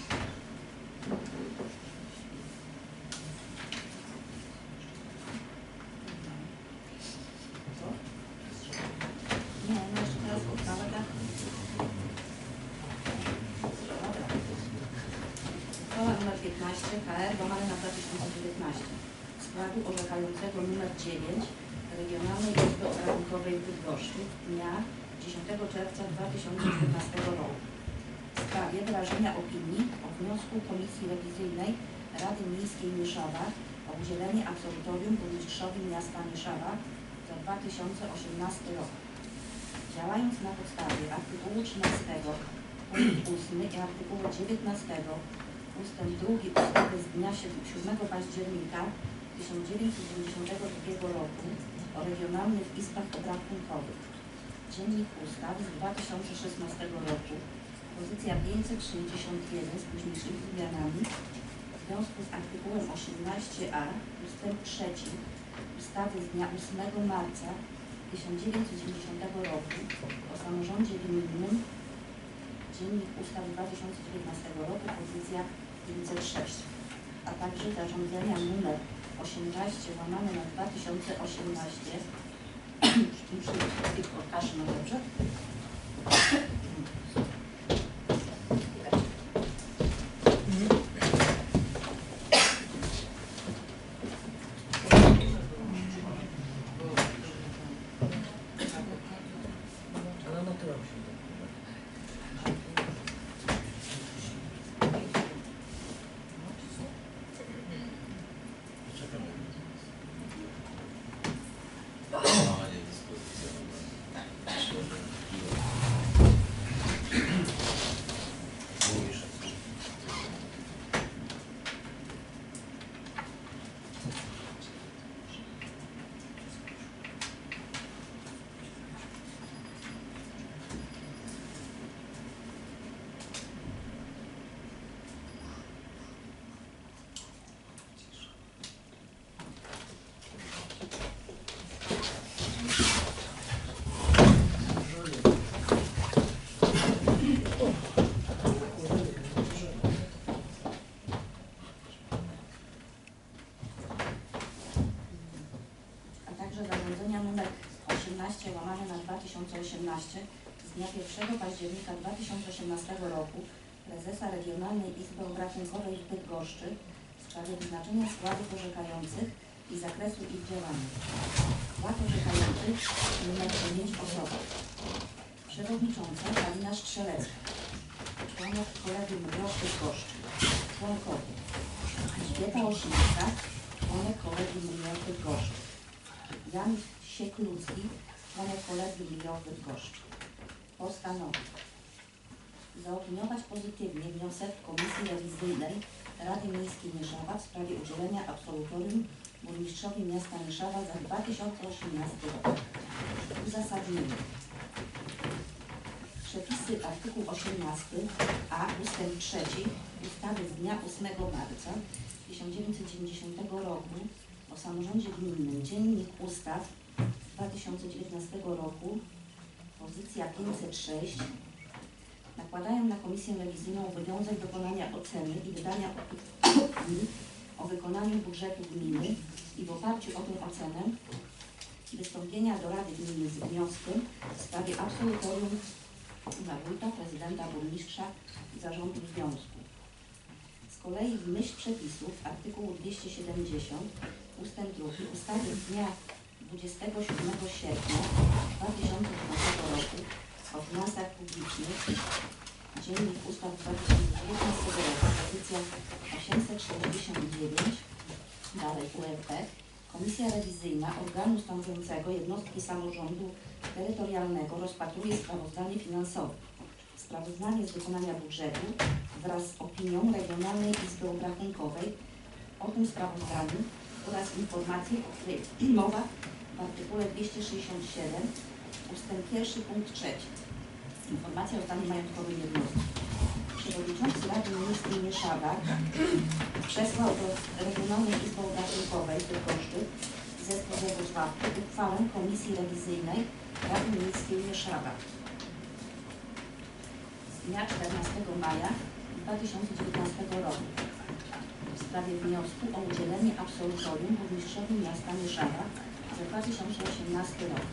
Co? Nie, no jeszcze teraz uchwała, tak? Uchwała nr piętnaście K R łamane na dwa tysiące dziewiętnaście składu orzekającego nr dziewięć Regionalnej Izby Obrachunkowej w Bydgoszczy dnia dziesiątego czerwca dwa tysiące dziewiętnastego roku w sprawie wyrażenia opinii o wniosku Komisji Rewizyjnej Rady Miejskiej Nieszawa o udzielenie absolutorium burmistrzowi miasta Nieszawa za dwa tysiące osiemnasty rok. Działając na podstawie artykułu trzynastego punkt ósmy i artykułu dziewiętnastego ustęp drugi ustawy z dnia siódmego października tysiąc dziewięćset dziewięćdziesiątego drugiego roku o regionalnych izbach obrachunkowych. Dziennik ustaw z dwa tysiące szesnastego roku, pozycja pięćset sześćdziesiąt jeden z późniejszymi zmianami w związku z artykułem osiemnaście a ustęp trzeci ustawy z dnia ósmego marca tysiąc dziewięćset dziewięćdziesiątego roku o samorządzie gminnym. Dziennik ustaw dwa tysiące dziewiętnastego roku, pozycja pięćset sześć, a także zarządzenia nr osiemnaście łamane na dwa tysiące osiemnaście muszę tylko kaszę na dobrze października dwa tysiące osiemnastego roku prezesa Regionalnej Izby Obrachunkowej w Bydgoszczy w sprawie wyznaczenia składów orzekających i zakresu ich działania. Skład orzekający numer dziewięć osoby. Przewodnicząca Halina Strzelecka. Członek Kolegium Grosz Bydgoszczy. Członkowie Elżbieta Osińska. Członek Kolegium Grosz Bydgoszczy. Jan Sieklucki. Członek Kolegium Grosz Bydgoszczy. Postanowić zaopiniować pozytywnie wniosek Komisji Rewizyjnej Rady Miejskiej Nieszawa w sprawie udzielenia absolutorium burmistrzowi miasta Nieszawa za dwa tysiące osiemnasty rok. Uzasadnienie. Przepisy artykuł osiemnasty a ustęp trzeci ustawy z dnia ósmego marca tysiąc dziewięćset dziewięćdziesiątego roku o samorządzie gminnym, Dziennik Ustaw dwa tysiące dziewiętnastego roku, pozycja pięćset sześć, nakładają na Komisję Rewizyjną obowiązek dokonania oceny i wydania opinii o wykonaniu budżetu gminy i w oparciu o tę ocenę wystąpienia do Rady Gminy z wnioskiem w sprawie absolutorium dla wójta, prezydenta, burmistrza i zarządu związku. Z kolei w myśl przepisów artykułu dwieście siedemdziesiąt ustęp drugi ustawy z dnia dwudziestego siódmego sierpnia dwa tysiące dwunastego roku o finansach publicznych, Dziennik Ustaw dwa tysiące dziewiętnastego roku, pozycja osiemset czterdzieści dziewięć, dalej U R P, Komisja Rewizyjna organu stanowiącego jednostki samorządu terytorialnego rozpatruje sprawozdanie finansowe, sprawozdanie z wykonania budżetu wraz z opinią Regionalnej Izby Obrachunkowej o tym sprawozdaniu oraz informacje, o której mowa w artykule dwieście sześćdziesiąt siedem ustęp pierwszy punkt trzeci. Informacja o stanie majątkowym jednostki. Przewodniczący Rady Miejskiej Nieszawa przesłał do Regionalnej Izby Obrachunkowej w Bydgoszczy zespół Wrocławki uchwałę Komisji Rewizyjnej Rady Miejskiej Nieszawa z dnia czternastego maja dwa tysiące dziewiętnastego roku w sprawie wniosku o udzielenie absolutorium burmistrzowi miasta Nieszawa za dwa tysiące osiemnasty rok.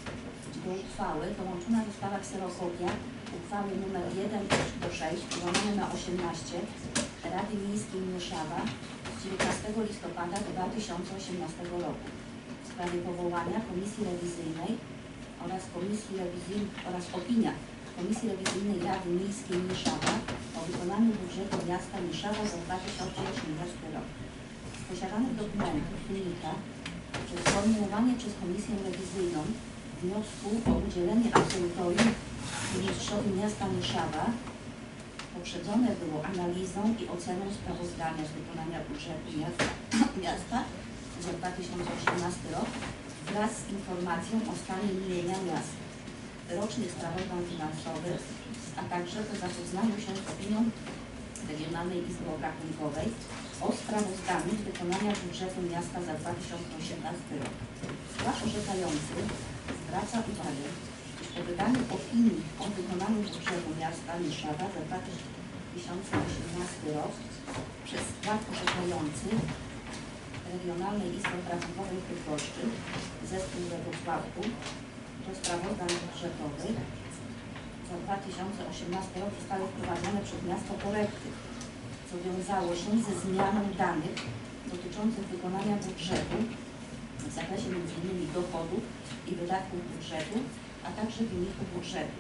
Do uchwały dołączona została kserokopia uchwały nr jeden do sześć łamane na osiemnaście Rady Miejskiej Nieszawa z dziewiętnastego listopada dwa tysiące osiemnastego roku w sprawie powołania Komisji Rewizyjnej oraz Komisji Rewizyjnej oraz opinia Komisji Rewizyjnej Rady Miejskiej Nieszawa o wykonaniu budżetu miasta Nieszawa za dwa tysiące osiemnasty rok. Z posiadanych dokumentów wynika, że sformułowanie przez Komisję Rewizyjną wniosku o udzielenie absolutorium burmistrzowi miasta Nieszawa poprzedzone było analizą i oceną sprawozdania z wykonania budżetu miasta, miasta za dwa tysiące osiemnasty rok wraz z informacją o stanie mienia miasta, rocznych sprawozdań finansowych, a także po zapoznaniu się z opinią Regionalnej Izby Obrachunkowej o sprawozdaniu z wykonania budżetu miasta za dwa tysiące osiemnasty rok. Skład orzekający zwraca uwagę, iż po wydaniu opinii o wykonaniu budżetu miasta Nieszawa za dwa tysiące osiemnasty rok przez skład orzekający Regionalnej Izby Obrachunkowej w Bydgoszczy, zespół we Wrocławku do sprawozdań budżetowych za dwa tysiące osiemnasty rok zostały wprowadzone przez miasto korekty, co wiązało się ze zmianą danych dotyczących wykonania budżetu w zakresie między innymi dochodów i wydatków budżetu, a także wyniku budżetu.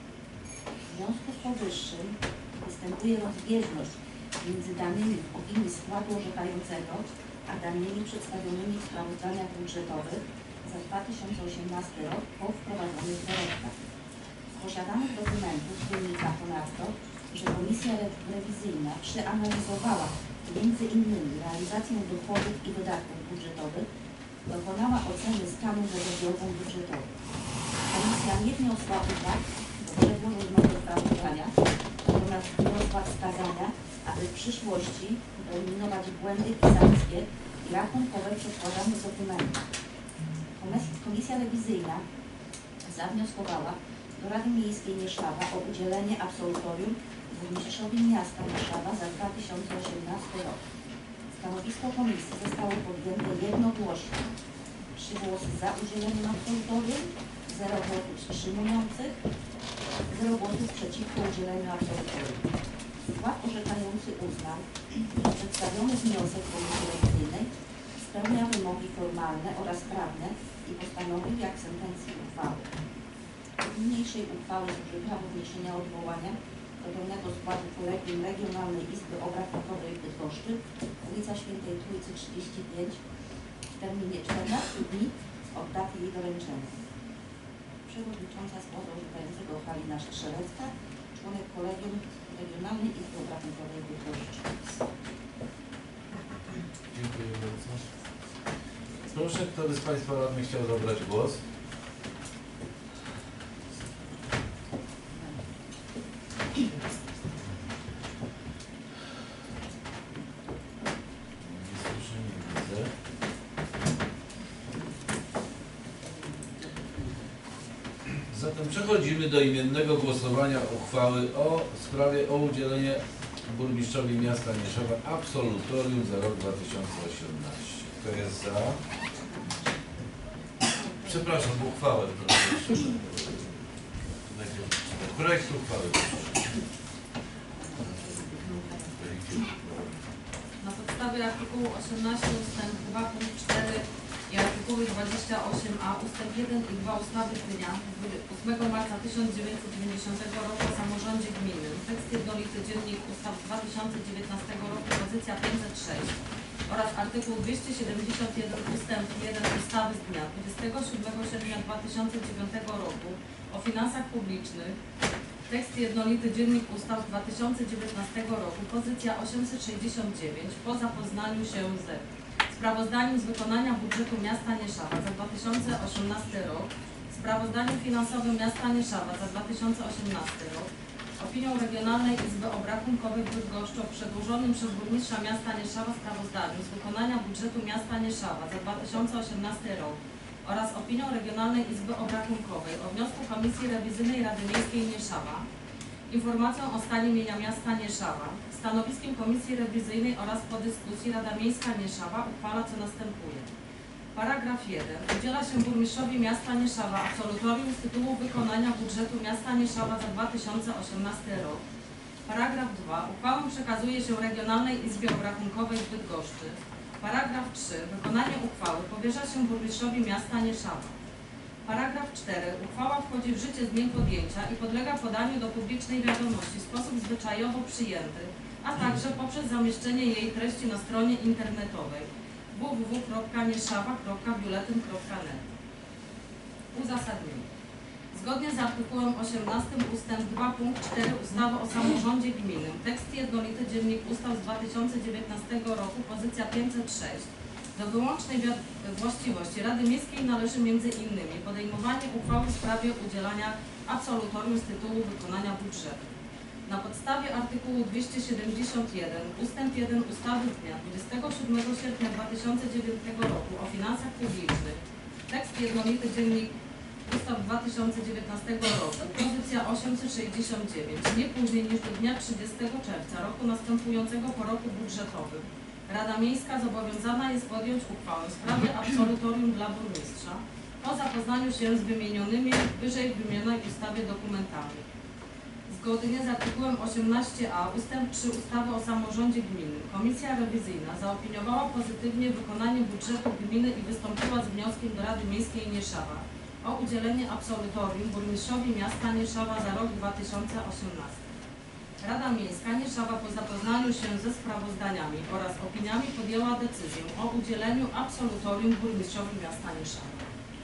W związku z powyższym występuje rozbieżność między danymi w opinii składu orzekającego, a danymi przedstawionymi w sprawozdaniach budżetowych za dwa tysiące osiemnasty rok po wprowadzonych korektach. Z posiadanych dokumentów wynika ponadto, że Komisja Rewizyjna przeanalizowała między innymi realizację dochodów i wydatków budżetowych, dokonała oceny stanu zobowiązań budżetowych. Komisja nie wniosła uwag do przedłożonego sprawozdania, natomiast wniosła wskazania, aby w przyszłości wyeliminować błędy pisarskie i rachunkowe przedkładanych dokumentów. Komisja Rewizyjna zawnioskowała do Rady Miejskiej Nieszawa o udzielenie absolutorium burmistrzowi miasta Nieszawa za dwa tysiące osiemnasty rok. Stanowisko komisji zostało podjęte jednogłośnie. Trzy głosy za udzieleniem absolutorium, zero głosów wstrzymujących zero głosów przeciwko udzieleniu absolutorium. Skład orzekający uznał, że przedstawiony wniosek Komisji Rewizyjnej spełnia wymogi formalne oraz prawne i postanowił jak sentencji uchwały. Do niniejszej uchwały zużywa w wniesienia odwołania do pełnego składu Kolegium Regionalnej Izby Obrachunkowej w Bydgoszczy, ulica Świętej Trójcy trzydzieści pięć, w terminie czternastu dni od daty jej doręczenia. Przewodnicząca składu orzekającego Halina Strzelecka, członek Kolegium Regionalnej Izby Obrachunkowej w Bydgoszczy. Dziękuję bardzo. Proszę, kto by z Państwa radnych chciał zabrać głos? Nie słyszę, nie widzę. Zatem przechodzimy do imiennego głosowania uchwały o sprawie o udzielenie burmistrzowi miasta Nieszowa absolutorium za rok dwa tysiące osiemnasty. Kto jest za? Przepraszam, uchwałę. Proszę. Projekt uchwały. Na podstawie artykułu osiemnaście ustęp dwa punkt cztery i artykułu dwadzieścia osiem a ustęp jeden i dwa ustawy z dnia ósmego marca tysiąc dziewięćset dziewięćdziesiątego roku o samorządzie gminnym, tekst jednolity dziennik ustaw z dwa tysiące dziewiętnastego roku, pozycja pięćset sześć oraz artykuł dwieście siedemdziesiąt jeden ustęp jeden ustawy z dnia dwudziestego siódmego sierpnia dwa tysiące dziewiątego roku o finansach publicznych, tekst jednolity dziennik ustaw z dwa tysiące dziewiętnastego roku, pozycja osiemset sześćdziesiąt dziewięć, po zapoznaniu się ze sprawozdaniem z wykonania budżetu miasta Nieszawa za dwa tysiące osiemnasty rok, sprawozdaniem finansowym miasta Nieszawa za dwa tysiące osiemnasty rok, opinią Regionalnej Izby Obrachunkowej w Bydgoszczy o przedłożonym przez burmistrza miasta Nieszawa sprawozdaniu z wykonania budżetu miasta Nieszawa za dwa tysiące osiemnasty rok oraz opinią Regionalnej Izby Obrachunkowej o wniosku Komisji Rewizyjnej Rady Miejskiej Nieszawa, informacją o stanie mienia miasta Nieszawa, stanowiskiem Komisji Rewizyjnej oraz po dyskusji Rada Miejska Nieszawa uchwala, co następuje. Paragraf jeden. Udziela się burmistrzowi miasta Nieszawa absolutorium z tytułu wykonania budżetu miasta Nieszawa za dwa tysiące osiemnasty rok. Paragraf dwa. Uchwałę przekazuje się Regionalnej Izbie Obrachunkowej w Bydgoszczy. Paragraf trzy. Wykonanie uchwały powierza się burmistrzowi miasta Nieszawa. Paragraf cztery. Uchwała wchodzi w życie z dniem podjęcia i podlega podaniu do publicznej wiadomości w sposób zwyczajowo przyjęty, a także poprzez zamieszczenie jej treści na stronie internetowej w w w kropka nieszawa kropka biuletyn kropka net. Uzasadnienie. Zgodnie z artykułem osiemnastym ustęp dwa punkt cztery ustawy o samorządzie gminnym, tekst jednolity dziennik ustaw z dwa tysiące dziewiętnastego roku, pozycja pięćset sześć, do wyłącznej właściwości Rady Miejskiej należy między innymi podejmowanie uchwały w sprawie udzielania absolutorium z tytułu wykonania budżetu. Na podstawie artykułu dwieście siedemdziesiąt jeden ustęp jeden ustawy z dnia dwudziestego siódmego sierpnia dwa tysiące dziewiątego roku o finansach publicznych, tekst jednolity dziennik ustaw dwa tysiące dziewiętnastego roku, pozycja osiemset sześćdziesiąt dziewięć, nie później niż do dnia trzydziestego czerwca roku następującego po roku budżetowym, Rada Miejska zobowiązana jest podjąć uchwałę w sprawie absolutorium dla burmistrza po zapoznaniu się z wymienionymi wyżej wymienionej ustawie dokumentami. Zgodnie z artykułem osiemnaście a ustęp trzy ustawy o samorządzie gminnym Komisja Rewizyjna zaopiniowała pozytywnie wykonanie budżetu gminy i wystąpiła z wnioskiem do Rady Miejskiej Nieszawa o udzielenie absolutorium burmistrzowi miasta Nieszawa za rok dwa tysiące osiemnasty. Rada Miejska Nieszawa po zapoznaniu się ze sprawozdaniami oraz opiniami podjęła decyzję o udzieleniu absolutorium burmistrzowi miasta Nieszawa.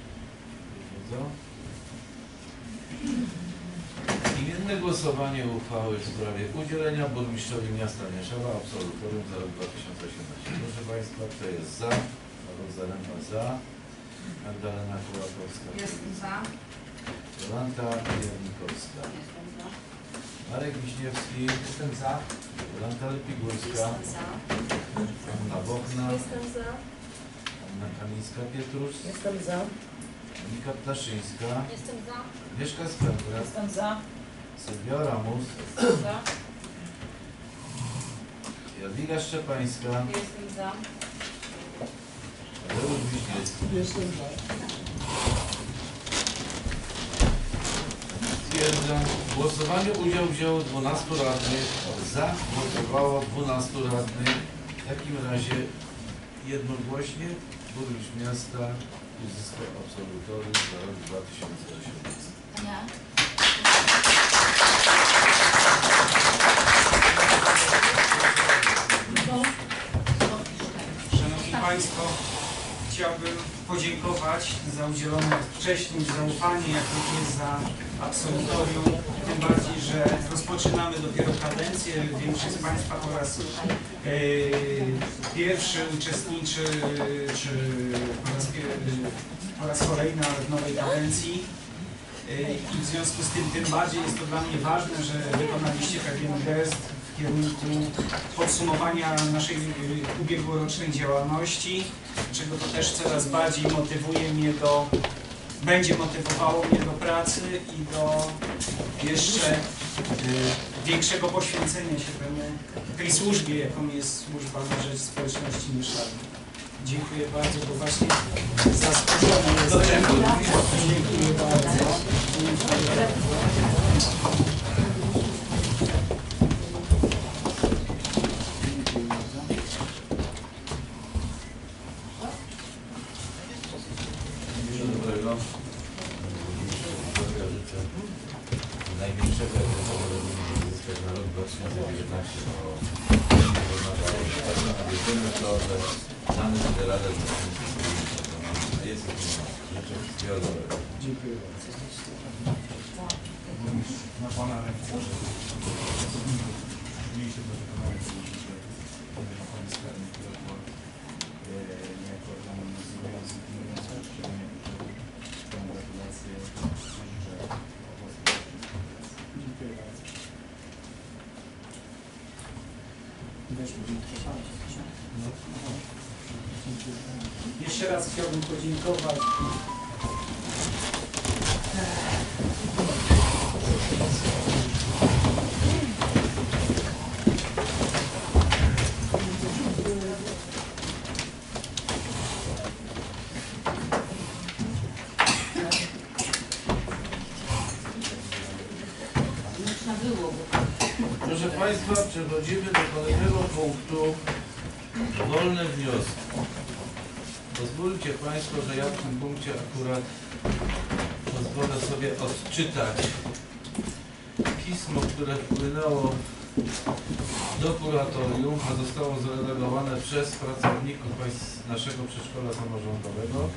Imienne głosowanie uchwały w sprawie udzielenia burmistrzowi miasta Nieszawa absolutorium za rok dwa tysiące osiemnasty. Proszę Państwa, kto jest za? Paweł Zaremba za. Magdalena Kołakowska. Jestem za. Jolanta Jarnikowska. Jestem za. Marek Wiśniewski. Jestem za. Jolanta Lepigórska. Anna Bochna. Jestem za. Anna Kamińska-Pietrusz. Jestem za. Monika Ptaszyńska. Jestem za. Mieszka Spękra. Jestem za. Sylwia Ramus. Jestem za. Jadwiga Szczepańska. Jestem za. Tadeusz Wiśniewski. Jestem za. Stwierdzam, w głosowaniu udział wzięło dwunastu radnych, za głosowało dwunastu radnych. W takim razie jednogłośnie burmistrz miasta uzyskał absolutorium za rok dwa tysiące osiemnasty. Ja. Szanowni Państwo, chciałbym podziękować za udzielone wcześniej zaufanie, jak również za absolutorium. Tym bardziej, że rozpoczynamy dopiero kadencję. Większość z Państwa po raz e, pierwszy uczestniczy, czy po raz, po raz kolejny, ale w nowej kadencji. I w związku z tym tym bardziej jest to dla mnie ważne, że wykonaliście pewien gest w kierunku podsumowania naszej ubiegłorocznej działalności, czego to też coraz bardziej motywuje mnie do, będzie motywowało mnie do pracy i do jeszcze y, większego poświęcenia się temu, tej służbie, jaką jest służba na rzecz społeczności mieszkalnej. Dziękuję bardzo, bo właśnie zaskoczony jestem. Dziękuję bardzo. Dobrego. Życzę największego uzyskać na rok dwa tysiące dziewiętnasty. Wierzymy w to, że dany sobie radę jest rzeczy wszystkiego dobrego. Dziękuję bardzo. Na Pana ręce, mniejsze do wykonania na Pani skarbnik, które było niejako organem nazywającym pilnującym posiadanie budżetu. Tą gratulację życzę owoców. Dziękuję bardzo. Jeszcze raz chciałbym podziękować. Proszę Państwa, przechodzimy do kolejnego punktu. Wolne wnioski. Pozwólcie Państwo, że ja w tym punkcie akurat pozwolę sobie odczytać pismo, które wpłynęło do kuratorium, a zostało zredagowane przez pracowników naszego przedszkola samorządowego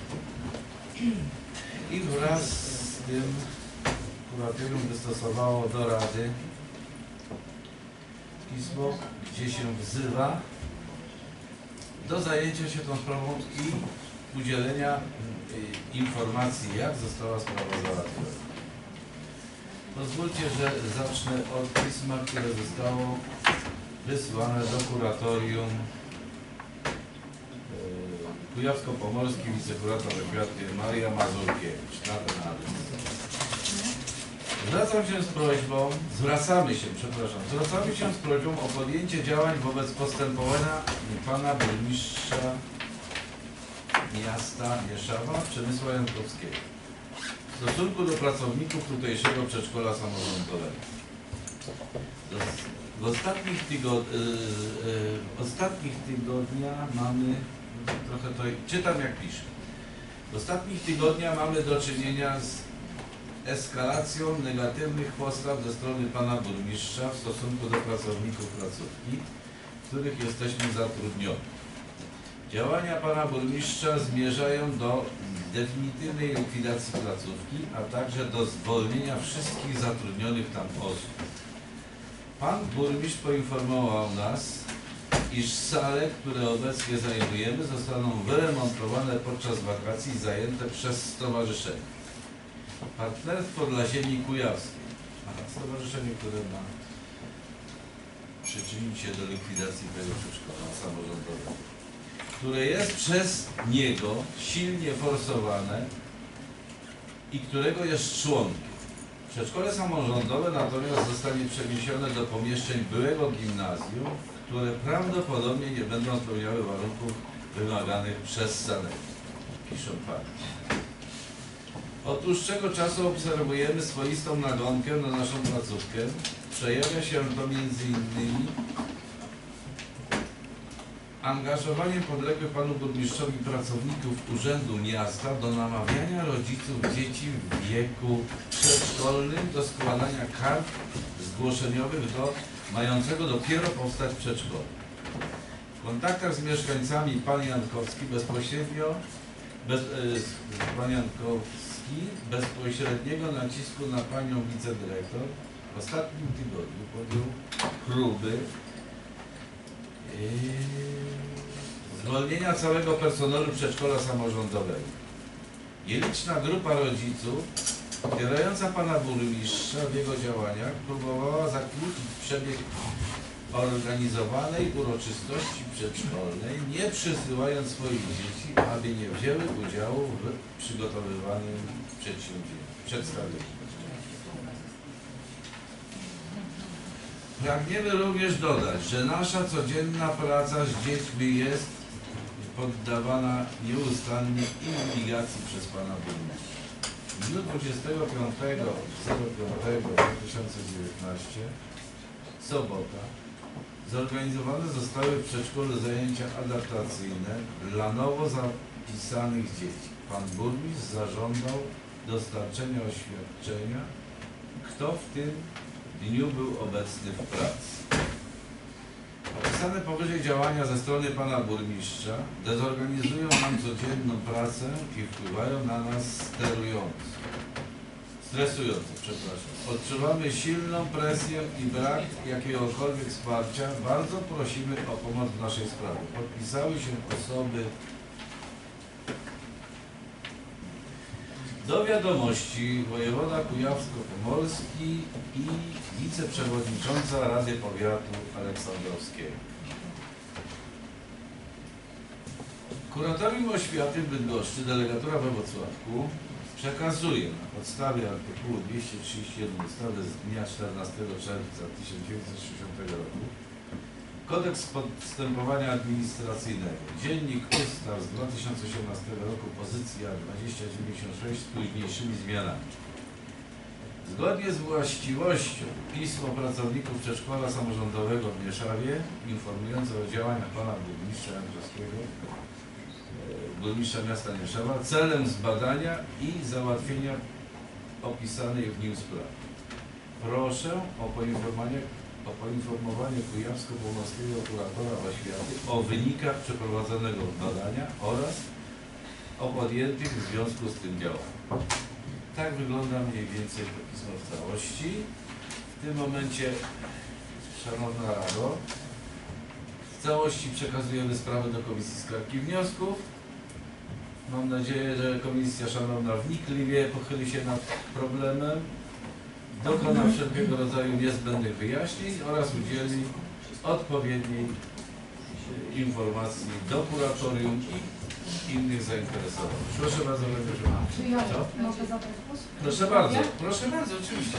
i wraz z tym kuratorium wystosowało do Rady pismo, gdzie się wzywa do zajęcia się tą sprawą i udzielenia y, informacji, jak została sprawa załatwiona. Pozwólcie, że zacznę od pisma, które zostało wysłane do kuratorium y, Kujawsko-Pomorski wicekurator oświaty Maria Mazurkiewicz na ten adres. Zwracam się z prośbą, zwracamy się, przepraszam, zwracamy się z prośbą o podjęcie działań wobec postępowania pana burmistrza miasta Mieszawa Przemysła Jankowskiego w stosunku do pracowników tutejszego przedszkola samorządowego. W ostatnich, tygod yy, yy, w ostatnich tygodniach mamy, trochę to czytam jak piszę, w ostatnich tygodniach mamy do czynienia z eskalacją negatywnych postaw ze strony pana burmistrza w stosunku do pracowników placówki, w których jesteśmy zatrudnioni. Działania pana burmistrza zmierzają do definitywnej likwidacji placówki, a także do zwolnienia wszystkich zatrudnionych tam osób. Pan burmistrz poinformował nas, iż sale, które obecnie zajmujemy, zostaną wyremontowane podczas wakacji zajęte przez stowarzyszenie. Partnerstwo dla Ziemi Kujawskiej. Aha, stowarzyszenie, które ma przyczynić się do likwidacji tego przedszkola samorządowego, które jest przez niego silnie forsowane i którego jest członkiem. Przedszkole samorządowe natomiast zostanie przeniesione do pomieszczeń byłego gimnazjum, które prawdopodobnie nie będą spełniały warunków wymaganych przez sanepid. Piszą Państwo. Od dłuższego czasu obserwujemy swoistą nagonkę na naszą placówkę. Przejawia się to między innymi angażowaniem podległych panu burmistrzowi pracowników Urzędu Miasta do namawiania rodziców dzieci w wieku przedszkolnym do składania kart zgłoszeniowych do mającego dopiero powstać przedszkola. W kontaktach z mieszkańcami pan Jankowski bezpośrednio bez, y, pan Jankowski bezpośredniego nacisku na panią wicedyrektor w ostatnim tygodniu podjął próby Yy, zwolnienia całego personelu przedszkola samorządowego. Nieliczna grupa rodziców wspierająca pana burmistrza w jego działaniach próbowała zakłócić przebieg organizowanej uroczystości przedszkolnej, nie przysyłając swoich dzieci, aby nie wzięły udziału w przygotowywanym przedstawieniu. Pragniemy również dodać, że nasza codzienna praca z dziećmi jest poddawana nieustannie inwigilacji przez pana burmistrza. W dniu dwudziestego piątego piątego dwa tysiące dziewiętnastego, sobota, zorganizowane zostały w przedszkolu zajęcia adaptacyjne dla nowo zapisanych dzieci. Pan burmistrz zażądał dostarczenia oświadczenia, kto w tym dniu był obecny w pracy. Opisane powyżej działania ze strony pana burmistrza dezorganizują nam codzienną pracę i wpływają na nas sterująco. Stresująco, przepraszam. Odczuwamy silną presję i brak jakiegokolwiek wsparcia. Bardzo prosimy o pomoc w naszej sprawie. Podpisały się osoby do wiadomości wojewoda kujawsko-pomorski i wiceprzewodnicząca Rady Powiatu Aleksandrowskiego. Kuratorium Oświaty w Bydgoszczy, delegatura we Wrocławku przekazuje na podstawie artykułu dwieście trzydzieści jeden ustawy z dnia czternastego czerwca tysiąc dziewięćset sześćdziesiątego roku Kodeks Postępowania Administracyjnego, Dziennik Ustaw z dwa tysiące osiemnastego roku, pozycja dwieście dziewięćdziesiąt sześć z późniejszymi zmianami. Zgodnie z właściwością pismo pracowników przedszkola samorządowego w Mieszawie informujące o działaniach pana burmistrza Jędrzejskiego, burmistrza miasta Mieszawa, celem zbadania i załatwienia opisanej w nim sprawy. Proszę o poinformowanie o poinformowanie kujawsko-pomorskiego kuratora oświaty o wynikach przeprowadzonego badania oraz o podjętych w związku z tym działaniach. Tak wygląda mniej więcej to pismo w całości. W tym momencie, Szanowna Rado, w całości przekazujemy sprawę do Komisji Skarg i Wniosków. Mam nadzieję, że Komisja Szanowna wnikliwie pochyli się nad problemem, dokona wszelkiego rodzaju niezbędnych wyjaśnień oraz udzieli odpowiedniej informacji do kuratorium i innych zainteresowanych. Proszę bardzo, Czy ja mogę zabrać głos? Proszę bardzo, proszę bardzo, oczywiście.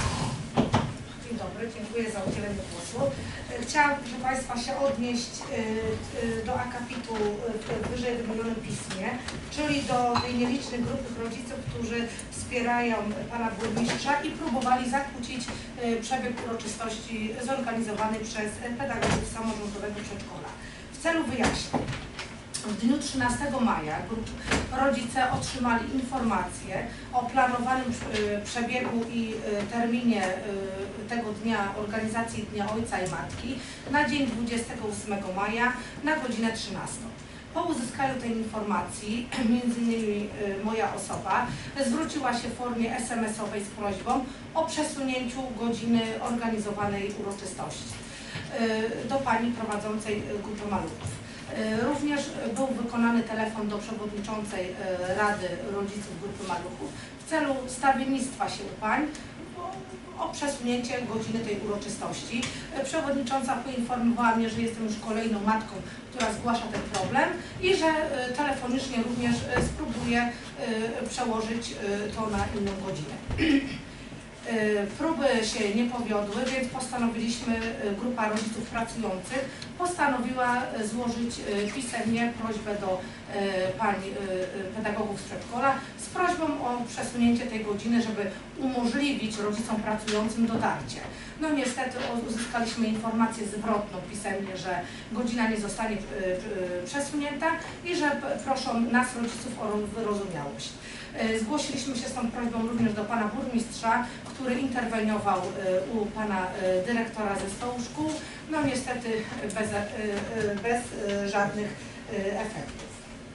Dzień dobry, dziękuję za udzielenie głosu. Chciałam, proszę Państwa, się odnieść do akapitu w wyżej wymienionym pismie, czyli do tej nielicznej grupy rodziców, którzy wspierają pana burmistrza i próbowali zakłócić przebieg uroczystości zorganizowany przez pedagogów samorządowego przedszkola. W celu wyjaśnień. W dniu trzynastego maja rodzice otrzymali informację o planowanym przebiegu i terminie tego dnia, organizacji Dnia Ojca i Matki na dzień dwudziestego ósmego maja na godzinę trzynastą. Po uzyskaniu tej informacji, między innymi moja osoba zwróciła się w formie es em esowej z prośbą o przesunięciu godziny organizowanej uroczystości do pani prowadzącej grupy maluchów. Również był wykonany telefon do przewodniczącej Rady Rodziców Grupy Maluchów w celu stawiennictwa się u pań o przesunięcie godziny tej uroczystości. Przewodnicząca poinformowała mnie, że jestem już kolejną matką, która zgłasza ten problem i że telefonicznie również spróbuje przełożyć to na inną godzinę. Próby się nie powiodły, więc postanowiliśmy, grupa rodziców pracujących postanowiła złożyć pisemnie prośbę do pań pedagogów z przedszkola z prośbą o przesunięcie tej godziny, żeby umożliwić rodzicom pracującym dotarcie. No niestety uzyskaliśmy informację zwrotną pisemnie, że godzina nie zostanie przesunięta i że proszą nas rodziców o wyrozumiałość. Zgłosiliśmy się z tą prośbą również do pana burmistrza, który interweniował u pana dyrektora zespołu szkół, no niestety bez, bez żadnych efektów.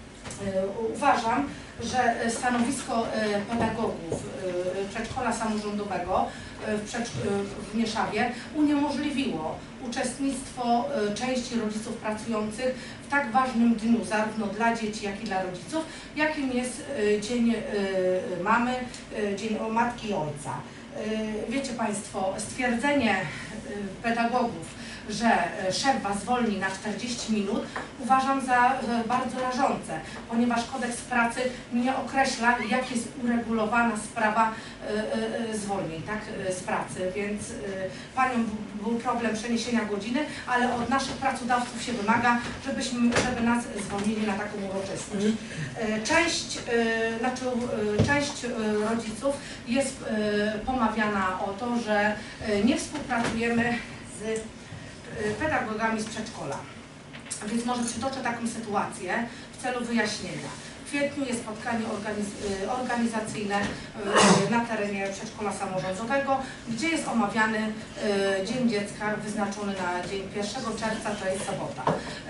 Uważam, że stanowisko pedagogów przedszkola samorządowego w, w Mieszawie uniemożliwiło uczestnictwo części rodziców pracujących w tak ważnym dniu, zarówno dla dzieci, jak i dla rodziców, jakim jest Dzień Mamy, Dzień Matki i Ojca. Wiecie Państwo, stwierdzenie pedagogów, że szef Was zwolni na czterdzieści minut, uważam za bardzo rażące, ponieważ kodeks pracy nie określa, jak jest uregulowana sprawa zwolnień, tak, z pracy, więc paniom był problem przeniesienia godziny, ale od naszych pracodawców się wymaga, żebyśmy, żeby nas zwolnili na taką uroczystość. Część, znaczy, część rodziców jest pomawiana o to, że nie współpracujemy z pedagogami z przedszkola. Więc może przytoczę taką sytuację w celu wyjaśnienia. W kwietniu jest spotkanie organiz organizacyjne na terenie przedszkola samorządowego, gdzie jest omawiany Dzień Dziecka wyznaczony na dzień pierwszego czerwca, to jest sobota.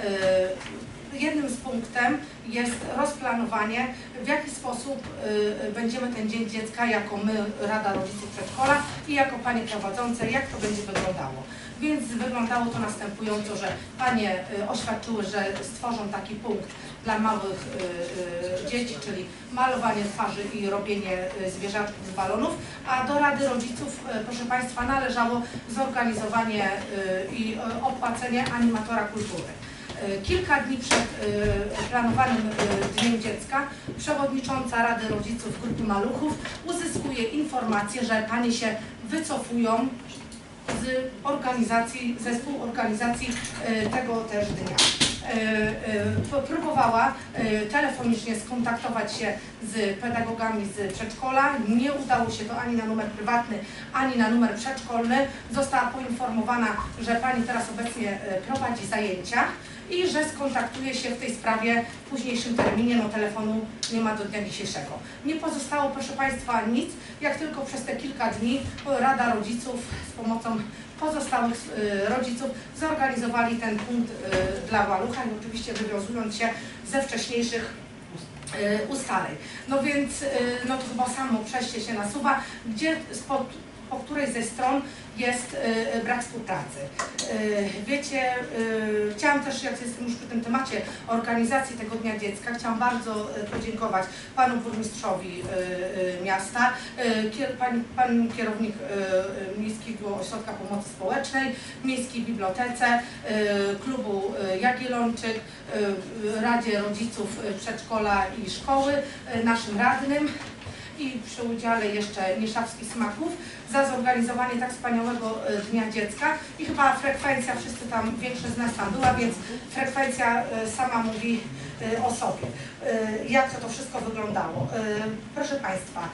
Jednym z punktem jest rozplanowanie, w jaki sposób będziemy ten Dzień Dziecka jako my, Rada Rodziców Przedszkola i jako panie prowadzące, jak to będzie wyglądało. Więc wyglądało to następująco, że panie oświadczyły, że stworzą taki punkt dla małych dzieci, czyli malowanie twarzy i robienie zwierzaczków z balonów, a do Rady Rodziców, proszę Państwa, należało zorganizowanie i opłacenie animatora kultury. Kilka dni przed planowanym Dniem Dziecka przewodnicząca Rady Rodziców Grupy Maluchów uzyskuje informację, że panie się wycofują z organizacji, zespół organizacji tego też dnia. Próbowała telefonicznie skontaktować się z pedagogami z przedszkola. Nie udało się to ani na numer prywatny, ani na numer przedszkolny. Została poinformowana, że pani teraz obecnie prowadzi zajęcia i że skontaktuje się w tej sprawie w późniejszym terminie, no telefonu nie ma do dnia dzisiejszego. Nie pozostało, proszę Państwa, nic, jak tylko przez te kilka dni Rada Rodziców z pomocą pozostałych rodziców zorganizowali ten punkt dla malucha i oczywiście wywiązując się ze wcześniejszych ustaleń. No więc no to chyba samo przejście się nasuwa, gdzie spod, po której ze stron jest y, brak współpracy. Y, wiecie, y, chciałam też, jak jestem już przy tym temacie organizacji tego Dnia Dziecka, chciałam bardzo y, podziękować panu burmistrzowi y, y, miasta, y, kier, pan, pan kierownik y, Miejskiego Ośrodka Pomocy Społecznej, Miejskiej Bibliotece, y, klubu y, Jagiellończyk, y, Radzie Rodziców Przedszkola i Szkoły, y, naszym radnym i przy udziale jeszcze Mieszawskich Smaków za zorganizowanie tak wspaniałego Dnia Dziecka i chyba frekwencja, wszyscy tam, większość z nas tam była, więc frekwencja sama mówi o sobie. Jak to, to wszystko wyglądało. Proszę Państwa,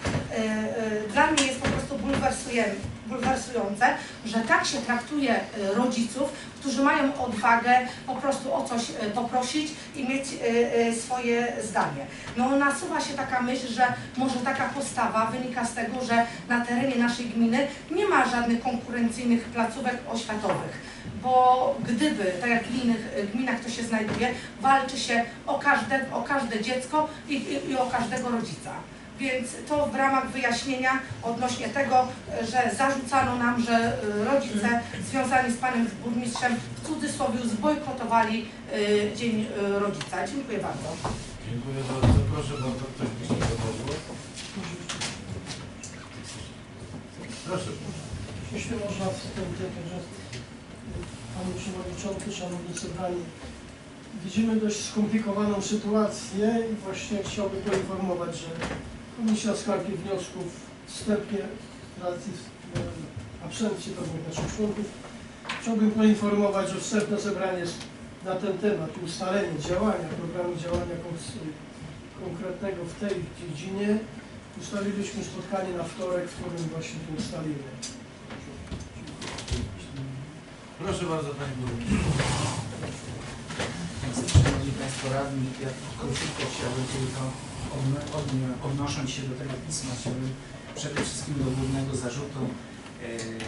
dla mnie jest po prostu bulwersujące, że tak się traktuje rodziców, którzy mają odwagę po prostu o coś poprosić i mieć swoje zdanie. No nasuwa się taka myśl, że może taka postawa wynika z tego, że na terenie naszej gminy nie ma żadnych konkurencyjnych placówek oświatowych, bo gdyby, tak jak w innych gminach to się znajduje, walczy się o każde, o każde dziecko i, i, i o każdego rodzica. Więc to w ramach wyjaśnienia odnośnie tego, że zarzucano nam, że rodzice związani z panem burmistrzem w cudzysłowie zbojkotowali Dzień Rodzica. Dziękuję bardzo. Dziękuję bardzo. Proszę bardzo, ktoś by się zabrał. Proszę. Jeśli można wstępnie, także Panie Przewodniczący, Szanowni Zebrani, widzimy dość skomplikowaną sytuację i właśnie chciałbym poinformować, że Komisja Skarg i Wniosków wstępnie z racji absencji pewnych naszych członków. Chciałbym poinformować, że wstępne zebranie na ten temat, ustalenie działania, programu działania konkretnego w tej dziedzinie, ustaliliśmy spotkanie na wtorek, w którym właśnie to ustalimy. Proszę bardzo, Panie Burmistrzu. Szanowni Państwo Radni, ja króciutko chciałbym tylko odno- odno- odnosząc się do tego pisma, chciałbym przede wszystkim do głównego zarzutu yy,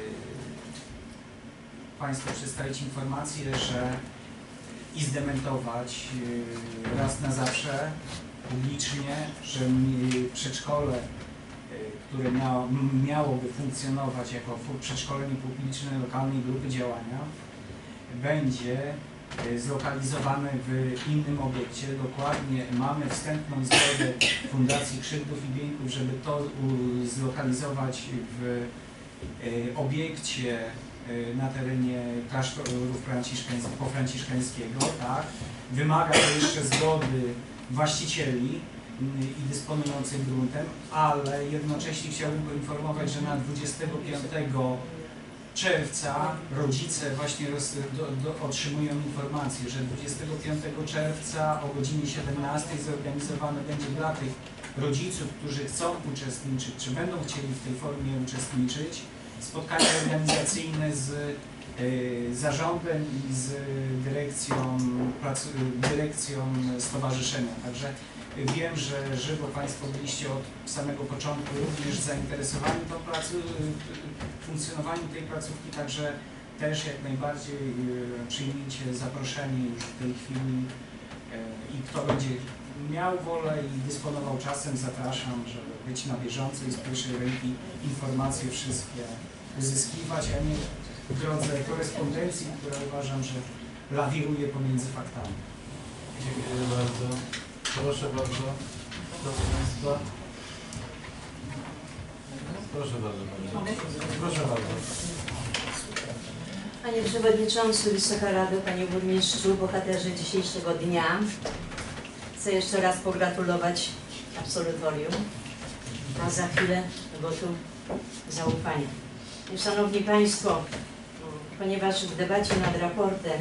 Państwu przedstawić informację, że i zdementować yy, raz na zawsze publicznie, że mi- przedszkole, yy, które miało, miałoby funkcjonować jako fu- przedszkole niepubliczne lokalnej grupy działania, będzie zlokalizowane w innym obiekcie. Dokładnie mamy wstępną zgodę Fundacji Krzywdów i Wieńków, żeby to zlokalizować w y, obiekcie y, na terenie klasztorów franciszkańskich, pofranciszkańskiego, tak. Wymaga to jeszcze zgody właścicieli y, i dysponujących gruntem, ale jednocześnie chciałbym poinformować, że na dwudziestego piątego czerwca rodzice właśnie roz, do, do, otrzymują informację, że dwudziestego piątego czerwca o godzinie siedemnastej zorganizowane będzie dla tych rodziców, którzy chcą uczestniczyć, czy będą chcieli w tej formie uczestniczyć, spotkanie organizacyjne z y, zarządem i z dyrekcją, prac, dyrekcją stowarzyszenia. Także wiem, że żywo Państwo byliście od samego początku również zainteresowani tą pracą, funkcjonowaniem tej placówki, także też jak najbardziej przyjmijcie zaproszenie już w tej chwili i kto będzie miał wolę i dysponował czasem, zapraszam, żeby być na bieżąco i z pierwszej ręki informacje wszystkie uzyskiwać, a nie w drodze korespondencji, która uważam, że lawiruje pomiędzy faktami. Dziękuję bardzo. Proszę bardzo, proszę Państwa. Proszę bardzo, Panie. Proszę bardzo. Panie Przewodniczący, Wysoka Rado, Panie Burmistrzu, bohaterzy dzisiejszego dnia. Chcę jeszcze raz pogratulować absolutorium, a za chwilę wotu zaufania. I Szanowni Państwo, ponieważ w debacie nad raportem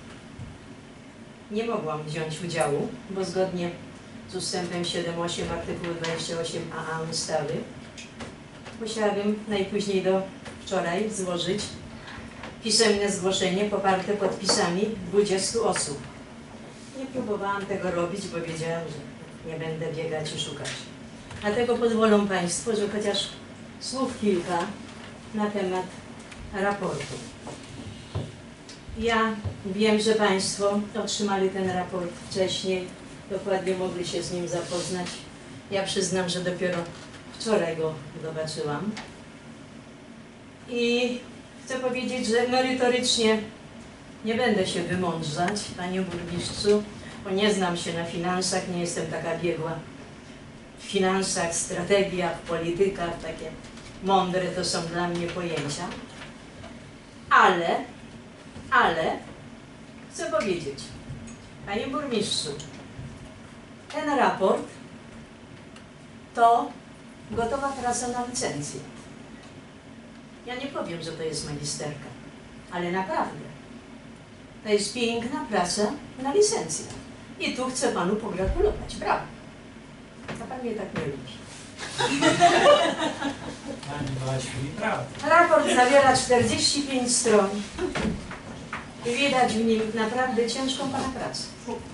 nie mogłam wziąć udziału, bo zgodnie z ustępem siedem osiem artykułu dwadzieścia osiem a a ustawy musiałabym najpóźniej do wczoraj złożyć pisemne zgłoszenie poparte podpisami dwudziestu osób. Nie próbowałam tego robić, bo wiedziałam, że nie będę biegać i szukać. Dlatego pozwolą Państwo, że chociaż słów kilka na temat raportu. Ja wiem, że Państwo otrzymali ten raport wcześniej, dokładnie mogli się z nim zapoznać. Ja przyznam, że dopiero wczoraj go zobaczyłam. I chcę powiedzieć, że merytorycznie nie będę się wymądrzać, Panie Burmistrzu, bo nie znam się na finansach, nie jestem taka biegła w finansach, strategiach, politykach, takie mądre to są dla mnie pojęcia. Ale, ale chcę powiedzieć, Panie Burmistrzu, ten raport to gotowa trasa na licencję. Ja nie powiem, że to jest magisterka, ale naprawdę to jest piękna praca na licencję. I tu chcę Panu pogratulować. Brawo. A Pan mnie tak nie lubi. Pani byłaś mi prawda. Raport zawiera czterdzieści pięć stron i widać w nim naprawdę ciężką Pana pracę.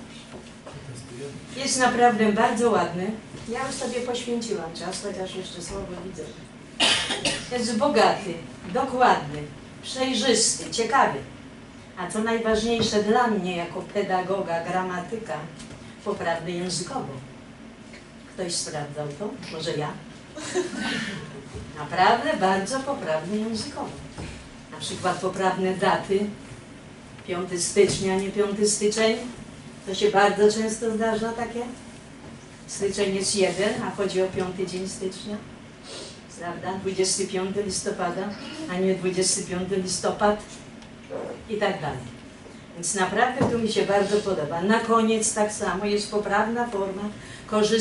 Jest naprawdę bardzo ładny. Ja już sobie poświęciłam czas, chociaż jeszcze słabo widzę. Jest bogaty, dokładny, przejrzysty, ciekawy. A co najważniejsze dla mnie jako pedagoga, gramatyka, poprawny językowo. Ktoś sprawdzał to? Może ja? Naprawdę bardzo poprawny językowo. Na przykład poprawne daty. piątego stycznia, nie piątego styczeń. To się bardzo często zdarza takie. Styczeń jest jeden, a chodzi o piąty dzień stycznia. Prawda? dwudziestego piątego listopada, a nie dwudziestego piątego listopad i tak dalej. Więc naprawdę tu mi się bardzo podoba. Na koniec tak samo jest poprawna forma.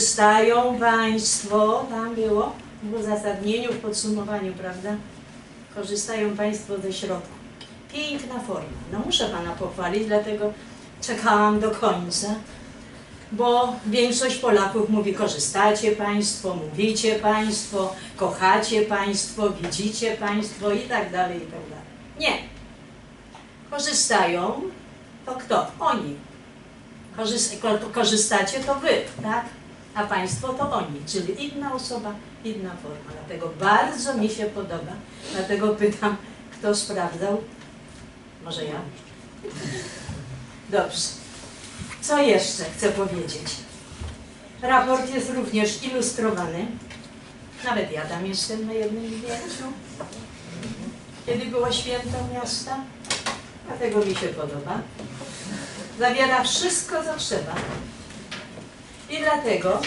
Korzystają Państwo, tam było w uzasadnieniu, w podsumowaniu, prawda? korzystają Państwo ze środków. Piękna forma. No muszę Pana pochwalić, dlatego czekałam do końca, bo większość Polaków mówi, korzystacie Państwo, mówicie Państwo, kochacie Państwo, widzicie Państwo i tak dalej, i tak dalej. Nie. Korzystają to kto? Oni. Korzystacie to Wy, tak? A Państwo to oni, czyli inna osoba, inna forma. Dlatego bardzo mi się podoba, dlatego pytam, kto sprawdzał? Może ja? Dobrze. Co jeszcze chcę powiedzieć? Raport jest również ilustrowany. Nawet ja tam jestem na jednym zdjęciu. Kiedy było święto miasta. Dlatego mi się podoba. Zawiera wszystko, co trzeba. I dlatego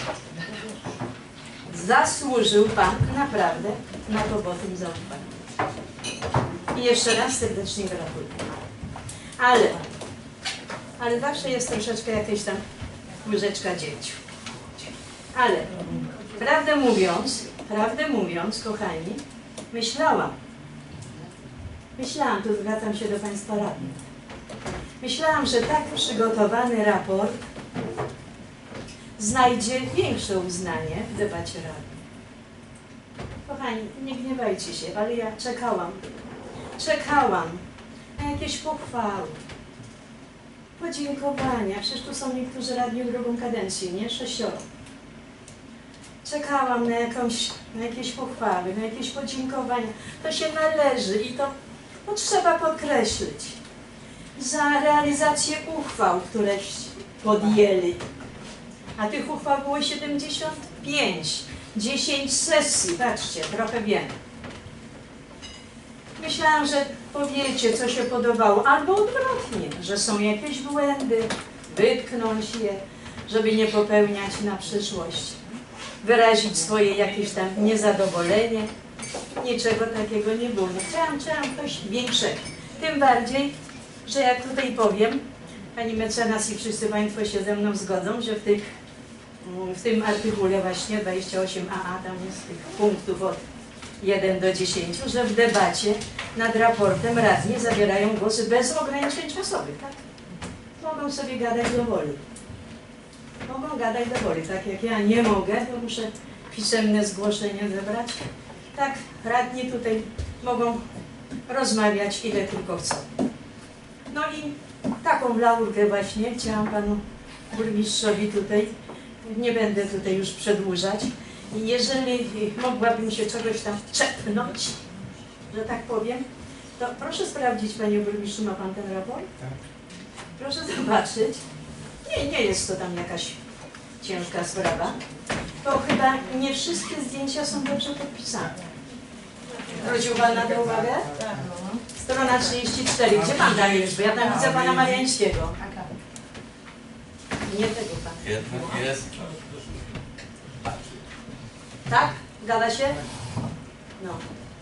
zasłużył Pan naprawdę na to wotum zaufania. I jeszcze raz serdecznie gratuluję. Ale, ale zawsze jest troszeczkę jakieś tam łyżeczka dzieciu. Ale, prawdę mówiąc, prawdę mówiąc, kochani, myślałam, myślałam, tu zwracam się do Państwa radnych, myślałam, że tak przygotowany raport znajdzie większe uznanie w debacie radnej. Kochani, nie gniewajcie się, ale ja czekałam, czekałam na jakieś pochwały, podziękowania. Przecież tu są niektórzy radni w drugą kadencję, nie? Sześcioro. Czekałam na, jakąś, na jakieś pochwały, na jakieś podziękowania. To się należy i to, to trzeba podkreślić. Za realizację uchwał, które podjęli. A tych uchwał było siedemdziesiąt pięć. dziesięć sesji, patrzcie, trochę wiem. Myślałam, że powiecie, co się podobało, albo odwrotnie, że są jakieś błędy, wytknąć je, żeby nie popełniać na przyszłość. Wyrazić swoje jakieś tam niezadowolenie. Niczego takiego nie było. Chciałam, chciałam coś większego. Tym bardziej, że jak tutaj powiem, Pani mecenas i wszyscy Państwo się ze mną zgodzą, że w, tych, w tym artykule właśnie dwadzieścia osiem a a, tam jest tych punktów od jeden do dziesięciu, że w debacie nad raportem radni zabierają głosy bez ograniczeń czasowych, tak? Mogą sobie gadać do woli. Mogą gadać do woli, tak jak ja nie mogę, to muszę pisemne zgłoszenie zebrać. Tak, radni tutaj mogą rozmawiać ile tylko chcą. No i taką laurkę właśnie chciałam Panu burmistrzowi tutaj, nie będę tutaj już przedłużać. I jeżeli mogłabym się czegoś tam czepnąć, że tak powiem, to proszę sprawdzić, Panie Burmistrzu, ma Pan ten raport? Tak. Proszę zobaczyć. Nie, nie jest to tam jakaś ciężka sprawa. To chyba nie wszystkie zdjęcia są dobrze podpisane. Zwrócił Pan na to uwagę? Strona trzydzieści cztery. Gdzie Pan tam jest? Bo ja tam widzę Pana Mariańskiego. Nie tego Pan. Jednak jest. Tak? Gada się? No.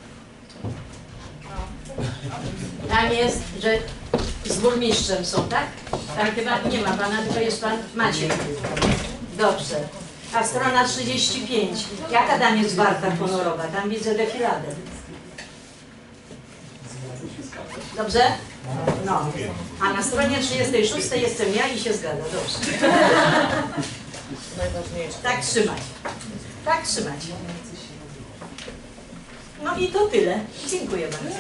Tam jest, że z burmistrzem są, tak? Tam chyba nie ma Pana, tylko jest Pan Maciej. Dobrze. A strona trzydzieści pięć. Jaka tam jest warta honorowa? Tam widzę defiladę. Dobrze? No. A na stronie trzydziestej szóstej jestem ja i się zgadza. Dobrze. Tak trzymać. Tak trzymać. No i to tyle. Dziękuję bardzo.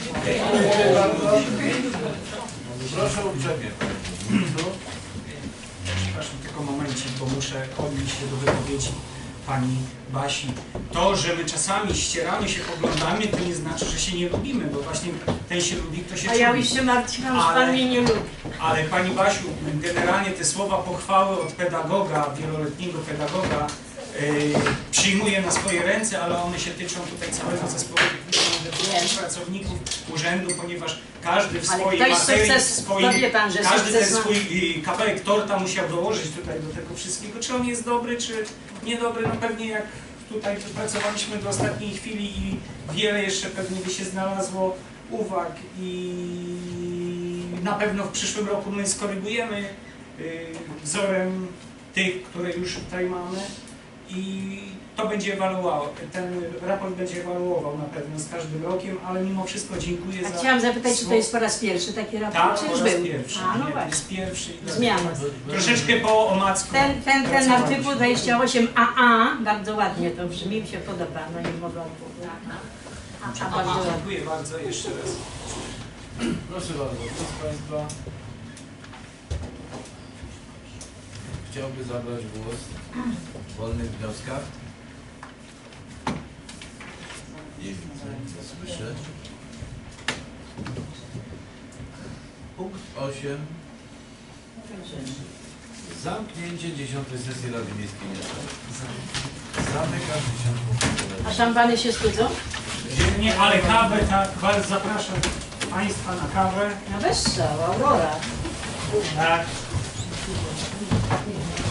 Proszę uprzejmie. Przepraszam, tylko momencik, bo muszę odnieść się do wypowiedzi Pani Basi. To, że my czasami ścieramy się poglądami, to nie znaczy, że się nie lubimy, bo właśnie ten się lubi, kto się A lubi. ja już się martwiłam, że Pan mnie nie lubi. Ale Pani Basiu, generalnie te słowa pochwały od pedagoga, wieloletniego pedagoga, Yy, przyjmuję na swoje ręce, ale one się tyczą tutaj całego zespołu pracowników urzędu, ponieważ każdy w swojej materii, w swoim, pan, że każdy ten ma... swój yy, kawałek torta musiał dołożyć tutaj do tego wszystkiego. Czy on jest dobry, czy niedobry? No pewnie jak tutaj pracowaliśmy do ostatniej chwili i wiele jeszcze pewnie by się znalazło uwag i na pewno w przyszłym roku my skorygujemy yy, wzorem tych, które już tutaj mamy. i to będzie ewaluował, ten raport będzie ewaluował na pewno z każdym rokiem, ale mimo wszystko dziękuję A za... chciałam zapytać, czy to jest po raz pierwszy taki raport, Tak, czy po już raz był? pierwszy. A, no Nie, to właśnie. jest pierwszy. i Zmiana. Troszeczkę po omacku. Ten, ten, ten pracowaliśmy. artykuł dwadzieścia osiem A A bardzo ładnie to brzmi, mi się podoba, no i mogłam powiedzieć. A, a bardzo ładnie. Dziękuję bardzo jeszcze raz. Proszę bardzo, kto z Państwa chciałby zabrać głos w wolnych wnioskach? Nie widzę, nie słyszę. Punkt osiem. Zamknięcie dziesiątej sesji Rady Miejskiej Miasta. Zamykam dziesiątą. A szampany się studzą? Nie, ale kawę, tak, bardzo zapraszam Państwa na kawę. Na westrzał, Aurora. Tak.